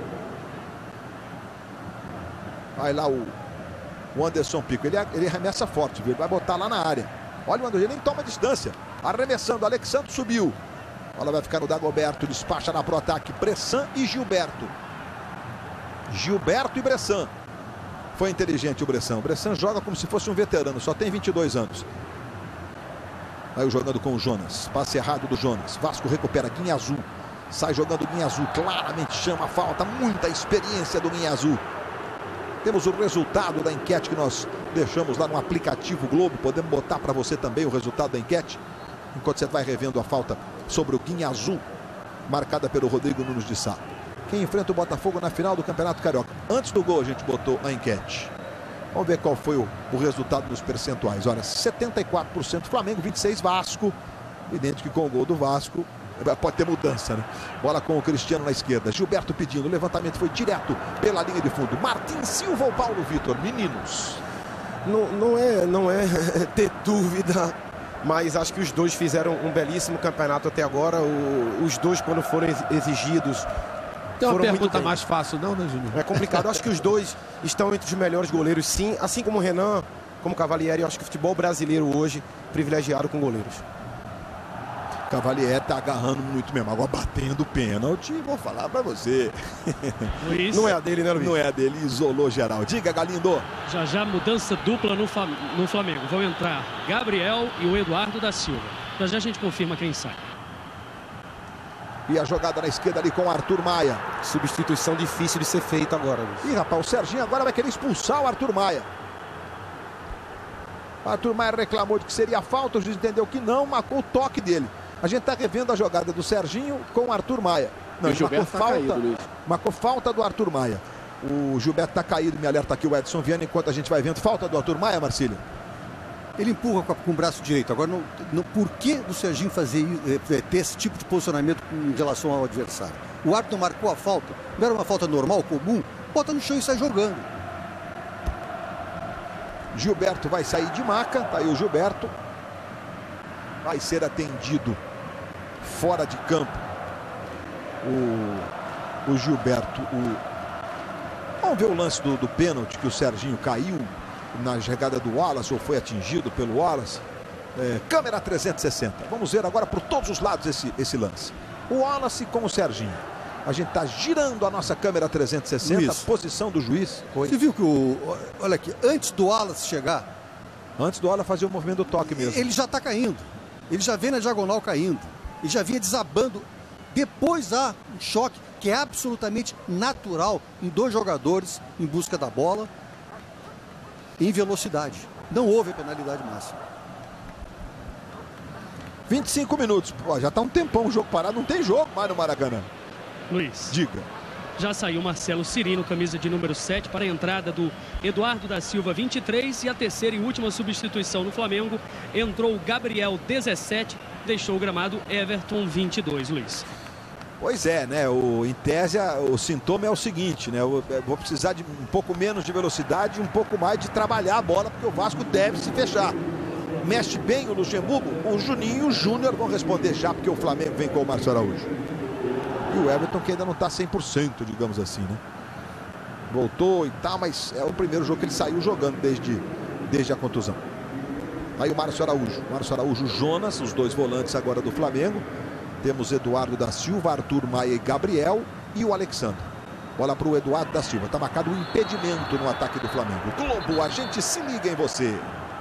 Vai lá o, o Anderson Pico. Ele, ele arremessa forte, viu? Ele vai botar lá na área. Olha o Anderson, ele nem toma distância. Arremessando, Alexandre subiu. A bola vai ficar no Dagoberto, despacha na pro ataque. Bressan e Gilberto. Gilberto e Bressan. Foi inteligente o Bressan. O Bressan joga como se fosse um veterano, só tem vinte e dois anos. Aí jogando com o Jonas. Passe errado do Jonas. Vasco recupera Guinha Azul. Sai jogando Guinha Azul. Claramente chama a falta. Muita experiência do Guinha Azul. Temos o resultado da enquete que nós deixamos lá no aplicativo Globo. Podemos botar para você também o resultado da enquete. Enquanto você vai revendo a falta sobre o Guinha Azul. Marcada pelo Rodrigo Nunes de Sá. Quem enfrenta o Botafogo na final do Campeonato Carioca. Antes do gol a gente botou a enquete. Vamos ver qual foi o, o resultado dos percentuais. Olha, setenta e quatro por cento Flamengo, vinte e seis por cento Vasco. Evidente que com o gol do Vasco pode ter mudança, né? Bola com o Cristiano na esquerda. Gilberto pedindo. O levantamento foi direto pela linha de fundo. Martin Silva ou Paulo Vitor? Meninos. Não, não, é, não é ter dúvida, mas acho que os dois fizeram um belíssimo campeonato até agora. O, os dois, quando foram exigidos... Tem uma pergunta mais fácil, não, né, Júnior? É complicado. Eu acho que os dois estão entre os melhores goleiros, sim. Assim como o Renan, como o Cavalieri. Eu acho que o futebol brasileiro hoje privilegiado com goleiros. Cavalieri tá agarrando muito mesmo. Agora batendo pênalti, vou falar pra você. Luiz. Não é a dele, né, Luiz? Não é a dele, isolou geral. Diga, Galindo. Já já mudança dupla no, no Flamengo. Vão entrar Gabriel e o Eduardo da Silva. Já já a gente confirma quem sai. E a jogada na esquerda ali com o Arthur Maia. Substituição difícil de ser feita agora, Luiz. Ih, rapaz, o Serginho agora vai querer expulsar o Arthur Maia. O Arthur Maia reclamou de que seria falta, o juiz entendeu que não, marcou o toque dele. A gente está revendo a jogada do Serginho com o Arthur Maia. Não, ele marcou falta, tá caído, marcou falta do Arthur Maia. O Gilberto está caído, me alerta aqui o Edson Viana, enquanto a gente vai vendo. Falta do Arthur Maia, Marcílio? Ele empurra com, a, com o braço direito. Agora, no, no, por que do Serginho fazer, é, ter esse tipo de posicionamento em relação ao adversário? O árbitro marcou a falta. Não era uma falta normal, comum? Bota no chão e sai jogando. Gilberto vai sair de maca. Tá aí o Gilberto. Vai ser atendido fora de campo. O, o Gilberto. O... Vamos ver o lance do, do pênalti que o Serginho caiu na jogada do Wallace, ou foi atingido pelo Wallace. É, câmera trezentos e sessenta. Vamos ver agora por todos os lados esse, esse lance. O Wallace com o Serginho. A gente está girando a nossa câmera trezentos e sessenta. Luiz, posição do juiz. Oi. Você viu que o... Olha aqui, antes do Wallace chegar... Antes do Wallace fazer o movimento do toque mesmo. Ele já está caindo. Ele já vem na diagonal caindo. Ele já vinha desabando. Depois há um choque que é absolutamente natural em dois jogadores em busca da bola. Em velocidade. Não houve a penalidade máxima. vinte e cinco minutos. Pô, já está um tempão o jogo parado. Não tem jogo mais no Maracanã. Luiz. Diga. Já saiu Marcelo Cirino, camisa de número sete, para a entrada do Eduardo da Silva, vinte e três. E a terceira e última substituição no Flamengo. Entrou o Gabriel, dezessete. Deixou o gramado Everton, vinte e dois, Luiz. Pois é, né? O, em tese, o sintoma é o seguinte, né? Eu vou precisar de um pouco menos de velocidade e um pouco mais de trabalhar a bola, porque o Vasco deve se fechar. Mexe bem o Luxemburgo, o Juninho e o Júnior vão responder já, porque o Flamengo vem com o Márcio Araújo. E o Everton, que ainda não está cem por cento, digamos assim, né? Voltou e tal, mas é o primeiro jogo que ele saiu jogando desde, desde a contusão. Aí o Márcio Araújo. Márcio Araújo, Jonas, os dois volantes agora do Flamengo. Temos Eduardo da Silva, Arthur Maia e Gabriel e o Alexandre. Bola para o Eduardo da Silva. Está marcado um impedimento no ataque do Flamengo. Globo, a gente se liga em você.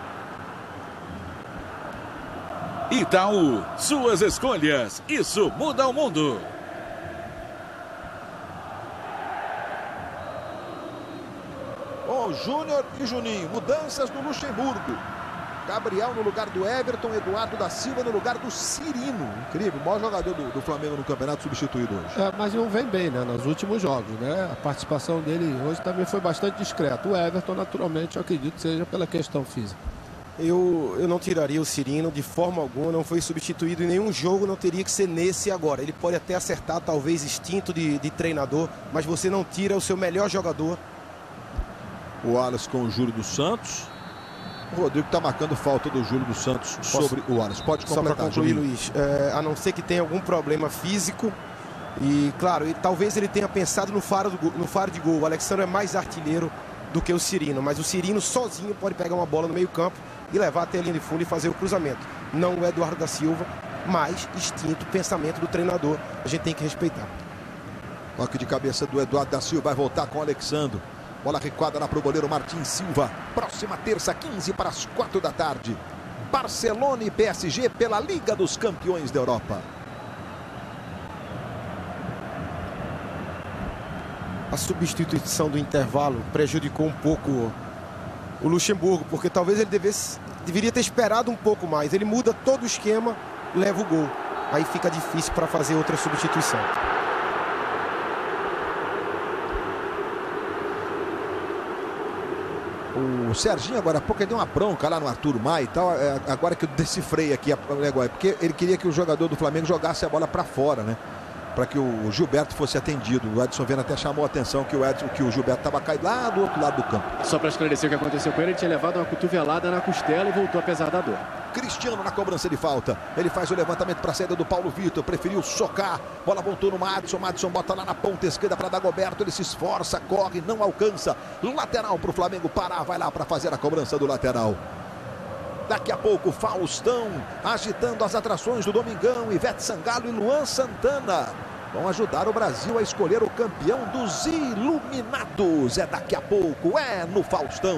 Itaú, suas escolhas. Isso muda o mundo. Bom, Júnior e Juninho. Mudanças no Luxemburgo. Gabriel no lugar do Everton, Eduardo da Silva no lugar do Cirino. Incrível, o maior jogador do, do Flamengo no campeonato substituído hoje. É, mas não vem bem, né? Nos últimos jogos, né? A participação dele hoje também foi bastante discreta. O Everton, naturalmente, eu acredito, seja pela questão física. Eu, eu não tiraria o Cirino de forma alguma, não foi substituído em nenhum jogo, não teria que ser nesse agora. Ele pode até acertar, talvez, instinto de, de treinador, mas você não tira o seu melhor jogador. O Wallace com o Júlio dos Santos. O Rodrigo está marcando falta do Júlio dos Santos Posso... sobre o Wallace. Pode completar, só para concluir, Julinho. Luiz, é, a não ser que tenha algum problema físico. E, claro, e talvez ele tenha pensado no faro, do, no faro de gol. O Alexandre é mais artilheiro do que o Cirino, mas o Cirino sozinho pode pegar uma bola no meio campo e levar até a linha de fundo e fazer o cruzamento. Não o Eduardo da Silva, mas instinto, pensamento do treinador. A gente tem que respeitar. Toque de cabeça do Eduardo da Silva, vai voltar com o Alexandre. Bola recuada lá para o goleiro Martins Silva. Próxima terça, quinze para as quatro da tarde. Barcelona e P S G pela Liga dos Campeões da Europa. A substituição do intervalo prejudicou um pouco o Luxemburgo, porque talvez ele devesse, deveria ter esperado um pouco mais. Ele muda todo o esquema, leva o gol. Aí fica difícil para fazer outra substituição. O Serginho agora há pouco ele deu uma bronca lá no Arthur Maia e tal. É, agora que eu decifrei aqui o negócio, porque ele queria que o jogador do Flamengo jogasse a bola para fora, né? Para que o Gilberto fosse atendido. O Edson Viana até chamou a atenção que o, Edson, que o Gilberto estava caído lá do outro lado do campo. Só para esclarecer o que aconteceu com ele, ele tinha levado uma cotovelada na costela e voltou apesar da dor. Cristiano na cobrança de falta. Ele faz o levantamento para a saída do Paulo Vitor. Preferiu socar. Bola voltou no Madison. Madison bota lá na ponta esquerda para Dagoberto. Ele se esforça, corre, não alcança. Lateral para o Flamengo parar. Vai lá para fazer a cobrança do lateral. Daqui a pouco, Faustão agitando as atrações do Domingão. Ivete Sangalo e Luan Santana vão ajudar o Brasil a escolher o campeão dos Iluminados. É daqui a pouco, é no Faustão.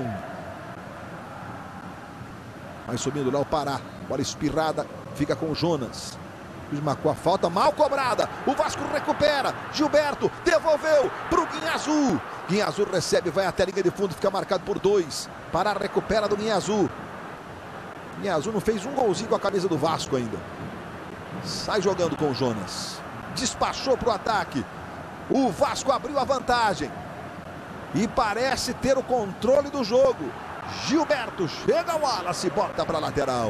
Vai subindo lá o Pará. Bola espirrada, fica com o Jonas. Marcou a falta, mal cobrada. O Vasco recupera. Gilberto devolveu para o Guinhazu. Guinhazu recebe, vai até a linha de fundo, fica marcado por dois. Pará recupera do Guinhazu. Guinhazu não fez um golzinho com a camisa do Vasco ainda. Sai jogando com o Jonas. Despachou para o ataque. O Vasco abriu a vantagem. E parece ter o controle do jogo. Gilberto chega ao Wallace, bota para a lateral.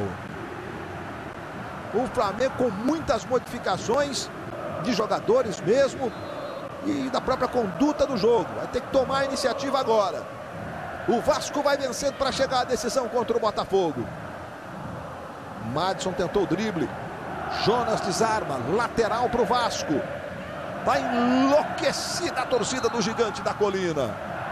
O Flamengo com muitas modificações de jogadores mesmo e da própria conduta do jogo. Vai ter que tomar a iniciativa agora. O Vasco vai vencendo para chegar à decisão contra o Botafogo. Madison tentou o drible. Jonas desarma, lateral para o Vasco. Está enlouquecida a torcida do Gigante da Colina.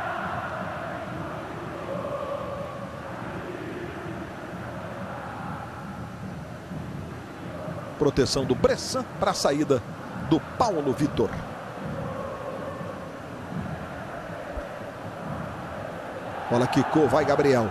Proteção do Bressan para a saída do Paulo Vitor. Bola quicou, vai Gabriel.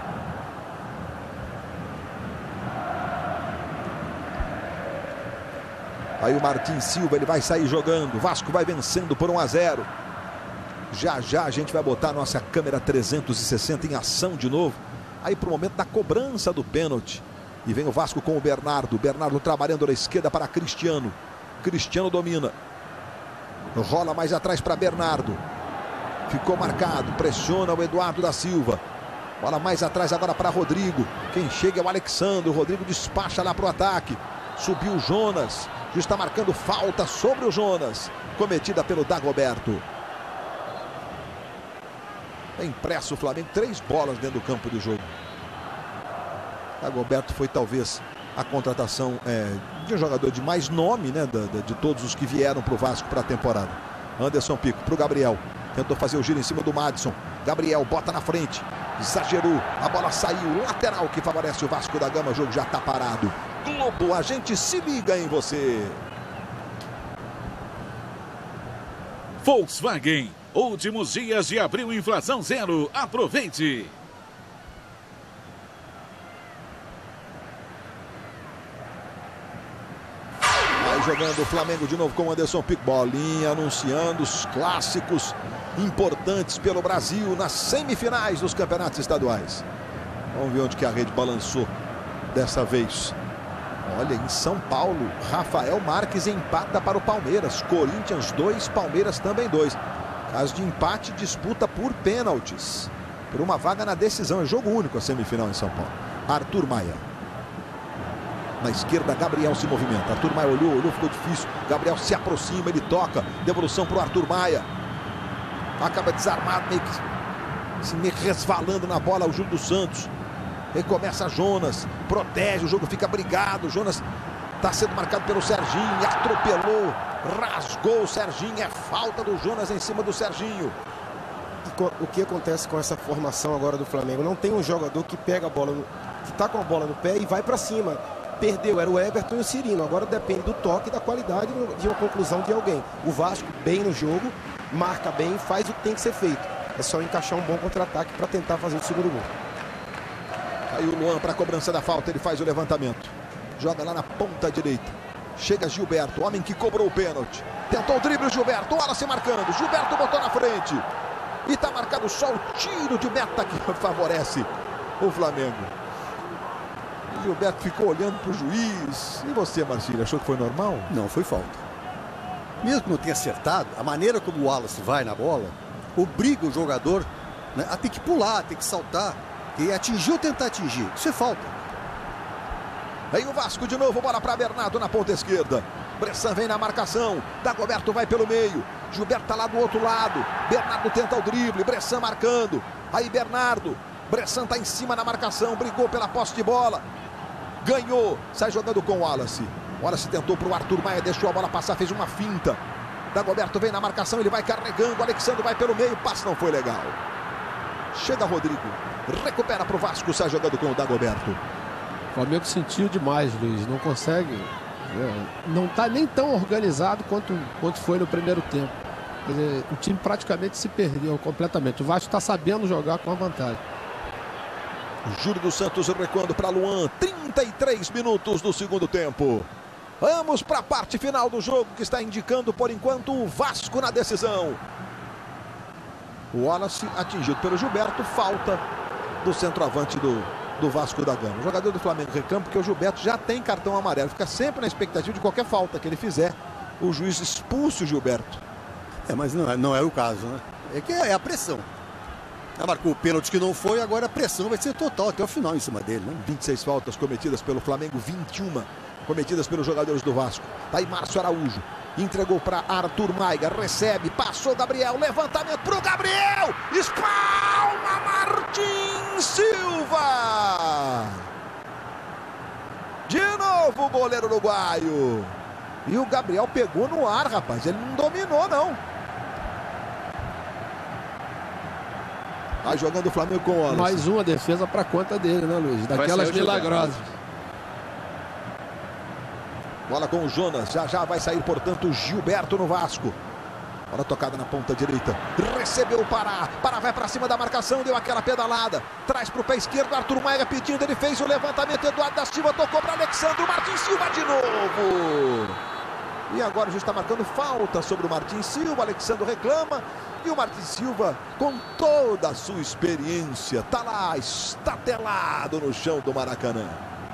Aí o Martins Silva, ele vai sair jogando. Vasco vai vencendo por um a zero. Já já a gente vai botar a nossa câmera trezentos e sessenta em ação de novo. Aí para o momento da cobrança do pênalti. E vem o Vasco com o Bernardo. Bernardo trabalhando na esquerda para Cristiano. Cristiano domina. Rola mais atrás para Bernardo. Ficou marcado. Pressiona o Eduardo da Silva. Bola mais atrás agora para Rodrigo. Quem chega é o Alexandre. O Rodrigo despacha lá para o ataque. Subiu o Jonas. Já está marcando falta sobre o Jonas. Cometida pelo Dagoberto. É impresso o Flamengo. Três bolas dentro do campo de jogo. Dagoberto foi talvez a contratação é, de um jogador de mais nome, né, de, de todos os que vieram para o Vasco para a temporada. Anderson Pico para o Gabriel. Tentou fazer o giro em cima do Madison. Gabriel bota na frente. Exagerou. A bola saiu. Lateral que favorece o Vasco da Gama. O jogo já está parado. Globo, a gente se liga em você. Volkswagen. Últimos dias de abril, inflação zero. Aproveite. Jogando o Flamengo de novo com o Anderson Pico. Bolinha anunciando os clássicos importantes pelo Brasil nas semifinais dos campeonatos estaduais. Vamos ver onde que a rede balançou dessa vez. Olha, em São Paulo, Rafael Marques empata para o Palmeiras. Corinthians dois, Palmeiras também dois. Caso de empate, disputa por pênaltis. Por uma vaga na decisão. É jogo único a semifinal em São Paulo. Arthur Maia. Na esquerda, Gabriel se movimenta. Arthur Maia olhou, olhou, ficou difícil. Gabriel se aproxima, ele toca. Devolução para o Arthur Maia. Acaba desarmado, meio que, assim, meio que resvalando na bola o Júlio dos Santos. Recomeça Jonas, protege, o jogo fica brigado. Jonas está sendo marcado pelo Serginho, atropelou, rasgou o Serginho. É falta do Jonas em cima do Serginho. O que acontece com essa formação agora do Flamengo? Não tem um jogador que pega a bola, no, que está com a bola no pé e vai para cima. Perdeu, era o Everton e o Cirino. Agora depende do toque e da qualidade de uma conclusão de alguém. O Vasco bem no jogo, marca bem, faz o que tem que ser feito. É só encaixar um bom contra-ataque para tentar fazer o segundo gol. Aí o Luan para a cobrança da falta, ele faz o levantamento. Joga lá na ponta direita. Chega Gilberto, homem que cobrou o pênalti. Tentou o drible o Gilberto, olha se marcando. Gilberto botou na frente. E está marcado só o tiro de meta que favorece o Flamengo. O Gilberto ficou olhando para o juiz. E você, Marcílio, achou que foi normal? Não, foi falta. Mesmo que não tenha acertado, a maneira como o Wallace vai na bola obriga o jogador, né, a ter que pular, a ter que saltar. E atingir ou tentar atingir. Isso é falta. Aí o Vasco de novo, bola para Bernardo na ponta esquerda. Bressan vem na marcação. Dagoberto vai pelo meio. Gilberto está lá do outro lado. Bernardo tenta o drible. Bressan marcando. Aí Bernardo. Bressan está em cima na marcação. Brigou pela posse de bola. Ganhou. Sai jogando com o Wallace. O Wallace tentou para o Arthur Maia. Deixou a bola passar. Fez uma finta. Dagoberto vem na marcação. Ele vai carregando. Alexandre vai pelo meio. O passe não foi legal. Chega Rodrigo. Recupera para o Vasco. Sai jogando com o Dagoberto. O Flamengo sentiu demais, Luiz. Não consegue. É, não está nem tão organizado quanto, quanto foi no primeiro tempo. Quer dizer, o time praticamente se perdeu completamente. O Vasco está sabendo jogar com a vantagem. Júlio dos Santos recuando para Luan. trinta e três minutos do segundo tempo. Vamos para a parte final do jogo, que está indicando por enquanto o Vasco na decisão. O Wallace atingido pelo Gilberto. Falta do centroavante do, do Vasco da Gama. O jogador do Flamengo reclama porque o Gilberto já tem cartão amarelo. Fica sempre na expectativa de qualquer falta que ele fizer, o juiz expulse o Gilberto. É, mas não, não era o caso, né? É que é a pressão. Já marcou o pênalti que não foi, agora a pressão vai ser total até o final em cima dele, né? vinte e seis faltas cometidas pelo Flamengo, vinte e uma cometidas pelos jogadores do Vasco. Tá aí Márcio Araújo. Entregou para Arthur Maiga, recebe, passou Gabriel, levantamento para o Gabriel, espalma Martin Silva. De novo o goleiro uruguaio. E o Gabriel pegou no ar, rapaz, ele não dominou não. Vai jogando o Flamengo com o Wallace. Mais uma defesa para conta dele, né, Luiz? Daquelas milagrosas. Bola com o Jonas, já já vai sair, portanto, Gilberto no Vasco. Bola tocada na ponta direita, recebeu o Pará, Pará vai para cima da marcação, deu aquela pedalada, traz para o pé esquerdo, Arthur Maia pedindo, ele fez o levantamento, Eduardo da Silva tocou para Alexandre, Martin Silva de novo. E agora já está marcando falta sobre o Martin Silva, Alexandre reclama, e o Martin Silva, com toda a sua experiência, está lá, estatelado no chão do Maracanã.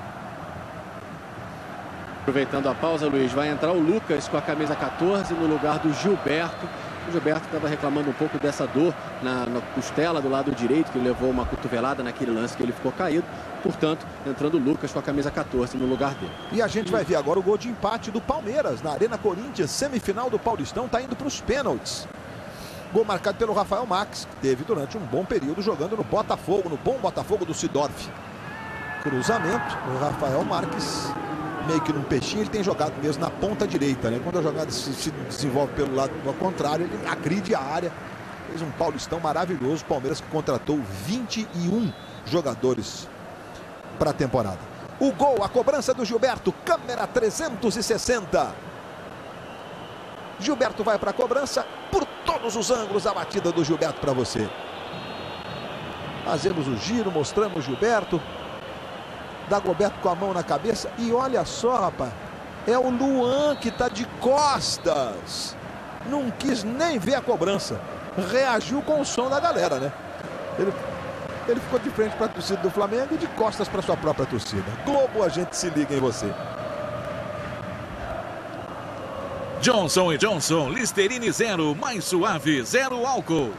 Aproveitando a pausa, Luiz, vai entrar o Lucas com a camisa quatorze no lugar do Gilberto. O Gilberto estava reclamando um pouco dessa dor na, na costela do lado direito, que levou uma cotovelada naquele lance que ele ficou caído. Portanto, entrando o Lucas com a camisa quatorze no lugar dele. E a gente vai ver agora o gol de empate do Palmeiras na Arena Corinthians, semifinal do Paulistão, está indo para os pênaltis. Gol marcado pelo Rafael Marques, que teve durante um bom período jogando no Botafogo, no bom Botafogo do Sidorf. Cruzamento, o Rafael Marques meio que num peixinho, ele tem jogado mesmo na ponta direita, né? Quando a jogada se, se desenvolve pelo lado ao contrário, ele agride a área. Fez um Paulistão maravilhoso, Palmeiras que contratou vinte e um jogadores para a temporada. O gol, a cobrança do Gilberto, câmera trezentos e sessenta. Gilberto vai para a cobrança, por todos os ângulos a batida do Gilberto para você. Fazemos o giro, mostramos Gilberto. Dagoberto com a mão na cabeça. E olha só, rapaz, é o Luan que está de costas. Não quis nem ver a cobrança. Reagiu com o som da galera, né? Ele, ele ficou de frente para a torcida do Flamengo e de costas para sua própria torcida. Globo, a gente se liga em você. Johnson e Johnson, Listerine zero, mais suave, zero álcool.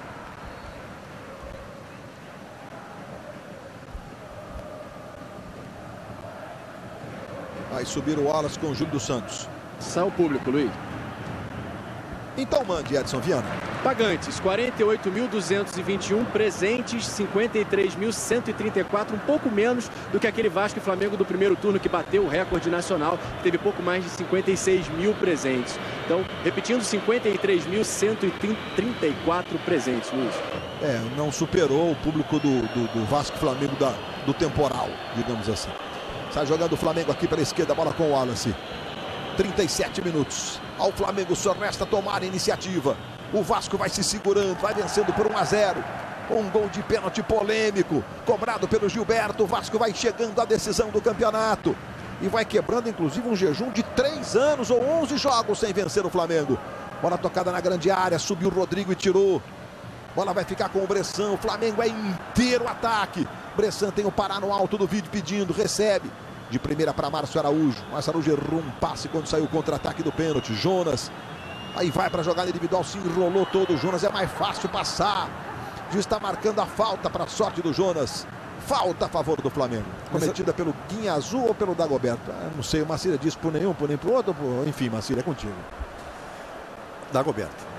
Vai subir o Wallace com o Júlio dos Santos. Sai o público, Luiz. Então mande, Edson Viana. Pagantes, quarenta e oito mil duzentos e vinte e um. Presentes, cinquenta e três mil cento e trinta e quatro. Um pouco menos do que aquele Vasco e Flamengo do primeiro turno que bateu o recorde nacional. Teve pouco mais de cinquenta e seis mil presentes. Então, repetindo, cinquenta e três mil cento e trinta e quatro presentes, Luiz. É, não superou o público do, do, do Vasco e Flamengo da, do temporal, digamos assim. Sai jogando o Flamengo aqui pela esquerda, bola com o Wallace. trinta e sete minutos. Ao Flamengo só resta tomar a iniciativa. O Vasco vai se segurando, vai vencendo por um a zero. Um gol de pênalti polêmico, cobrado pelo Gilberto. O Vasco vai chegando à decisão do campeonato. E vai quebrando, inclusive, um jejum de três anos ou onze jogos sem vencer o Flamengo. Bola tocada na grande área, subiu o Rodrigo e tirou. Bola vai ficar com o Bressan. O Flamengo é inteiro ataque. Bressan tem o Pará no alto do vídeo pedindo, recebe. De primeira para Márcio Araújo. Márcio Araújo errou um passe quando saiu o contra-ataque do pênalti. Jonas. Aí vai para a jogada individual, se enrolou todo o Jonas. É mais fácil passar. O juiz está marcando a falta para a sorte do Jonas. Falta a favor do Flamengo. Cometida pelo Guinha Azul ou pelo Dagoberto? Ah, não sei, o Macília disse por nenhum, por nem por outro. Por... Enfim, Macília, é contigo. Dagoberto.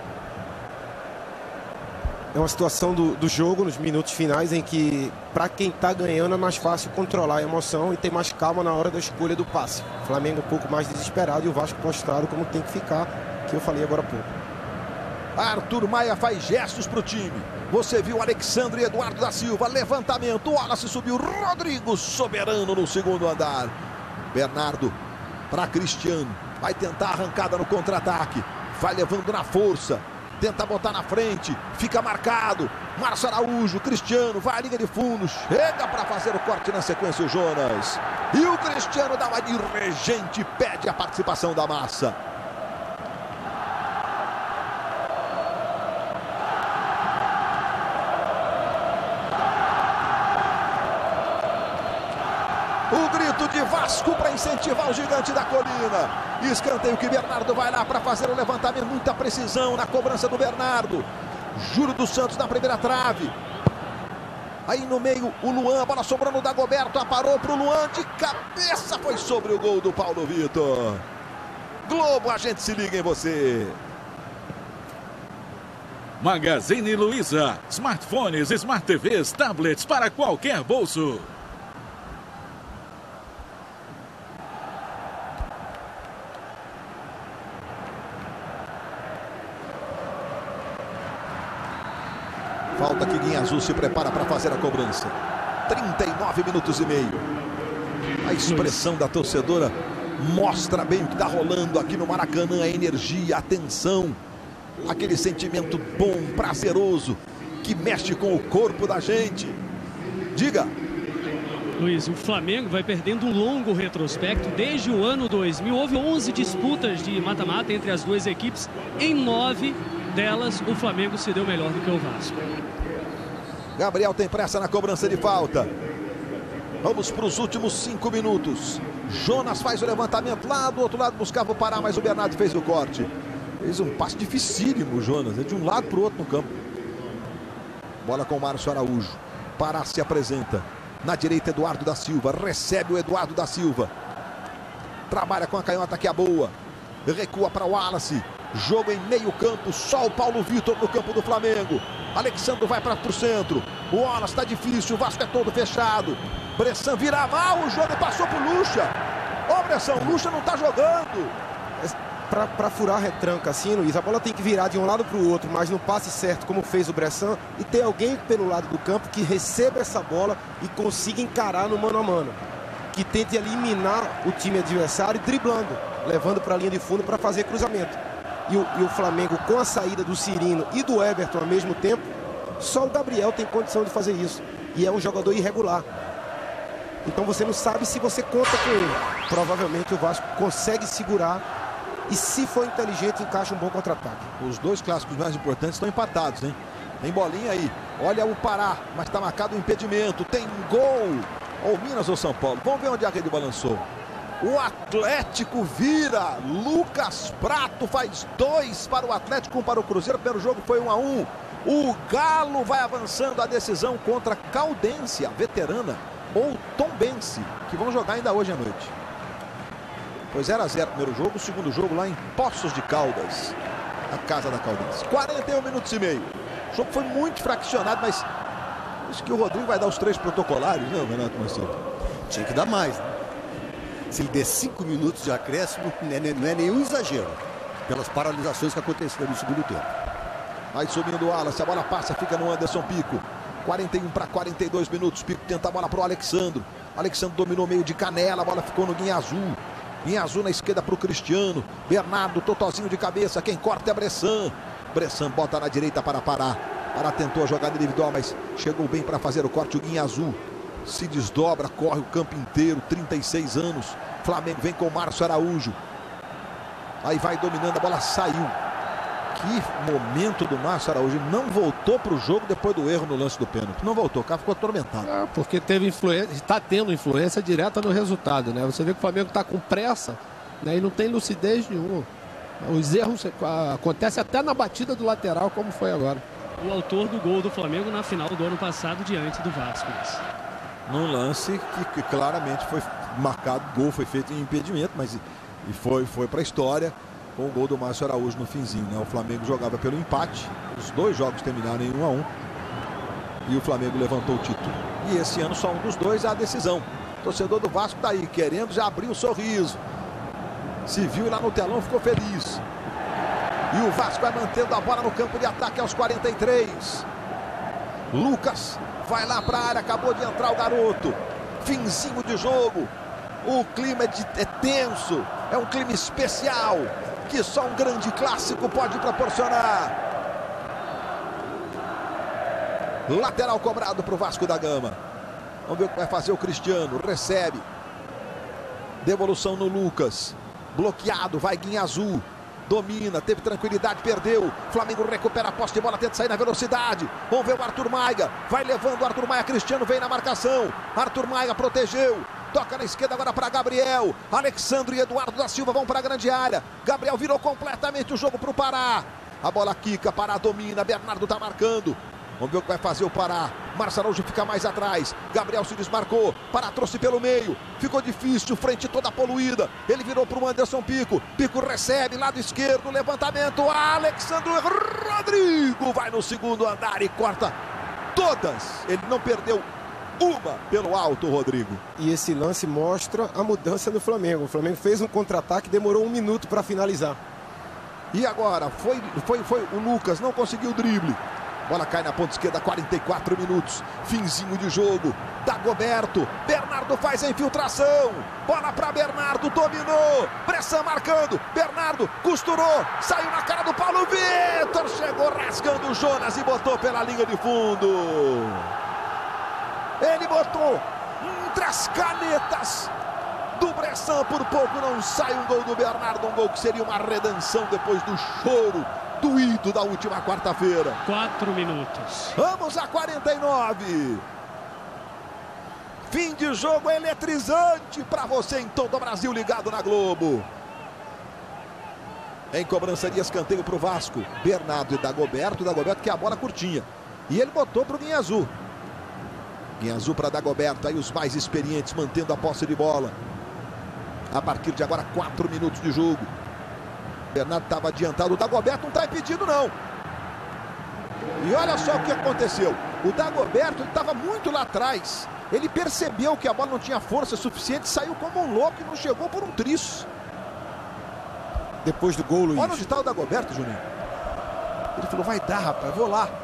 É uma situação do, do jogo, nos minutos finais, em que, para quem está ganhando, é mais fácil controlar a emoção e ter mais calma na hora da escolha do passe. O Flamengo um pouco mais desesperado e o Vasco postado como tem que ficar, que eu falei agora há pouco. Arthur Maia faz gestos para o time. Você viu Alexandre e Eduardo da Silva, levantamento, o Wallace subiu, Rodrigo soberano no segundo andar. Bernardo para Cristiano, vai tentar a arrancada no contra-ataque, vai levando na força. Tenta botar na frente, fica marcado. Márcio Araújo, Cristiano, vai à linha de fundo. Chega para fazer o corte na sequência o Jonas. E o Cristiano dá uma de regente e pede a participação da massa. O grito de Vasco para incentivar o gigante da colina. Escanteio que Bernardo vai lá para fazer o levantamento. Muita precisão na cobrança do Bernardo. Júlio dos Santos na primeira trave. Aí no meio o Luan, a bola sobrando da Dagoberto. Aparou para o Luan de cabeça. Foi sobre o gol do Paulo Vitor. Globo, a gente se liga em você. Magazine Luiza. Smartphones, Smart T Vs, tablets para qualquer bolso. Falta que Guinha Azul se prepara para fazer a cobrança. trinta e nove minutos e meio. A expressão da torcedora mostra bem o que está rolando aqui no Maracanã. A energia, a tensão, aquele sentimento bom, prazeroso, que mexe com o corpo da gente. Diga. Luiz, o Flamengo vai perdendo um longo retrospecto. Desde o ano dois mil, houve onze disputas de mata-mata entre as duas equipes. Em nove delas, o Flamengo se deu melhor do que o Vasco. Gabriel tem pressa na cobrança de falta. Vamos para os últimos cinco minutos. Jonas faz o levantamento lá do outro lado, buscava o Pará, mas o Bernardo fez o corte. Fez um passe dificílimo, Jonas, é de um lado para o outro no campo. Bola com o Márcio Araújo. Pará se apresenta. Na direita, Eduardo da Silva. Recebe o Eduardo da Silva. Trabalha com a canhota que é boa. Recua para o Wallace. Jogo em meio campo, só o Paulo Vitor no campo do Flamengo. Alexandre vai para o centro. O Wallace está difícil, o Vasco é todo fechado. Bressan vira mal o jogo e passou para o Lucha. Ô Bressan, o Lucha não está jogando. Para furar a retranca assim, Luiz, a bola tem que virar de um lado para o outro, mas no passe certo, como fez o Bressan, e ter alguém pelo lado do campo que receba essa bola e consiga encarar no mano a mano. Que tente eliminar o time adversário driblando, levando para a linha de fundo para fazer cruzamento. E o, e o Flamengo, com a saída do Cirino e do Everton ao mesmo tempo, só o Gabriel tem condição de fazer isso. E é um jogador irregular. Então você não sabe se você conta com ele. Provavelmente o Vasco consegue segurar e, se for inteligente, encaixa um bom contra-ataque. Os dois clássicos mais importantes estão empatados, hein? Tem bolinha aí. Olha o Pará, mas está marcado o impedimento. Tem gol. Ou Minas ou São Paulo. Vamos ver onde a rede balançou. O Atlético vira. Lucas Prato faz dois para o Atlético, um para o Cruzeiro. O primeiro jogo foi um a um. O Galo vai avançando a decisão contra Caldense, a veterana, ou Tombense, que vão jogar ainda hoje à noite. Foi zero a zero o primeiro jogo, o segundo jogo lá em Poços de Caldas. a casa da Caldense. quarenta e um minutos e meio. O jogo foi muito fraccionado, mas acho que o Rodrigo vai dar os três protocolares, né, Renato Marcelo? Tinha que dar mais, né? Se ele der cinco minutos de acréscimo, não é, não é nenhum exagero, pelas paralisações que aconteceram no segundo tempo. Vai subindo o Wallace, a bola passa, fica no Anderson Pico. quarenta e um para quarenta e dois minutos. Pico tenta a bola para o Alexandro. Alexandro dominou meio de canela, a bola ficou no Guinha Azul. Guinha Azul na esquerda para o Cristiano. Bernardo, totozinho de cabeça. Quem corta é Bressan. Bressan bota na direita para Pará. Pará tentou a jogada individual, mas chegou bem para fazer o corte. O Guinha Azul se desdobra, corre o campo inteiro. trinta e seis anos. Flamengo vem com o Márcio Araújo. Aí vai dominando, a bola saiu. Que momento do Márcio Araújo. Não voltou para o jogo depois do erro no lance do pênalti. Não voltou, o cara ficou atormentado. É, porque teve influência, está tendo influência direta no resultado, né? Você vê que o Flamengo está com pressa, né? E não tem lucidez nenhuma. Os erros acontecem até na batida do lateral, como foi agora. O autor do gol do Flamengo na final do ano passado diante do Vasco. Num lance que, que claramente foi marcado, gol foi feito em impedimento, mas e foi, foi para a história. Com o gol do Márcio Araújo no finzinho, né? O Flamengo jogava pelo empate. Os dois jogos terminaram em um a um. E o Flamengo levantou o título. E esse ano só um dos dois é a decisão. O torcedor do Vasco tá aí, querendo já abrir o sorriso. Se viu lá no telão, ficou feliz. E o Vasco vai mantendo a bola no campo de ataque aos quarenta e três. Lucas vai lá para a área, acabou de entrar o garoto. Finzinho de jogo. O clima é, de, é tenso. É um clima especial que só um grande clássico pode proporcionar. Lateral cobrado para o Vasco da Gama. Vamos ver o que vai fazer o Cristiano. Recebe. Devolução no Lucas. Bloqueado, vai Guinha Azul. Domina, teve tranquilidade, perdeu. Flamengo recupera a posse de bola, tenta sair na velocidade. Vamos ver o Arthur Maiga. Vai levando o Arthur Maiga. Cristiano vem na marcação. Arthur Maiga protegeu. Toca na esquerda agora para Gabriel. Alexandre e Eduardo da Silva vão para a grande área. Gabriel virou completamente o jogo para o Pará. A bola quica, Pará domina. Bernardo está marcando. Vamos ver o que vai fazer o Pará. Márcio Araújo fica mais atrás. Gabriel se desmarcou. Pará trouxe pelo meio. Ficou difícil, frente toda poluída. Ele virou para o Anderson Pico. Pico recebe, lado esquerdo, levantamento. Alexandre Rodrigo vai no segundo andar e corta todas. Ele não perdeu uma pelo alto, Rodrigo. E esse lance mostra a mudança do Flamengo. O Flamengo fez um contra-ataque, demorou um minuto para finalizar. E agora, foi, foi, foi o Lucas, não conseguiu o drible. Bola cai na ponta esquerda, quarenta e quatro minutos. Finzinho de jogo. Dagoberto. Bernardo faz a infiltração. Bola para Bernardo, dominou. Bressan marcando. Bernardo costurou. Saiu na cara do Paulo Vitor. Chegou rasgando o Jonas e botou pela linha de fundo. Ele botou entre as canetas do Bressan. Por pouco não sai um gol do Bernardo. Um gol que seria uma redenção depois do choro doído da última quarta-feira. Quatro minutos. Vamos a quarenta e nove. Fim de jogo eletrizante para você em todo o Brasil ligado na Globo. Em cobrança de escanteio para o Vasco. Bernardo e Dagoberto. Dagoberto que é a bola curtinha. E ele botou para o Guinha Azul. Guinha Azul para Dagoberto. Aí os mais experientes mantendo a posse de bola. A partir de agora, quatro minutos de jogo. Bernardo estava adiantado. O Dagoberto não está impedido, não. E olha só o que aconteceu. O Dagoberto estava muito lá atrás. Ele percebeu que a bola não tinha força suficiente. Saiu como um louco e não chegou por um triço. Depois do gol, Luiz. Olha onde está o Dagoberto, Juninho. Ele falou, vai dar, rapaz, vou lá.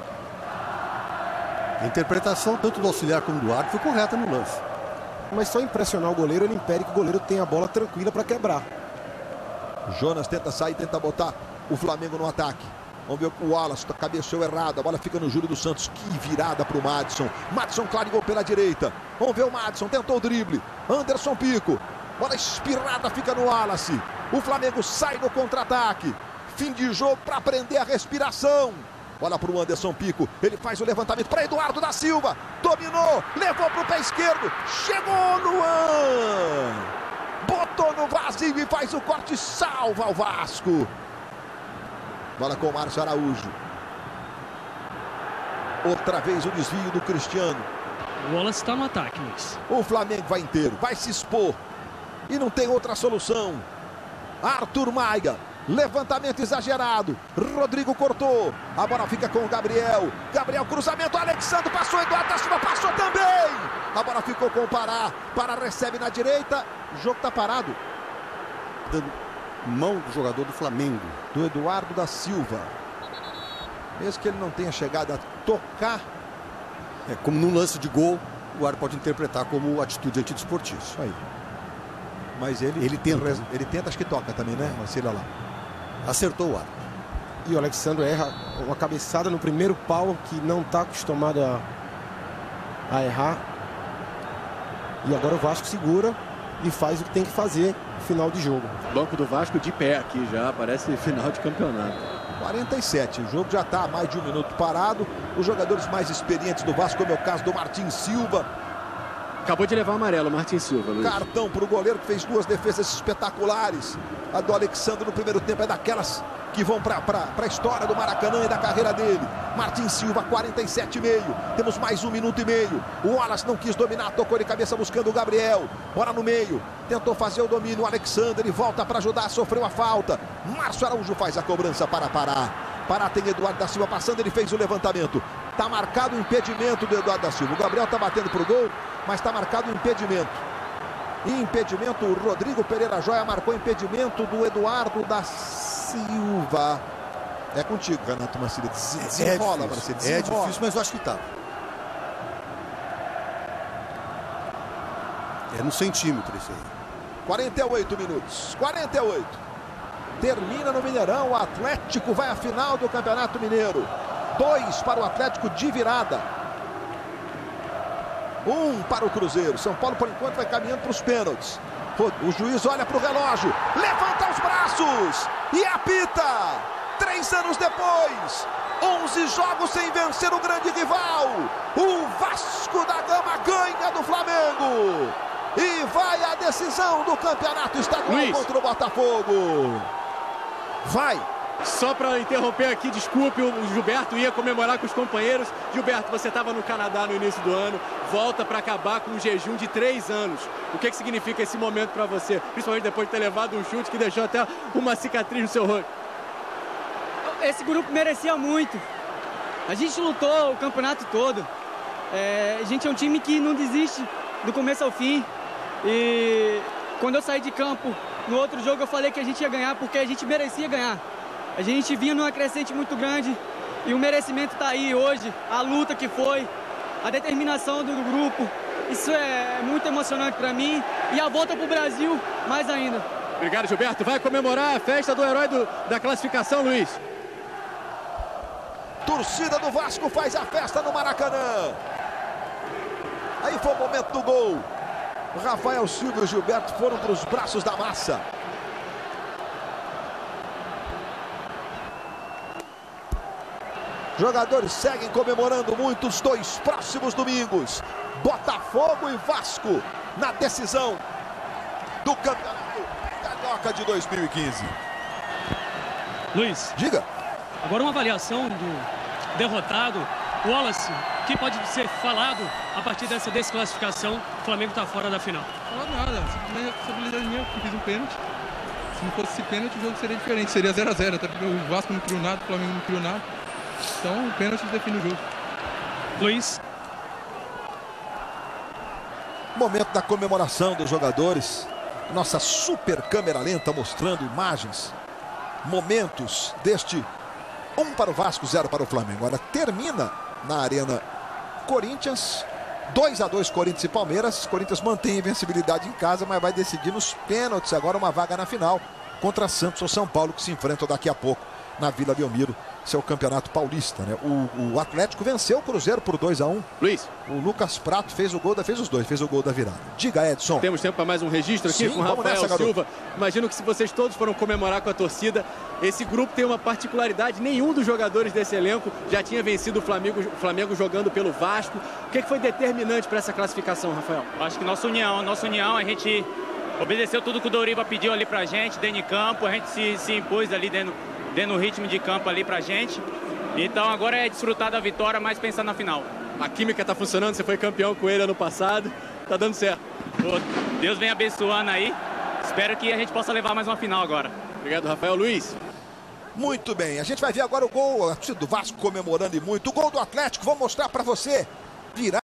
A interpretação tanto do auxiliar como do árbitro foi correta no lance. Mas só impressionar o goleiro, ele impede que o goleiro tenha a bola tranquila para quebrar. Jonas tenta sair, tenta botar o Flamengo no ataque. Vamos ver o Wallace, cabeceou errado. A bola fica no Júlio dos Santos. Que virada para o Madison. Madison clareou pela direita. Vamos ver o Madison, tentou o drible. Anderson Pico. Bola espirrada, fica no Wallace. O Flamengo sai no contra-ataque. Fim de jogo para prender a respiração. Bola para o Anderson Pico. Ele faz o levantamento para Eduardo da Silva. Dominou, levou para o pé esquerdo. Chegou no Luan. Botou no vazio e faz o corte, salva o Vasco. Bola com o Márcio Araújo. Outra vez o desvio do Cristiano. O Wallace está no ataque, Luiz. O Flamengo vai inteiro, vai se expor. E não tem outra solução. Arthur Maiga. Levantamento exagerado. Rodrigo cortou. A bola fica com o Gabriel. Gabriel, cruzamento. Alexandre passou. Eduardo da Silva passou também. A bola ficou com o Pará. Pará recebe na direita. O jogo está parado. Dando mão do jogador do Flamengo. Do Eduardo da Silva. Mesmo que ele não tenha chegado a tocar. É, como num lance de gol, o árbitro pode interpretar como atitude antidesportiva. Isso aí. Mas ele, ele tenta. Ele tenta, acho que toca também, né, Marcelo? Lá. Acertou o árbitro. E o Alexandre erra uma cabeçada no primeiro pau que não está acostumado a, a errar. E agora o Vasco segura e faz o que tem que fazer no final de jogo. Banco do Vasco de pé aqui já, parece final de campeonato. quarenta e sete, o jogo já está há mais de um minuto parado. Os jogadores mais experientes do Vasco, como é o caso do Martin Silva. Acabou de levar amarelo o Martin Silva, Luiz. Cartão para o goleiro que fez duas defesas espetaculares. A do Alexandre no primeiro tempo é daquelas que vão para a história do Maracanã e da carreira dele. Martin Silva, quarenta e sete e meio. Temos mais um minuto e meio. O Wallace não quis dominar, tocou de cabeça buscando o Gabriel. Bora no meio. Tentou fazer o domínio. O Alexandre, ele volta para ajudar, sofreu a falta. Márcio Araújo faz a cobrança para Pará. Pará tem Eduardo da Silva passando, ele fez o levantamento. Está marcado o impedimento do Eduardo da Silva. O Gabriel está batendo para o gol, mas está marcado o impedimento. E impedimento, o Rodrigo Pereira Joia marcou impedimento do Eduardo da Silva. É contigo, Renato Marcelo. Desenrola, é Marcelo. É difícil, mas eu acho que tá. É no centímetro isso aí. quarenta e oito minutos. quarenta e oito. Termina no Mineirão. O Atlético vai à final do Campeonato Mineiro. Dois para o Atlético de virada. Um para o Cruzeiro. São Paulo, por enquanto, vai caminhando para os pênaltis. O juiz olha para o relógio, levanta os braços e apita. Três anos depois, onze jogos sem vencer o grande rival. O Vasco da Gama ganha do Flamengo. E vai à decisão do campeonato estadual Luiz. Contra o Botafogo. Vai. Só para interromper aqui, desculpe, o Gilberto ia comemorar com os companheiros. Gilberto, você estava no Canadá no início do ano, volta para acabar com um jejum de três anos. O que, que significa esse momento para você? Principalmente depois de ter levado um chute que deixou até uma cicatriz no seu rosto. Esse grupo merecia muito. A gente lutou o campeonato todo. É, a gente é um time que não desiste do começo ao fim. E quando eu saí de campo, no outro jogo eu falei que a gente ia ganhar porque a gente merecia ganhar. A gente vinha numa crescente muito grande e o merecimento está aí hoje, a luta que foi, a determinação do grupo. Isso é muito emocionante para mim e a volta para o Brasil mais ainda. Obrigado, Gilberto. Vai comemorar a festa do herói do, da classificação, Luiz. Torcida do Vasco faz a festa no Maracanã. Aí foi o momento do gol. O Rafael Silva e o Gilberto foram para os braços da massa. Jogadores seguem comemorando muito os dois próximos domingos. Botafogo e Vasco na decisão do Campeonato Carioca de dois mil e quinze. Luiz. Diga. Agora uma avaliação do derrotado, o Wallace. O que pode ser falado a partir dessa desclassificação? O Flamengo está fora da final. Não fala nada. Simplesmente a responsabilidade minha, porque fiz um pênalti. Se não fosse esse pênalti, o jogo seria diferente. Seria zero a zero, até porque o Vasco não criou nada, o Flamengo não criou nada. Então, o pênalti define o jogo. Luiz. Momento da comemoração dos jogadores. Nossa super câmera lenta mostrando imagens. Momentos deste um para o Vasco, zero para o Flamengo. Agora termina na Arena Corinthians. dois a dois Corinthians e Palmeiras. Corinthians mantém a invencibilidade em casa, mas vai decidir nos pênaltis agora uma vaga na final contra Santos ou São Paulo, que se enfrentam daqui a pouco na Vila Belmiro. Esse é o Campeonato Paulista, né? O, o Atlético venceu o Cruzeiro por dois a um. Luiz. O Lucas Prato fez o gol, da, fez os dois, fez o gol da virada. Diga, Edson. Temos tempo para mais um registro aqui. Sim, com o Rafael nessa, Silva. Imagino que se vocês todos foram comemorar com a torcida, esse grupo tem uma particularidade. Nenhum dos jogadores desse elenco já tinha vencido o Flamengo, o Flamengo jogando pelo Vasco. O que foi determinante para essa classificação, Rafael? Acho que nossa união, nossa união, a gente obedeceu tudo que o Doriva pediu ali pra gente, dentro de campo. A gente se, se impôs ali dentro, dentro do ritmo de campo ali pra gente. Então agora é desfrutar da vitória, mas pensar na final. A química tá funcionando, você foi campeão com ele ano passado, tá dando certo. Deus vem abençoando aí, espero que a gente possa levar mais uma final agora. Obrigado, Rafael. Luiz. Muito bem, a gente vai ver agora o gol do Vasco comemorando e muito. O gol do Atlético, vou mostrar para você. Virar